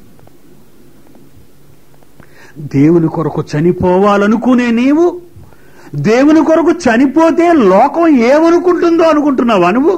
దేవుని కొరకు చనిపోవాలనుకునే నీవు దేవుని కొరకు చనిపోతే లోకం ఏమనుకుంటుందో అనుకుంటున్నావా నువ్వు?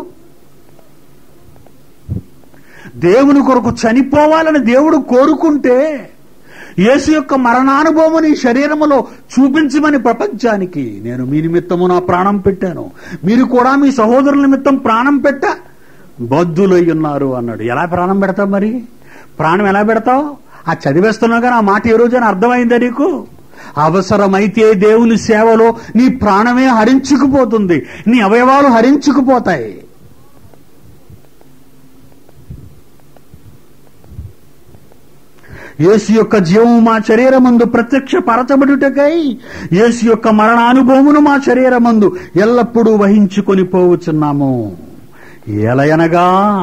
దేవుని కొరకు చనిపోవాలని దేవుడు కోరుకుంటే యేసు యొక్క మరణానుభవం నీ శరీరములో చూపించమని ప్రపంచానికి, నేను మీ నిమిత్తము నా ప్రాణం పెట్టాను, మీరు కూడా మీ సహోదరుల నిమిత్తం ప్రాణం పెట్ట బద్దులై ఉన్నారు అన్నాడు. ఎలా ప్రాణం పెడతావు? మరి ప్రాణం ఎలా పెడతావు? ఆ చదివేస్తున్నావు కానీ ఆ మాట ఏ రోజైనా అర్థమైందా నీకు? అవసరమైతే దేవుని సేవలో నీ ప్రాణమే హరించుకుపోతుంది, నీ అవయవాలు హరించుకుపోతాయి. యేసు యొక్క జీవము మా శరీరమందు ప్రత్యక్షపరచబడుటకై యేసు యొక్క మరణానుభవమును మా శరీరమందు ఎల్లప్పుడూ వహించుకొని పోవచ్చున్నాము. ఏలయనగా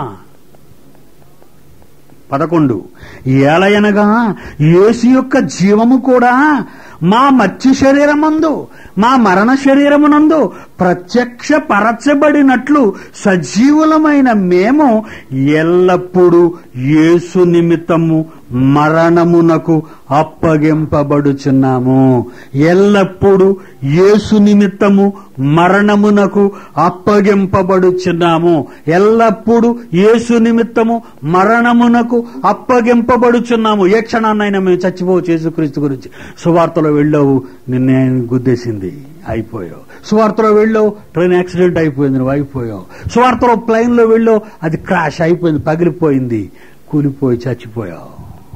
11 ఏలయనగా యేసు యొక్క జీవము కూడా మా మత్స్య శరీరమందు మా మరణ శరీరమునందు ప్రత్యక్షపరచబడినట్లు సజీవులమైన మేము ఎల్లప్పుడూ యేసు నిమిత్తము మరణమునకు అప్పగింపబడుచున్నాము. ఎల్లప్పుడూ యేసు నిమిత్తము మరణమునకు అప్పగింపబడుచున్నాము. ఎల్లప్పుడూ యేసు నిమిత్తము మరణమునకు అప్పగింపబడుచున్నాము. ఏ క్షణాన్నైనా మేము చచ్చిపోవచ్చు యేసుక్రీస్తు గురించి. సువార్తలో వెళ్ళావు, నిన్నే గుద్దేసింది, అయిపోయావు. సువార్తలో వెళ్ళావు, ట్రైన్ యాక్సిడెంట్ అయిపోయింది, నువ్వు అయిపోయావు. సువార్తలో ప్లేన్లో వెళ్ళావు, అది క్రాష్ అయిపోయింది, పగిలిపోయింది, కూలిపోయి చచ్చిపోయావు.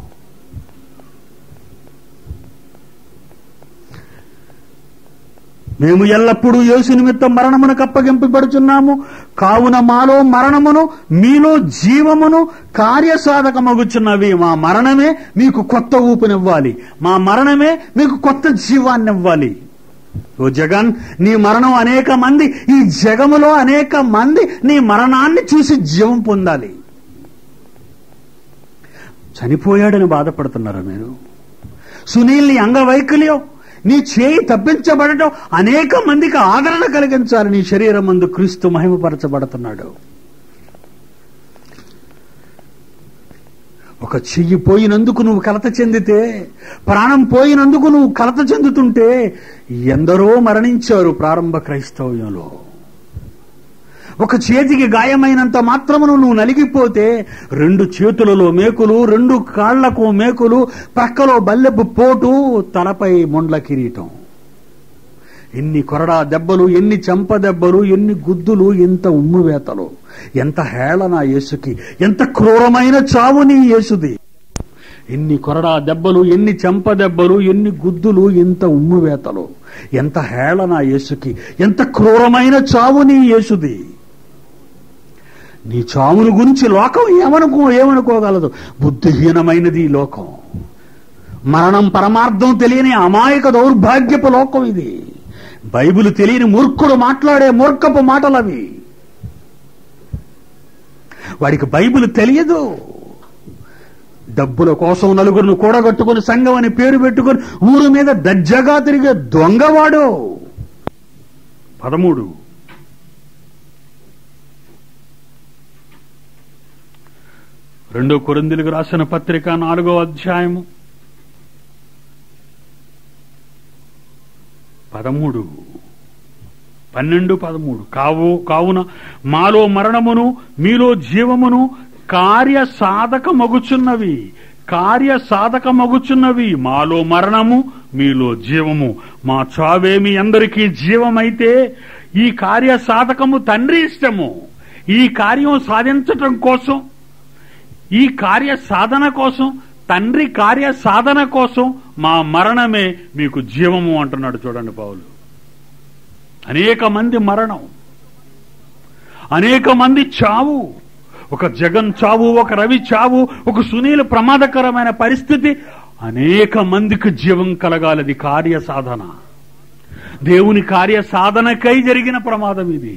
మేము ఎల్లప్పుడూ యేసు నిమిత్తం మరణమునకు అప్పగింపబడుచున్నాము. కావున మాలో మరణమును మీలో జీవమును కార్యసాధకమగుచున్నవి. మా మరణమే మీకు కొత్త ఊపునివ్వాలి, మా మరణమే మీకు కొత్త జీవాన్ని ఇవ్వాలి. ఓ జగన్, నీ మరణం అనేక మంది, ఈ జగములో అనేక మంది నీ మరణాన్ని చూసి జీవం పొందాలి. చనిపోయాడని బాధపడుతున్నారా మీరు? సునీల్, నీ అంగవైకల్యం, నీ చేయి తప్పించబడటం అనేక మందికి ఆదరణ కలిగించాలి. నీ శరీరం ముందు క్రీస్తు మహిమపరచబడుతున్నాడు. ఒక చెయ్యి పోయినందుకు నువ్వు కలత చెందితే, ప్రాణం పోయినందుకు నువ్వు కలత చెందుతుంటే, ఎందరో మరణించారు ప్రారంభ క్రైస్తవ్యంలో. ఒక చేతికి గాయమైనంత మాత్రమును నువ్వు నలిగిపోతే 2 చేతులలో మేకులు, 2 కాళ్లకు మేకులు, ప్రక్కలో బల్లెపు పోటు, తలపై మొండ్ల కిరీటం. ఎన్ని కొరడా దెబ్బలు, ఎన్ని చెంప దెబ్బలు, ఎన్ని గుద్దులు, ఎంత ఉమ్మువేతలు, ఎంత హేళన యేసుకి, ఎంత క్రూరమైన చావు నీ యేసుది. ఎన్ని కొరడా దెబ్బలు, ఎన్ని చెంప దెబ్బలు, ఎన్ని గుద్దులు, ఎంత ఉమ్మువేతలు, ఎంత హేళన యేసుకి, ఎంత క్రూరమైన చావు నీ యేసుది. నీ చావును గురించి లోకం ఏమనుకోగలదు? బుద్ధిహీనమైనది ఈ లోకం. మరణం పరమార్థం తెలియని అమాయక దౌర్భాగ్యపు లోకం ఇది. బైబిల్ తెలియని మూర్ఖుడు మాట్లాడే మూర్ఖపు మాటలవి. వాడికి బైబిల్ తెలియదు. డబ్బుల కోసం నలుగురిని కూడగట్టుకుని సంఘం అని పేరు పెట్టుకుని ఊరు మీద దజ్జగా తిరిగే దొంగవాడు. 13 రెండో కొరింథీయులకు రాసిన పత్రిక 4వ అధ్యాయము 12, 13 కావున మాలో మరణమును మీలో జీవమును కార్యసాధకమగుచున్నవి. మాలో మరణము మీలో జీవము. మా చావే మీ అందరికీ జీవమైతే ఈ కార్యసాధకము తండ్రి ఇష్టము. ఈ కార్యం సాధించటం కోసం, ఈ కార్య సాధన కోసం, తండ్రి కార్య సాధన కోసం మా మరణమే మీకు జీవము అంటున్నాడు. చూడండి పౌలు. అనేక మంది మరణం, అనేక మంది చావు, ఒక జగన్ చావు, ఒక రవి చావు, ఒక సునీల్ ప్రమాదకరమైన పరిస్థితి, అనేక మందికి జీవం కలగాలది కార్య సాధన. దేవుని కార్య సాధనకై జరిగిన ప్రమాదం ఇది.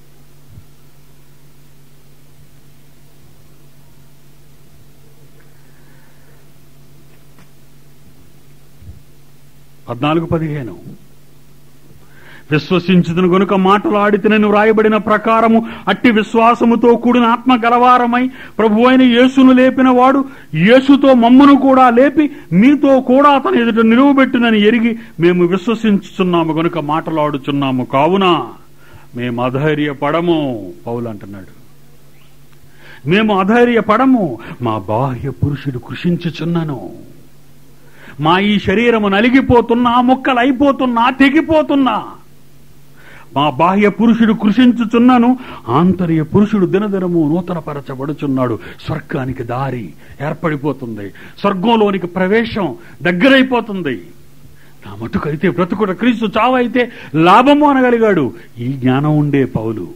పద్నాలుగు 15 విశ్వసించుదును గనుక మాటలాడితేనని వ్రాయబడిన ప్రకారము అట్టి విశ్వాసముతో కూడిన ఆత్మ గలవారమై ప్రభు అయిన యేసును లేపిన వాడు యేసుతో మమ్మును కూడా లేపి మీతో కూడా అతని ఎదుట నిలువబెట్టునని ఎరిగి మేము విశ్వసించుచున్నాము గనుక మాటలాడుచున్నాము. కావున మేము అధైర్యపడము. పౌలు అంటున్నాడు, మేము అధైర్యపడము. మా బాహ్య పురుషుడు కృషించుచున్నాను. మా ఈ శరీరము నలిగిపోతున్నా, ముక్కలైపోతున్నా, తెగిపోతున్నా, మా బాహ్య పురుషుడు కృషించుచున్నాను, ఆంతర్య పురుషుడు దినదినము నూతనపరచబడుచున్నాడు. స్వర్గానికి దారి ఏర్పడిపోతుంది, స్వర్గంలోనికి ప్రవేశం దగ్గరైపోతుంది. నా మటుకైతే బ్రతుకుట క్రీస్తు, చావైతే లాభము అనగలిగాడు. ఈ జ్ఞానం ఉండే పౌలు.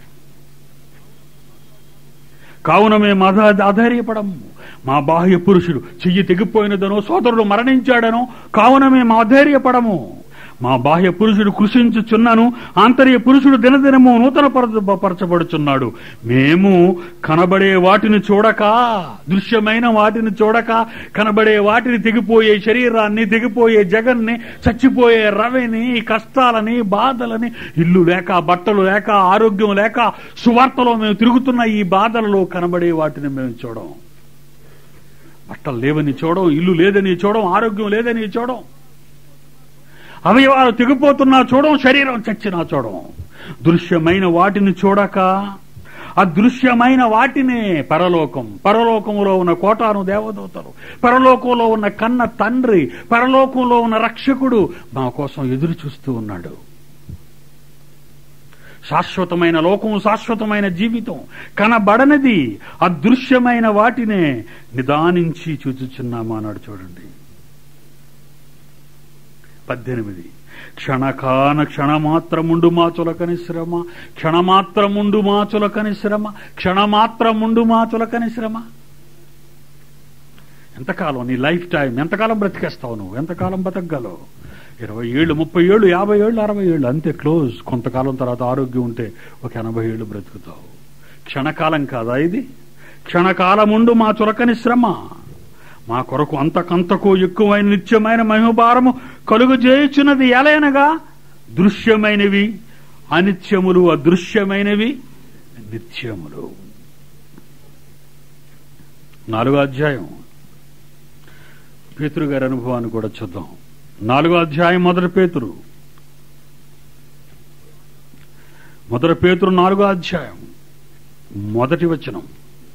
కావున మేము అధైర్యపడము. మా బాహ్య పురుషుడు చెయ్యి తెగిపోయినదనో, సోదరుడు మరణించాడనో కావున మేము అధైర్యపడము. మా బాహ్య పురుషుడు కృషించుచున్నాను, ఆంతర్య పురుషుడు దినదినము నూతన పరచబడుచున్నాడు. మేము కనబడే వాటిని చూడక, దృశ్యమైన వాటిని చూడక, కనబడే వాటిని, తెగిపోయే శరీరాన్ని, తెగిపోయే జగన్ని, చచ్చిపోయే రవిని, కష్టాలని, బాధలని, ఇల్లు లేక, బట్టలు లేక, ఆరోగ్యం లేక, సువార్తలో మేము తిరుగుతున్న ఈ బాధలలో కనబడే వాటిని మేము చూడం. బట్టలు లేవని చూడం, ఇల్లు లేదని చూడం, ఆరోగ్యం లేదని చూడం, అవయవాలు తెగిపోతున్నా చూడం, శరీరం చచ్చినా చూడం. దృశ్యమైన వాటిని చూడక అదృశ్యమైన వాటినే పరలోకం, పరలోకంలో ఉన్న కోటాను దేవదూతలు, పరలోకంలో ఉన్న కన్న తండ్రి, పరలోకంలో ఉన్న రక్షకుడు మా కోసం ఎదురు చూస్తూ ఉన్నాడు. శాశ్వతమైన లోకం, శాశ్వతమైన జీవితం, కనబడనిది అదృశ్యమైన వాటినే నిదానించి చూచుచున్నాము అన్నాడు. చూడండి 18 క్షణమాత్రముండు మా చులకని శ్రమ, క్షణమాత్రముండు మా చులకని శ్రమ, క్షణమాత్రముండు మా చులకని శ్రమ. ఎంతకాలం నీ లైఫ్ టైం, ఎంతకాలం బ్రతికేస్తావు నువ్వు, ఎంతకాలం బతకగలవు? 20 ఏళ్ళు, 30 ఏళ్ళు, 50 ఏళ్ళు, 60 ఏళ్ళు, అంతే క్లోజ్. కొంతకాలం తర్వాత ఆరోగ్యం ఉంటే ఒక 80 ఏళ్ళు బ్రతుకుతావు. క్షణకాలం కాదా ఇది? క్షణకాలముండు మా చులకని శ్రమ, మా కొరకు అంతకంతకు ఎక్కువైన నిత్యమైన మహిమభారము కలుగు చేయుచున్నది. ఎలయనగా దృశ్యమైనవి అనిత్యములు, అదృశ్యమైనవి నిత్యములు. 4వ అధ్యాయం పేతురు గారి అనుభవాన్ని కూడా చూద్దాం. 4వ అధ్యాయం 1 పేతురు 4వ అధ్యాయం 1వ వచనం.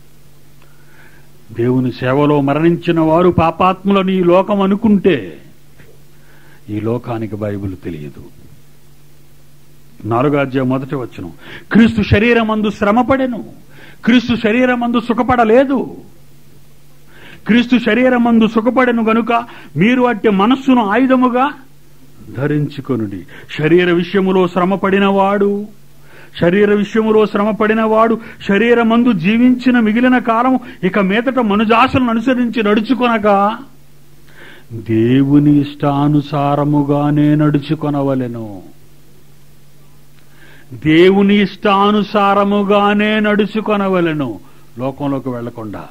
దేవుని సేవలో మరణించిన వారు పాపాత్ములని ఈ లోకం అనుకుంటే ఈ లోకానికి బైబిల్ తెలియదు. 4వ అధ్యాయం 1వ వచనం. క్రీస్తు శరీరమందు శ్రమపడెను, క్రీస్తు శరీరమందు సుఖపడలేదు. క్రీస్తు శరీరమందు సుఖపడెను గనుక మీరు అట్టి మనస్సును ఆయుధముగా ధరించుకొనుడి. శరీర విషయములో శ్రమపడినవాడు శరీరమందు జీవించిన మిగిలిన కాలం ఇక మీదట మనుజాసలను అనుసరించి నడుచుకొనగా దేవుని ఇష్టానుసారముగానే నడుచుకొనవలెను. దేవుని ఇష్టానుసారముగానే నడుచుకొనవలెను, లోకంలోకి వెళ్లకుండా.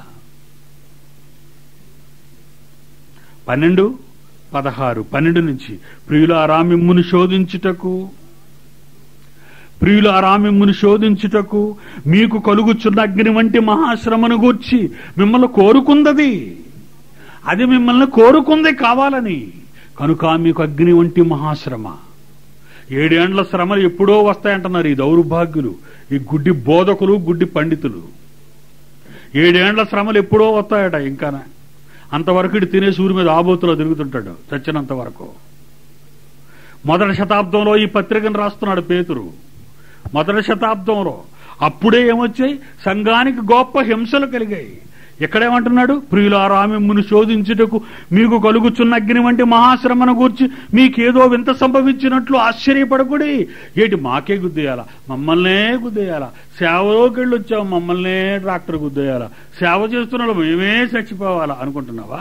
12 నుంచి ప్రియులారా మిమ్మును శోధించుటకు ప్రియులారా, మిమ్మును శోధించుటకు మీకు కలుగుచున్న అగ్ని వంటి మహాశ్రమను గూర్చి మిమ్మల్ని కోరుకుందది. అది మిమ్మల్ని కోరుకుంది కావాలని. కనుక మీకు అగ్ని వంటి మహాశ్రమ. 7 ఏండ్ల శ్రమలు ఎప్పుడో వస్తాయంటున్నారు ఈ దౌర్భాగ్యులు, ఈ గుడ్డి బోధకులు, గుడ్డి పండితులు. 7 ఏండ్ల శ్రమలు ఎప్పుడో వస్తాయట. ఇంకా అంతవరకు ఇటు తినే సూర్యు మీద ఆబోతులో తిరుగుతుంటాడు చచ్చినంత వరకు. మొదటి శతాబ్దంలో ఈ పత్రికను రాస్తున్నాడు పేతురు. మొదటి శతాబ్దంలో అప్పుడే ఏమొచ్చాయి? సంఘానికి గొప్ప హింసలు కలిగాయి. ఎక్కడేమంటున్నాడు? ప్రియులారా, మిమ్మును శోధించుటకు మీకు కలుగుచున్న అగ్ని వంటి మహాశ్రమను గూర్చి మీకేదో వింత సంభవించినట్లు ఆశ్చర్యపడకుడి. ఏటి మాకే గుద్దేయాలా? మమ్మల్నే గుద్దేయాలా? సేవలోకి వెళ్ళి వచ్చాం, మమ్మల్నే ట్రాక్టర్ గుద్దేయాలా? సేవ చేస్తున్న మేమే చచ్చిపోవాలా అనుకుంటున్నావా?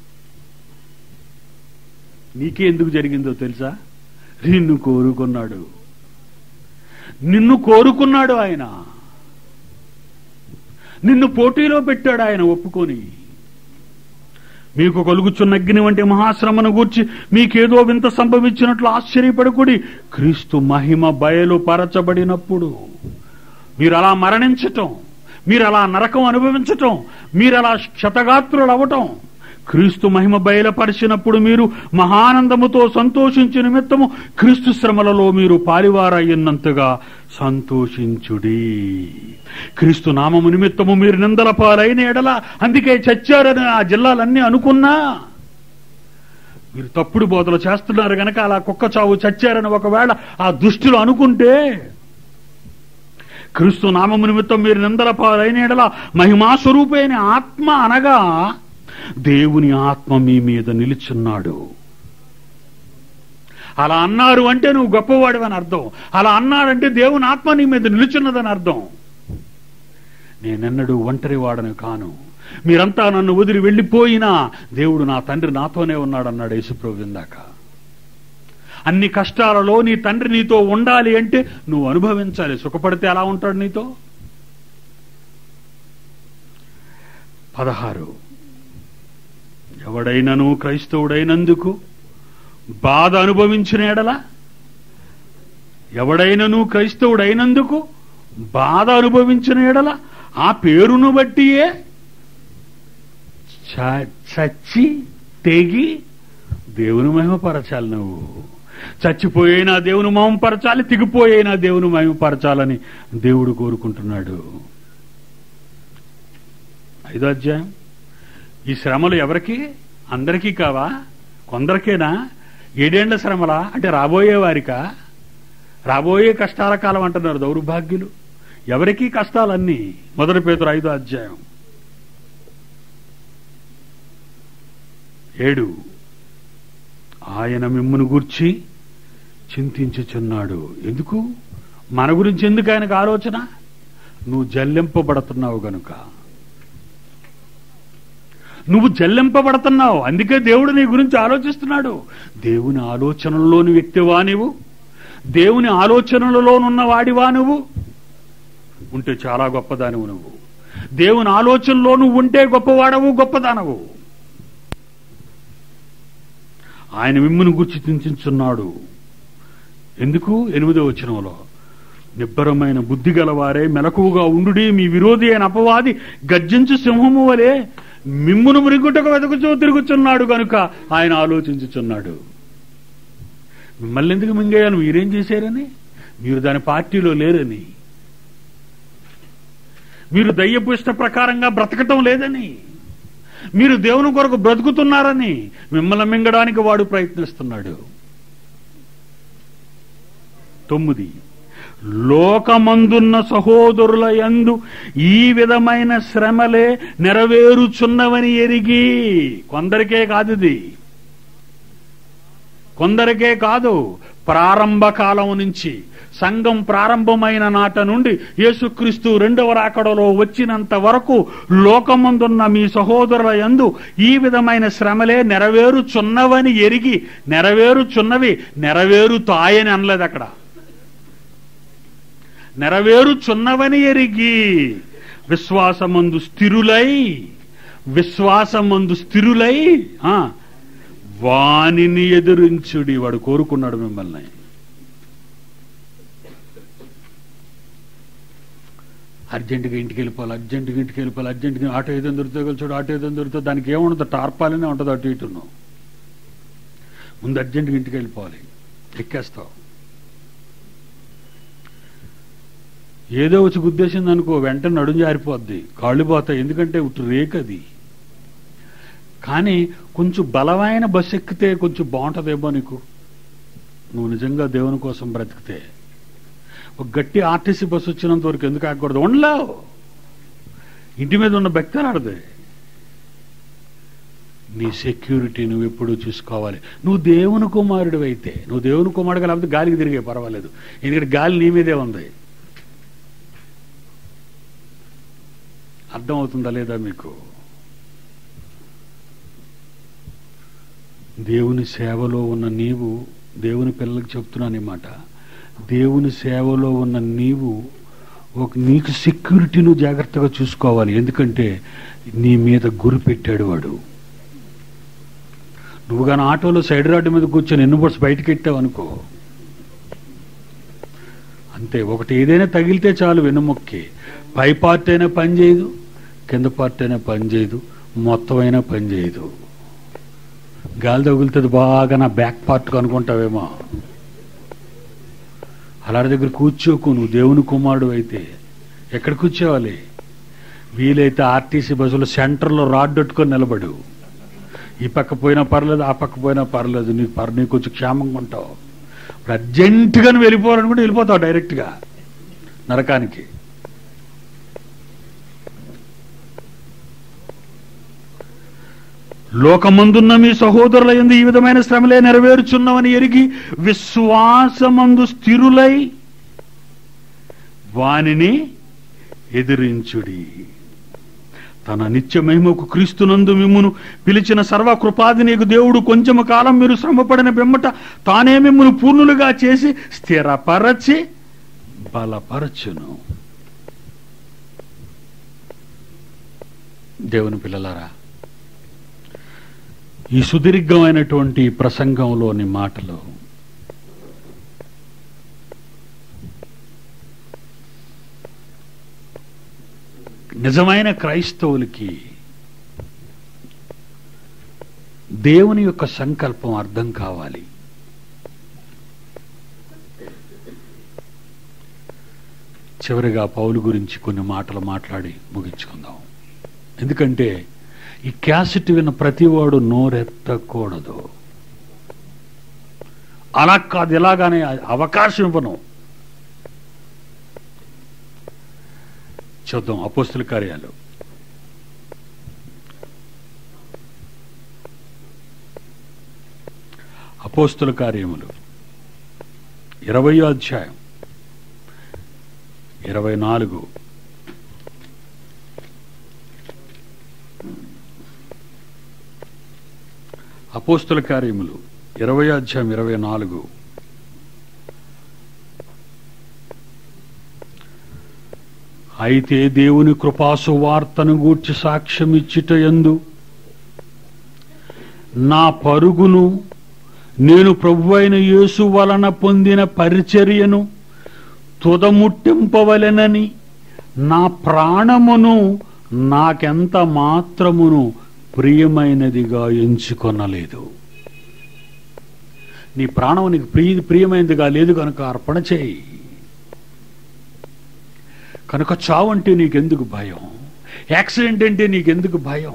నీకే ఎందుకు జరిగిందో తెలుసా? నిన్ను కోరుకున్నాడు. నిన్ను కోరుకున్నాడు ఆయన. నిన్ను పోటీలో పెట్టాడు ఆయన ఒప్పుకొని. మీకు కలుగుచున్న అగ్ని వంటి మహాశ్రమను గూర్చి మీకేదో వింత సంభవించినట్లు ఆశ్చర్యపడకుడి. క్రీస్తు మహిమ బయలుపరచబడినప్పుడు మీరు అలా మరణించటం, మీరు అలా నరకం అనుభవించటం, మీరు అలా క్షతగాత్రులు అవటం, క్రీస్తు మహిమ బయలుపరిచినప్పుడు మీరు మహానందముతో సంతోషించు నిమిత్తము క్రీస్తు శ్రమలలో మీరు పాలివారయ్యున్నంతగా సంతోషించుడి. క్రీస్తు నామము నిమిత్తము మీరు నిందల పాలైన ఎడల, అందుకే చచ్చారని ఆ జిల్లాలన్నీ అనుకున్నా, మీరు తప్పుడు బోధలు చేస్తున్నారు గనక అలా కుక్క చావు చచ్చారని ఒకవేళ ఆ దుష్టులు అనుకుంటే, క్రీస్తు నామము నిమిత్తం మీరు నిందల పాలైన ఎడల మహిమాస్వరూపైన ఆత్మ అనగా దేవుని ఆత్మ మీ మీద నిలుచున్నాడు. అలా అన్నారు అంటే నువ్వు గొప్పవాడివని అర్థం. అలా అన్నాడంటే దేవుని ఆత్మ నీ మీద నిలుచున్నదని అర్థం. నేనెన్నడూ ఒంటరి వాడను కాను, మీరంతా నన్ను వదిలి వెళ్ళిపోయినా దేవుడు నా తండ్రి నాతోనే ఉన్నాడన్నాడు యేసుప్రభు ఇందాక. అన్ని కష్టాలలో నీ తండ్రి నీతో ఉండాలి అంటే నువ్వు అనుభవించాలి. సుఖపడితే ఎలా ఉంటాడు నీతో? 16 ఎవడైనను క్రైస్తవుడైనందుకు బాధ అనుభవించిన ఎడల, ఎవడైనను క్రైస్తవుడైనందుకు బాధ అనుభవించిన ఎడల ఆ పేరును బట్టియే చచ్చి తెగి దేవుని మహిమపరచాలి. నువ్వు చచ్చిపోయినా దేవుని మహిమపరచాలి, తెగిపోయినా దేవుని మహిమపరచాలని దేవుడు కోరుకుంటున్నాడు. 5వ అధ్యాయం. ఈ శ్రమలు ఎవరికి? అందరికీ కావా? కొందరికేనా? 7 ఏండ్ల శ్రమలా? అంటే రాబోయే వారికా? రాబోయే కష్టాల కాలం అంటున్నారు దౌర్భాగ్యులు. ఎవరికి కష్టాలన్నీ? 1 పేతురు 5వ అధ్యాయం 7. ఆయన మిమ్మును గూర్చి చింతించుచున్నాడు. ఎందుకు? మన గురించి ఎందుకు ఆయనకు ఆలోచన? నువ్వు జల్లింపబడుతున్నావు గనుక. నువ్వు జల్లింపబడుతున్నావు, అందుకే దేవుడు నీ గురించి ఆలోచిస్తున్నాడు. దేవుని ఆలోచనల్లోని వ్యక్తివా నువ్వు? దేవుని ఆలోచనలలోనున్న వాడివా నువ్వు? ఉంటే చాలా గొప్పదానివు నువ్వు. దేవుని ఆలోచనలో నువ్వు ఉంటే గొప్పవాడవు, గొప్పదానవు. ఆయన మిమ్మును గురించి చింతించున్నాడు. ఎందుకు? 8వ వచనంలో నిబ్బరమైన బుద్ధి గలవారే మెలకువగా ఉండుడి, మీ విరోధి అయిన అపవాది గర్జించు సింహము వలె మిమ్మును మృంగుటకు వెతుకుచూ తిరుగుచున్నాడు కనుక ఆయన ఆలోచించుచున్నాడు. మిమ్మల్ని ఎందుకు మింగేయాలి? మీరేం చేశారని? మీరు దాని పార్టీలో లేరని, మీరు దయ్యపు ఇష్ట ప్రకారంగా బ్రతకటం లేదని, మీరు దేవుని కొరకు బ్రతుకుతున్నారని మిమ్మల్ని మింగడానికి వాడు ప్రయత్నిస్తున్నాడు. 9 లోకమందున్న సహోదరుల యందు ఈ విధమైన శ్రమలే నెరవేరుచున్నవని ఎరిగి. కొందరికే కాదు ఇది, కొందరికే కాదు. ప్రారంభ కాలం నుంచి, సంఘం ప్రారంభమైన నాట నుండి యేసుక్రీస్తు 2వ రాకడలో వచ్చినంత వరకు లోకమందున్న మీ సహోదరుల యందు ఈ విధమైన శ్రమలే నెరవేరుచున్నవని ఎరిగి. నెరవేరుచున్నవి, నెరవేరుతాయని అనలేదు అక్కడ. నెరవేరుచున్నవని ఎరిగి విశ్వాసమందు స్థిరులై వానిని ఎదురించుడి. వాడు కోరుకున్నాడు మిమ్మల్ని. అర్జెంటుగా ఇంటికి వెళ్ళిపోవాలి, అర్జెంటుగా ఆటో ఏదో దొరుకుతుందో కలిసి ఆటో ఏదో దొరుకుతుంది, దానికి ఏముండదు, టార్పాలనే ఉంటుంది అటు ఇటును. ముందు అర్జెంటుగా ఇంటికి వెళ్ళిపోవాలి, ఎక్కేస్తావు. ఏదో వచ్చి గుద్దేసింది అనుకో, వెంటనే నడుము జారిపోద్ది, కాళ్ళు పోతాయి, ఎందుకంటే ఇటు రేకది. కానీ కొంచెం బలమైన బస్సు ఎక్కితే కొంచెం బాగుంటుందేమో నీకు, నువ్వు నిజంగా దేవుని కోసం బ్రతికితే. ఒక గట్టి ఆర్టీసీ బస్సు వచ్చినంత వరకు ఎందుకు ఆగకూడదు? ఉండలేవు, ఇంటి మీద ఉన్న బెక్తలాడదు. నీ సెక్యూరిటీ నువ్వు ఎప్పుడూ చూసుకోవాలి. నువ్వు దేవుని కుమారుడు అయితే, నువ్వు దేవుని కుమారుడుగా లేకపోతే గాలికి తిరిగే పర్వాలేదు, ఎందుకంటే గాలి నీ మీదే ఉంది. అర్థమవుతుందా లేదా మీకు? దేవుని సేవలో ఉన్న నీవు, దేవుని పిల్లలకు చెప్తున్నాను ఈ మాట, దేవుని సేవలో ఉన్న నీవు నీకు సెక్యూరిటీ నువ్వు జాగ్రత్తగా చూసుకోవాలి. ఎందుకంటే నీ మీద గురి పెట్టాడు వాడు. నువ్వు కానీ ఆటోలో సైడ్ రాడ్డు మీద కూర్చొని ఎన్ని బోట్స్ బయటకు ఎట్టావు అనుకో, అంతే. ఒకటి ఏదైనా తగిలితే చాలు వెన్నుముక్కి, పై పార్ట్ అయినా పని చేయదు, కింద పార్ట్ అయినా పని చేయదు, మొత్తం అయినా పని చేయదు. గాలి తగులుతుంది బాగా, నా బ్యాక్ పార్ట్ అనుకుంటావేమో. అలాంటి దగ్గర కూర్చోకు. నువ్వు దేవుని కుమారుడు అయితే ఎక్కడ కూర్చోవాలి? వీలైతే ఆర్టీసీ బస్సులో సెంటర్లో రాడ్ పెట్టుకొని నిలబడు. ఈ పక్క పోయినా పర్లేదు, ఆ పక్క పోయినా పర్లేదు, నీ కొంచెం క్షేమంగా ఉంటావు. ఇప్పుడు అర్జెంటుగా నువ్వు వెళ్ళిపోవాలనుకుంటే వెళ్ళిపోతావు డైరెక్ట్గా నరకానికి. లోకమందున్న మీ సహోదరుల యందు ఈ విధమైన శ్రమలే నెరవేర్చున్నామని ఎరిగి విశ్వాసమందు స్థిరులై వానిని ఎదిరించుడి. తన నిత్య మహిమకు క్రీస్తునందు మిమ్మును పిలిచిన సర్వకృపాధినీకు దేవుడు కొంచెము కాలం మీరు శ్రమపడిన పిమ్మట తానే మిమ్మును పూర్ణులుగా చేసి స్థిరపరచి బలపరచును. దేవుని పిల్లలారా, ఈ సుదీర్ఘమైనటువంటి ప్రసంగంలోని మాటలు నిజమైన క్రైస్తవులకి దేవుని యొక్క సంకల్పం అర్థం కావాలి. చివరిగా పౌలు గురించి కొన్ని మాటలు మాట్లాడి ముగించుకుందాం. ఎందుకంటే ఈ క్యాసెట్ విన్న ప్రతివాడు నోరెత్తకూడదు. అలా కాదు, ఎలాగానే అవకాశం ఇవ్వను. చూద్దాం అపోస్తుల కార్యాలు 20వ అధ్యాయం 24. అపోస్తుల కార్యములు 20వ అధ్యాయం 24. అయితే దేవుని కృపాసువార్తను గూర్చి సాక్ష్యమిచ్చుటయందు నా పరుగును నేను ప్రభువైన యేసు వలన పొందిన పరిచర్యను తుదముట్టింపవలెనని నా ప్రాణమును నాకెంత మాత్రమును ప్రియమైనదిగా ఎంచుకొనలేదు. నీ ప్రాణం నీకు ప్రియమైనదిగా లేదు కనుక అర్పణ చేయి. కనుక చావు అంటే నీకెందుకు భయం? యాక్సిడెంట్ అంటే నీకెందుకు భయం?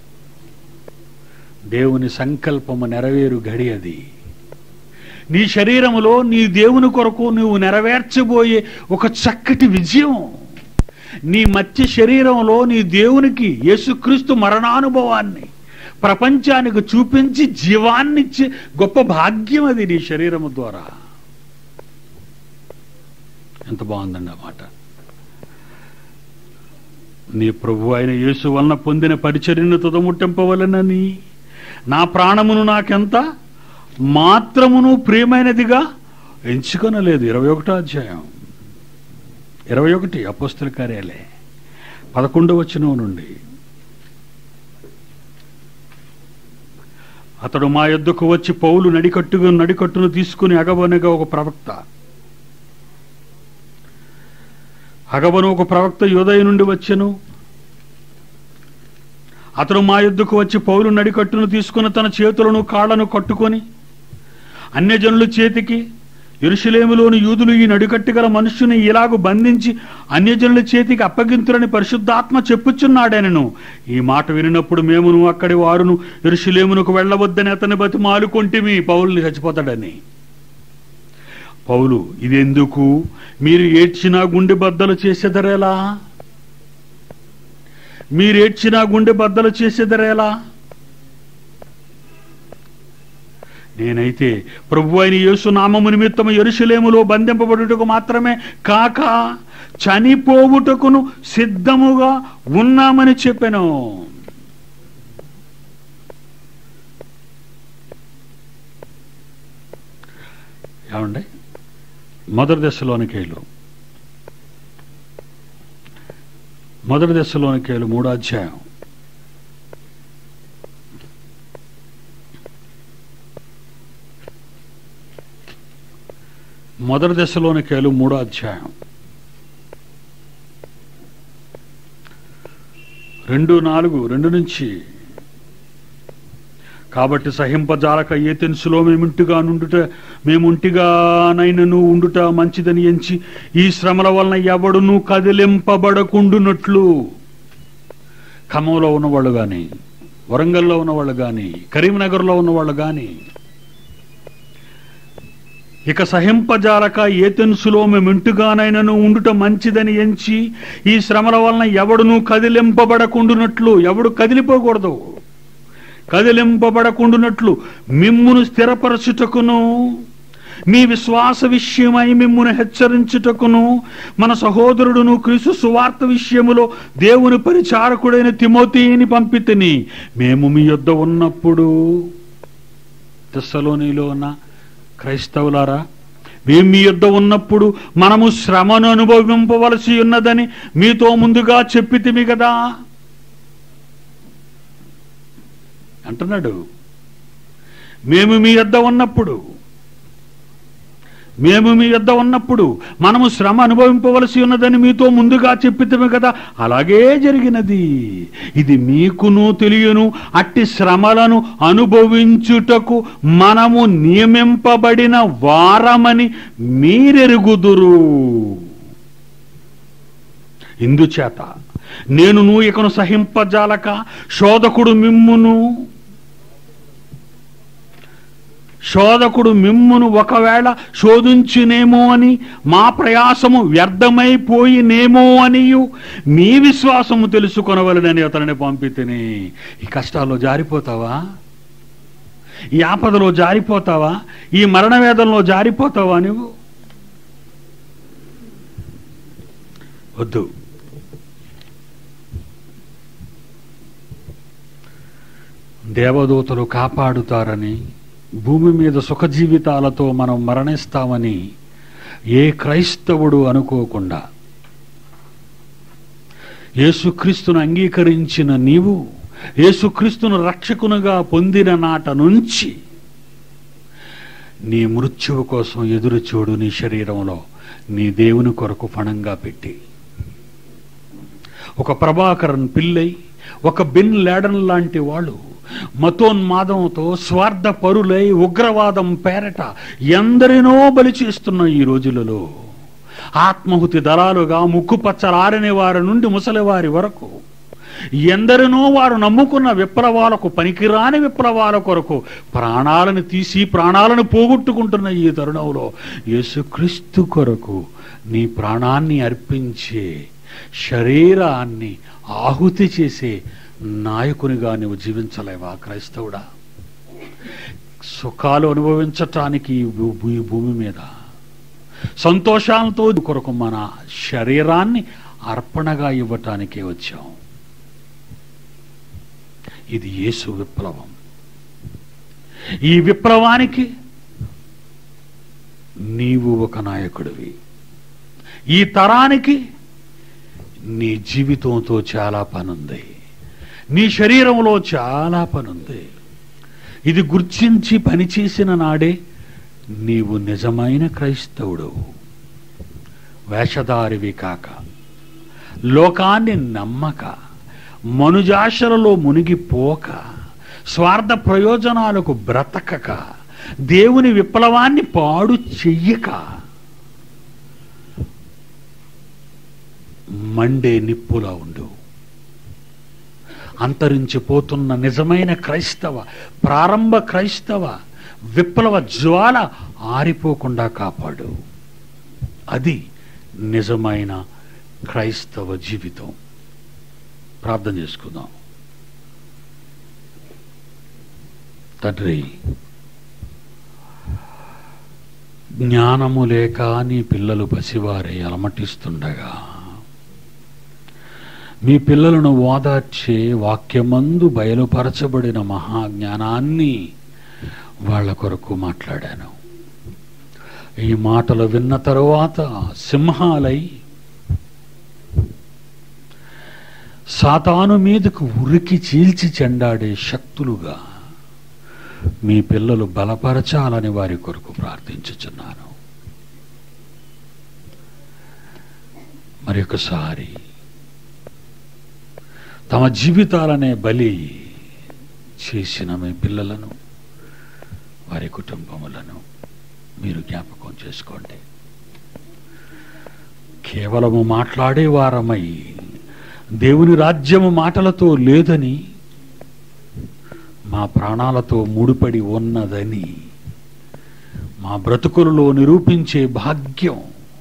దేవుని సంకల్పము నెరవేరు గడి అది. నీ శరీరములో నీ దేవుని కొరకు నువ్వు నెరవేర్చబోయే ఒక చక్కటి విజయం. నీ మధ్య శరీరంలో నీ దేవునికి యేసుక్రీస్తు మరణానుభవాన్ని ప్రపంచానికి చూపించి జీవాన్నిచ్చే గొప్ప భాగ్యం అది నీ శరీరము ద్వారా. ఎంత బాగుందండి ఆ మాట. నీ ప్రభు అయిన యేసు వలన పొందిన పరిచర్యను తుదముట్టింపవలెనని నా ప్రాణమును నాకెంత మాత్రమును ప్రియమైనదిగా ఎంచుకొనలేదు. 21వ అధ్యాయం 21 అపోస్తుల కార్యాలే 11వ వచనం నుండి. అతడు మా యొద్దకు వచ్చి పౌలు నడికట్టును తీసుకుని అగబనగా ఒక ప్రవక్త హగబను ఒక ప్రవక్త యూదయ నుండి వచ్చెను. అతడు మా యుద్ధకు వచ్చి పౌలు నడికట్టును తీసుకుని తన చేతులను కాళ్లను కట్టుకొని అన్యజనుల చేతికి యెరూషలేములోని యూదులు ఈ నడికట్టు గల మనుష్యుని ఇలాగు బంధించి అన్యజనుల చేతికి అప్పగింతురని పరిశుద్ధాత్మ చెప్పుచున్నాడనెను. ఈ మాట వినినప్పుడు మేమును అక్కడి వారును యెరూషలేమునకు వెళ్ళవద్దని అతన్ని బతిమాలుకొంటిమి, పౌలుని చచ్చిపోతాడని. పౌలు, ఇదెందుకు? మీరు ఏడ్చినా గుండె బద్దలు చేసేదరేలా? మీరేడ్చినా గుండె బద్దలు చేసేదరేలా? నేనైతే ప్రభు అయిన యేసు నామము నిమిత్తము యెరూషలేములో బంధింపబడుటకు మాత్రమే కాక చనిపోవుటకును సిద్ధముగా ఉన్నామని చెప్పాను. ఏమండి? మొదటి దశలోనికేలు 3వ అధ్యాయం 3వ అధ్యాయం 2 నుంచి. కాబట్టి సహింపజాలక ఏథెన్సులో మేముంటిగానైనను ఉండుట మంచిదని ఎంచి ఈ శ్రమల వలన ఎవడునూ కదిలింపబడకుండునట్లు. ఖమ్మంలో ఉన్నవాళ్ళు కానీ, వరంగల్లో ఉన్నవాళ్ళు కానీ, కరీంనగర్లో ఉన్నవాళ్ళు కానీ, ఇక సహింపజాలక ఏథెన్సులో మేమింటిగానైనను ఉండుట మంచిదని ఎంచి ఈ శ్రమల వలన ఎవడునూ కదిలింపబడకుండునట్లు, ఎవడు కదిలిపోకూడదు, కదిలింపబడకుండునట్లు మిమ్మును స్థిరపరచుటకును మీ విశ్వాస విషయమై మిమ్మును హెచ్చరించుటకును మన సహోదరుడును క్రీస్తు సువార్త విషయములో దేవుని పరిచారకుడైన తిమోతిని పంపితిని. మేము మీ యొద్ద ఉన్నప్పుడు, తెస్సలోనిలో ఉన్న క్రైస్తవులారా, మేము మీ యొద్ద ఉన్నప్పుడు మనము శ్రమను అనుభవింపవలసి ఉన్నదని మీతో ముందుగా చెప్పితిమి కదా అంటున్నాడు. మేము మీ యొద్ద ఉన్నప్పుడు మనము శ్రమ అనుభవింపవలసి ఉన్నదని మీతో ముందుగా చెప్పితిమి కదా. అలాగే జరిగినది. ఇది మీకును తెలియను. అట్టి శ్రమలను అనుభవించుటకు మనము నియమింపబడిన వారమని మీరెరుగుదురు. ఇందుచేత నేను ఇకను సహింపజాలక శోధకుడు మిమ్మును ఒకవేళ శోధించునేమో అని, మా ప్రయాసము వ్యర్థమైపోయినేమో అనియు మీ విశ్వాసము తెలుసుకొనవలెనని అతనిని పంపితిని. ఈ కష్టాల్లో జారిపోతావా? ఈ ఆపదలో జారిపోతావా? ఈ మరణ వేదనలో జారిపోతావా? నువ్వు వద్దు. దేవదూతలు కాపాడుతారని, భూమి మీద సుఖ జీవితాలతో మనం మరణిస్తామని ఏ క్రైస్తవుడు అనుకోకుండా యేసుక్రీస్తును అంగీకరించిన నీవు, యేసుక్రీస్తును రక్షకునిగా పొందిన నాట నుంచి నీ మృత్యువు కోసం ఎదురు చూడు. నీ శరీరంలో నీ దేవుని కొరకు పణంగా పెట్టి, ఒక ప్రభాకరన్ పిల్లై, ఒక బిన్ లాడెన్ లాంటి వాళ్ళు మతోన్మాదంతో స్వార్థ పరులై ఉగ్రవాదం పేరట ఎందరినో బలి చేస్తున్న ఈ రోజులలో ఆత్మహుతి దళాలుగా ముక్కుపచ్చలారని వారి నుండి ముసలివారి వరకు ఎందరినో వారు నమ్ముకున్న విప్లవాలకు, పనికిరాని విప్లవాల కొరకు ప్రాణాలను తీసి ప్రాణాలను పోగొట్టుకుంటున్న ఈ తరుణంలో యేసుక్రీస్తు కొరకు నీ ప్రాణాన్ని అర్పించే, శరీరాన్ని ఆహుతి చేసే నాయకునిగా నువ్వు జీవించలేవా క్రైస్తవుడా? సుఖాలు అనుభవించటానికి ఈ భూమి మీద సంతోషాలతో కొరకు మన శరీరాన్ని అర్పణగా ఇవ్వటానికే వచ్చాం. ఇది యేసు విప్లవం. ఈ విప్లవానికి నీవు ఒక నాయకుడివి. ఈ తరానికి నీ జీవితంతో చాలా పనుంది. నీ శరీరంలో చాలా పనుంది. ఇది గుర్తించి పనిచేసిన నాడే నీవు నిజమైన క్రైస్తవుడు, వేషధారివి కాక. లోకాన్ని నమ్మక, మనుజాశలలో మునిగిపోక, స్వార్థ ప్రయోజనాలకు బ్రతకక, దేవుని విప్లవాన్ని పాడు చెయ్యక, మండే నిప్పులా ఉండు. అంతరించిపోతున్న నిజమైన క్రైస్తవ, ప్రారంభ క్రైస్తవ విప్లవ జ్వాల ఆరిపోకుండా కాపాడు. అది నిజమైన క్రైస్తవ జీవితం. ప్రార్థన చేసుకుందాం. తండ్రి, జ్ఞానము లేక నీ పిల్లలు పసివారై అలమటిస్తుండగా మీ పిల్లలను ఓదార్చే వాక్యమందు బయలుపరచబడిన మహాజ్ఞానాన్ని వాళ్ళ కొరకు మాట్లాడాను. ఈ మాటలు విన్న తరువాత సింహాలై సాతాను మీదకు ఉరికి చీల్చి చెండాడే శక్తులుగా మీ పిల్లలు బలపరచాలని వారి కొరకు ప్రార్థించుచున్నాను. మరొకసారి తమ జీవితాలనే బలి చేసిన మీ పిల్లలను, వారి కుటుంబములను మీరు జ్ఞాపకం చేసుకోండి. కేవలము మాట్లాడేవారమై దేవుని రాజ్యము మాటలతో లేదని, మా ప్రాణాలతో ముడిపడి ఉన్నదని మా బ్రతుకులలో నిరూపించే భాగ్యం,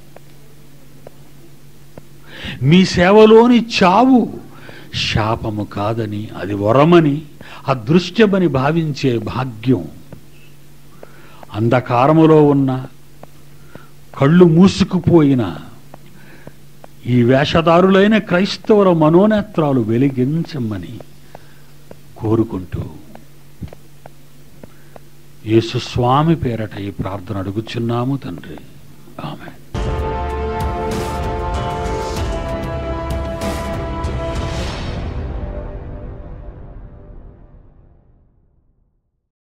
మీ సేవలోని చావు శాపము కాదని, అది వరమని, అదృశ్యమని భావించే భాగ్యం, అంధకారములో ఉన్న కళ్ళు మూసుకుపోయిన ఈ వేషధారులైన క్రైస్తవుల మనోనేత్రాలు వెలిగించమని కోరుకుంటూ యేసు స్వామి పేరట ఈ ప్రార్థన అడుగుచున్నాము తండ్రి. ఆమేన్.